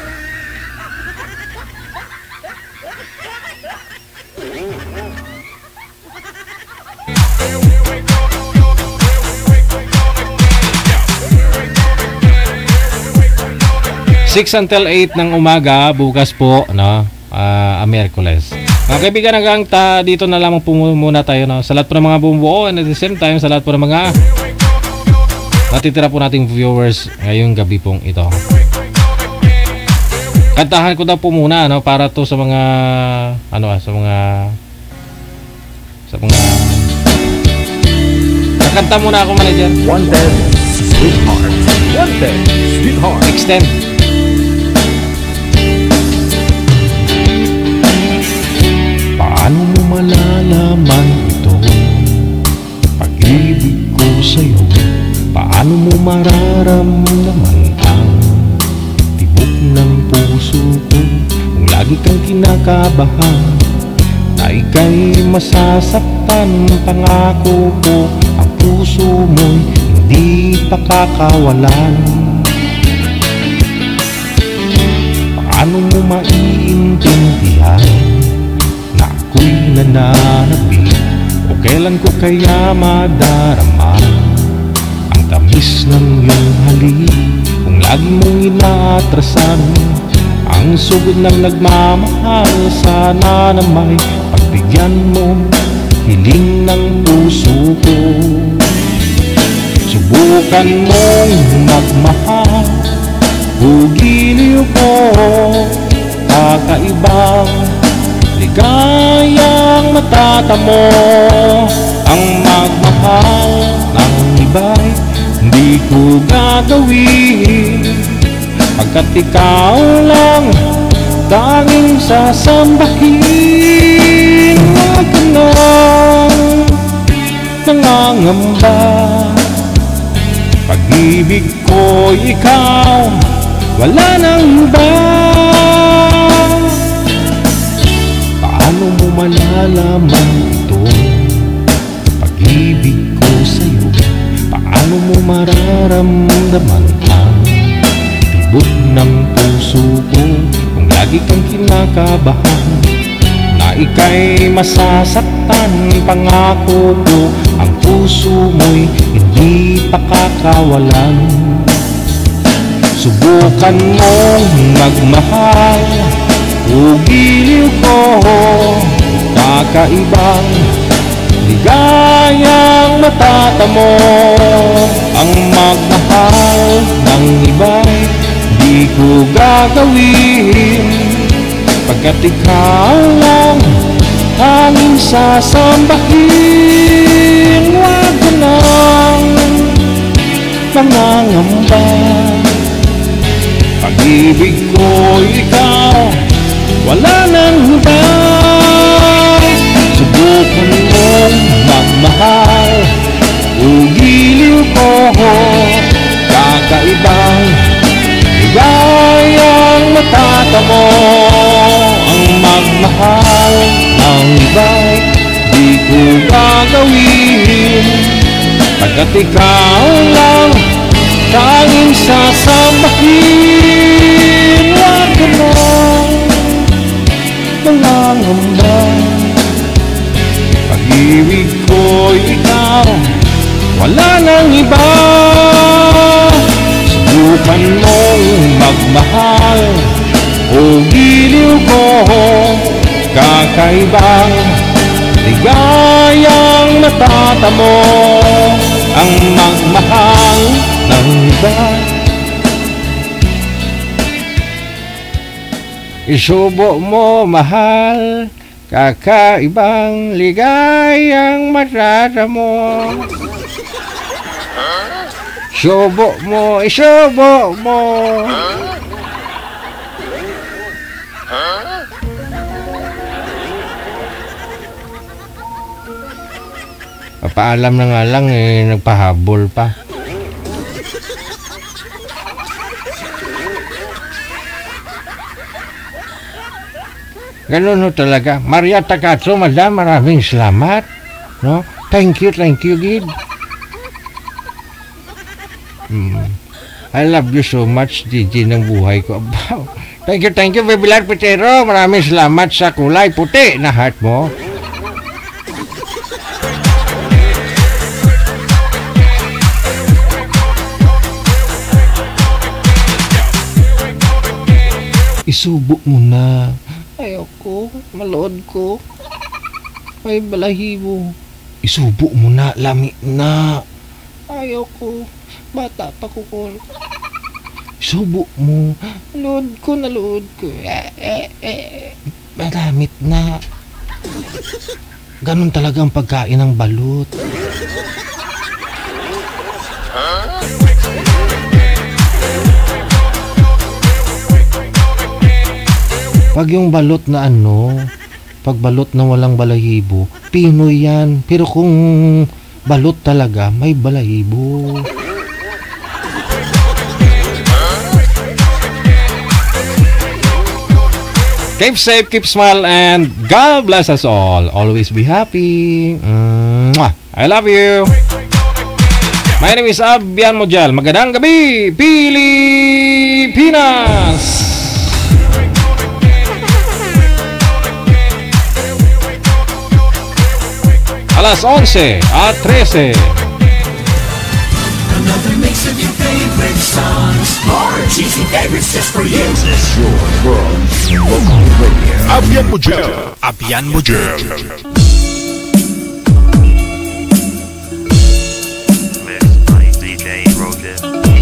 six until eight ng umaga bukas po, no, uh, Miyerkules. Mga kaibigan, hanggang ta dito na lamang po muna tayo, no, sa lahat po ng mga bumubuo, and at the same time sa lahat po ng mga natitira po nating viewers ngayong gabi pong ito. Kantahan ko daw po muna, no, para to sa mga ano ah, sa mga sa mga kakanta muna ako, manager. Wanted, Sweetheart. Wanted, Sweetheart. Extend. Paano mo malalaman ito? Pag-ibig ko sa'yo. Paano mo mararamdaman ang tibok ng puso ko? Kung lagi kang kinakabahan na ika'y masasaktan, pangako ko ang puso mo'y hindi pakakawalan. Paano mo maiintindihan na ako'y nananabik? O kailan ko kaya madarama ang tamis ng iyong halik? Kung lagi mong inaatrasan ang sugod ng nagmamahal, sana na may pagbigyan mo hiling ng puso ko. Subukan mong magmahal, hugiliw ko, kakaibang ligayang matatamo. Ang magmahal ng iba'y hindi ko gagawin, pagkat ikaw lang tanging sasambahin. Huwag ka nang nangangamba, pag-ibig ko ikaw, wala nang iba. Paano mo malalaman ito, pag-ibig ko sa'yo? Paano mo mararamdaman ang tibok ng puso ko? Kung lagi kang kinakabahan na ika'y masasaktan, pangako ko ang puso mo'y hindi pakakawalan. Subukan mong magmahal, hugiliw ko, kakaibang ligayang matatamo. Ang magmahal ng iba'y di ko gagawin, pagkat ikaw lang tanging sasambahin. Huwag ka nang mangangamba, pag-ibig ko ikaw, wala nang iba. Subukan mong magmahal, hugiliw ko, kakaibang ligayang matatamo. Ang magmahal ng iba'y di ko gagawin, pagkat ikaw lang tanging sasambahin. Huwag ka nang nangangamba, pag-ibig ko ikaw, wala nang iba. Subukan mong magmahal, hugiliw ko, kakaibang ligayang matatamo. Ang magmahal ng iba, isubo mo mahal, kakaibang ligayang matatamo. Isubo mo, isubo mo. Papaalam na nga lang eh, nagpahabol pa. Ganun no talaga. Maria Takatso, madam, maraming salamat. No? Thank you, thank you, Gid. Hmm. I love you so much, Gigi, ng buhay ko. Thank you, thank you, Bebilar Petero. Maraming salamat sa kulay puti na heart mo. Isubo mo na. Ayoko, malood ko. May balahibo. Isubo mo na, lami na. Ayoko, bata pa ko ko. Isubo mo. Load ko, nalood ko. Eh, eh, eh. Malamit na. Ganon talaga ang pagkain ng balut. Pag yung balot na ano, pag balot na walang balahibo, Pinoy yan. Pero kung balot talaga, may balahibo. Keep safe, keep smile, and God bless us all. Always be happy. Mwah. I love you. My name is Abian Mojal. Magandang gabi, Pilipinas! alas onse at trese. Another mix of your favorite songs. More cheesy favorites just for you. This is your world. Local radio. Abian Mujel. Abian Mujel. Mixed by D J Rogan.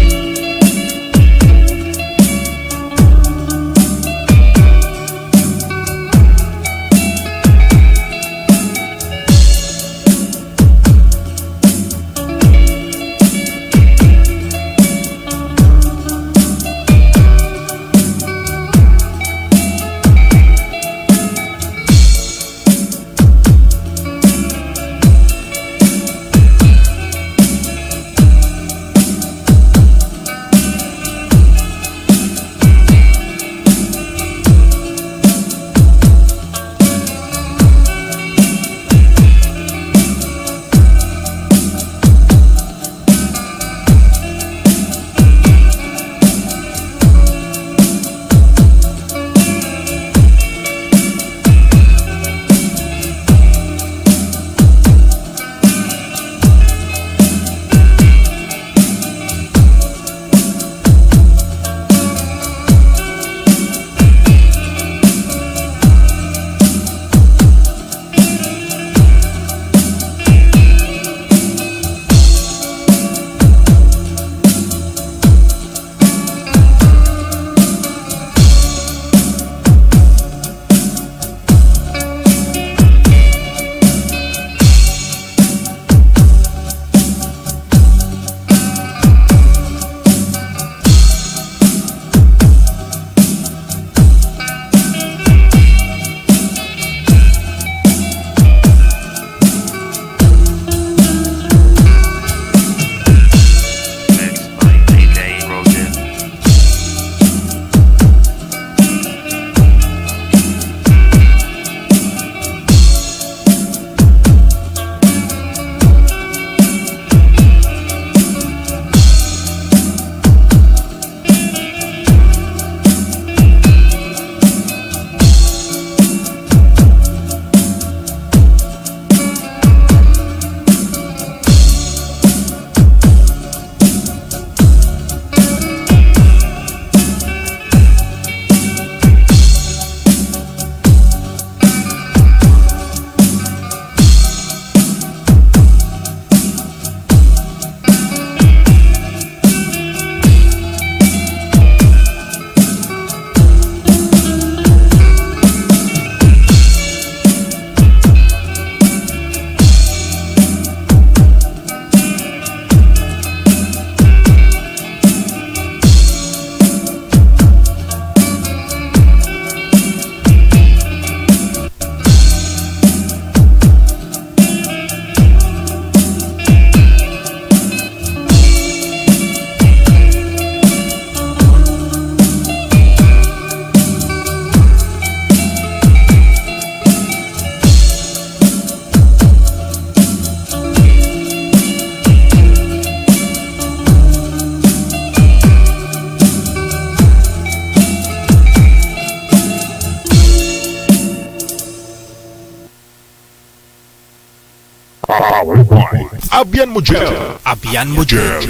Powered by Abian Mujel. Abian Mujel.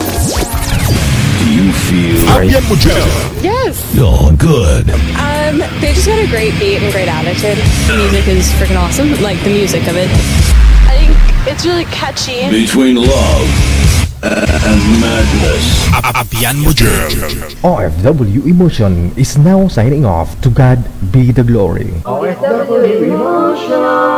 Do you feel Abian Mujel? Yes. Oh, good. Um, they just got a great beat and great attitude. The music is freaking awesome. Like the music of it. I think it's really catchy. Between love and madness. Abian Mujel. O F W Emotion is now signing off. To God be the glory. O F W Emotion.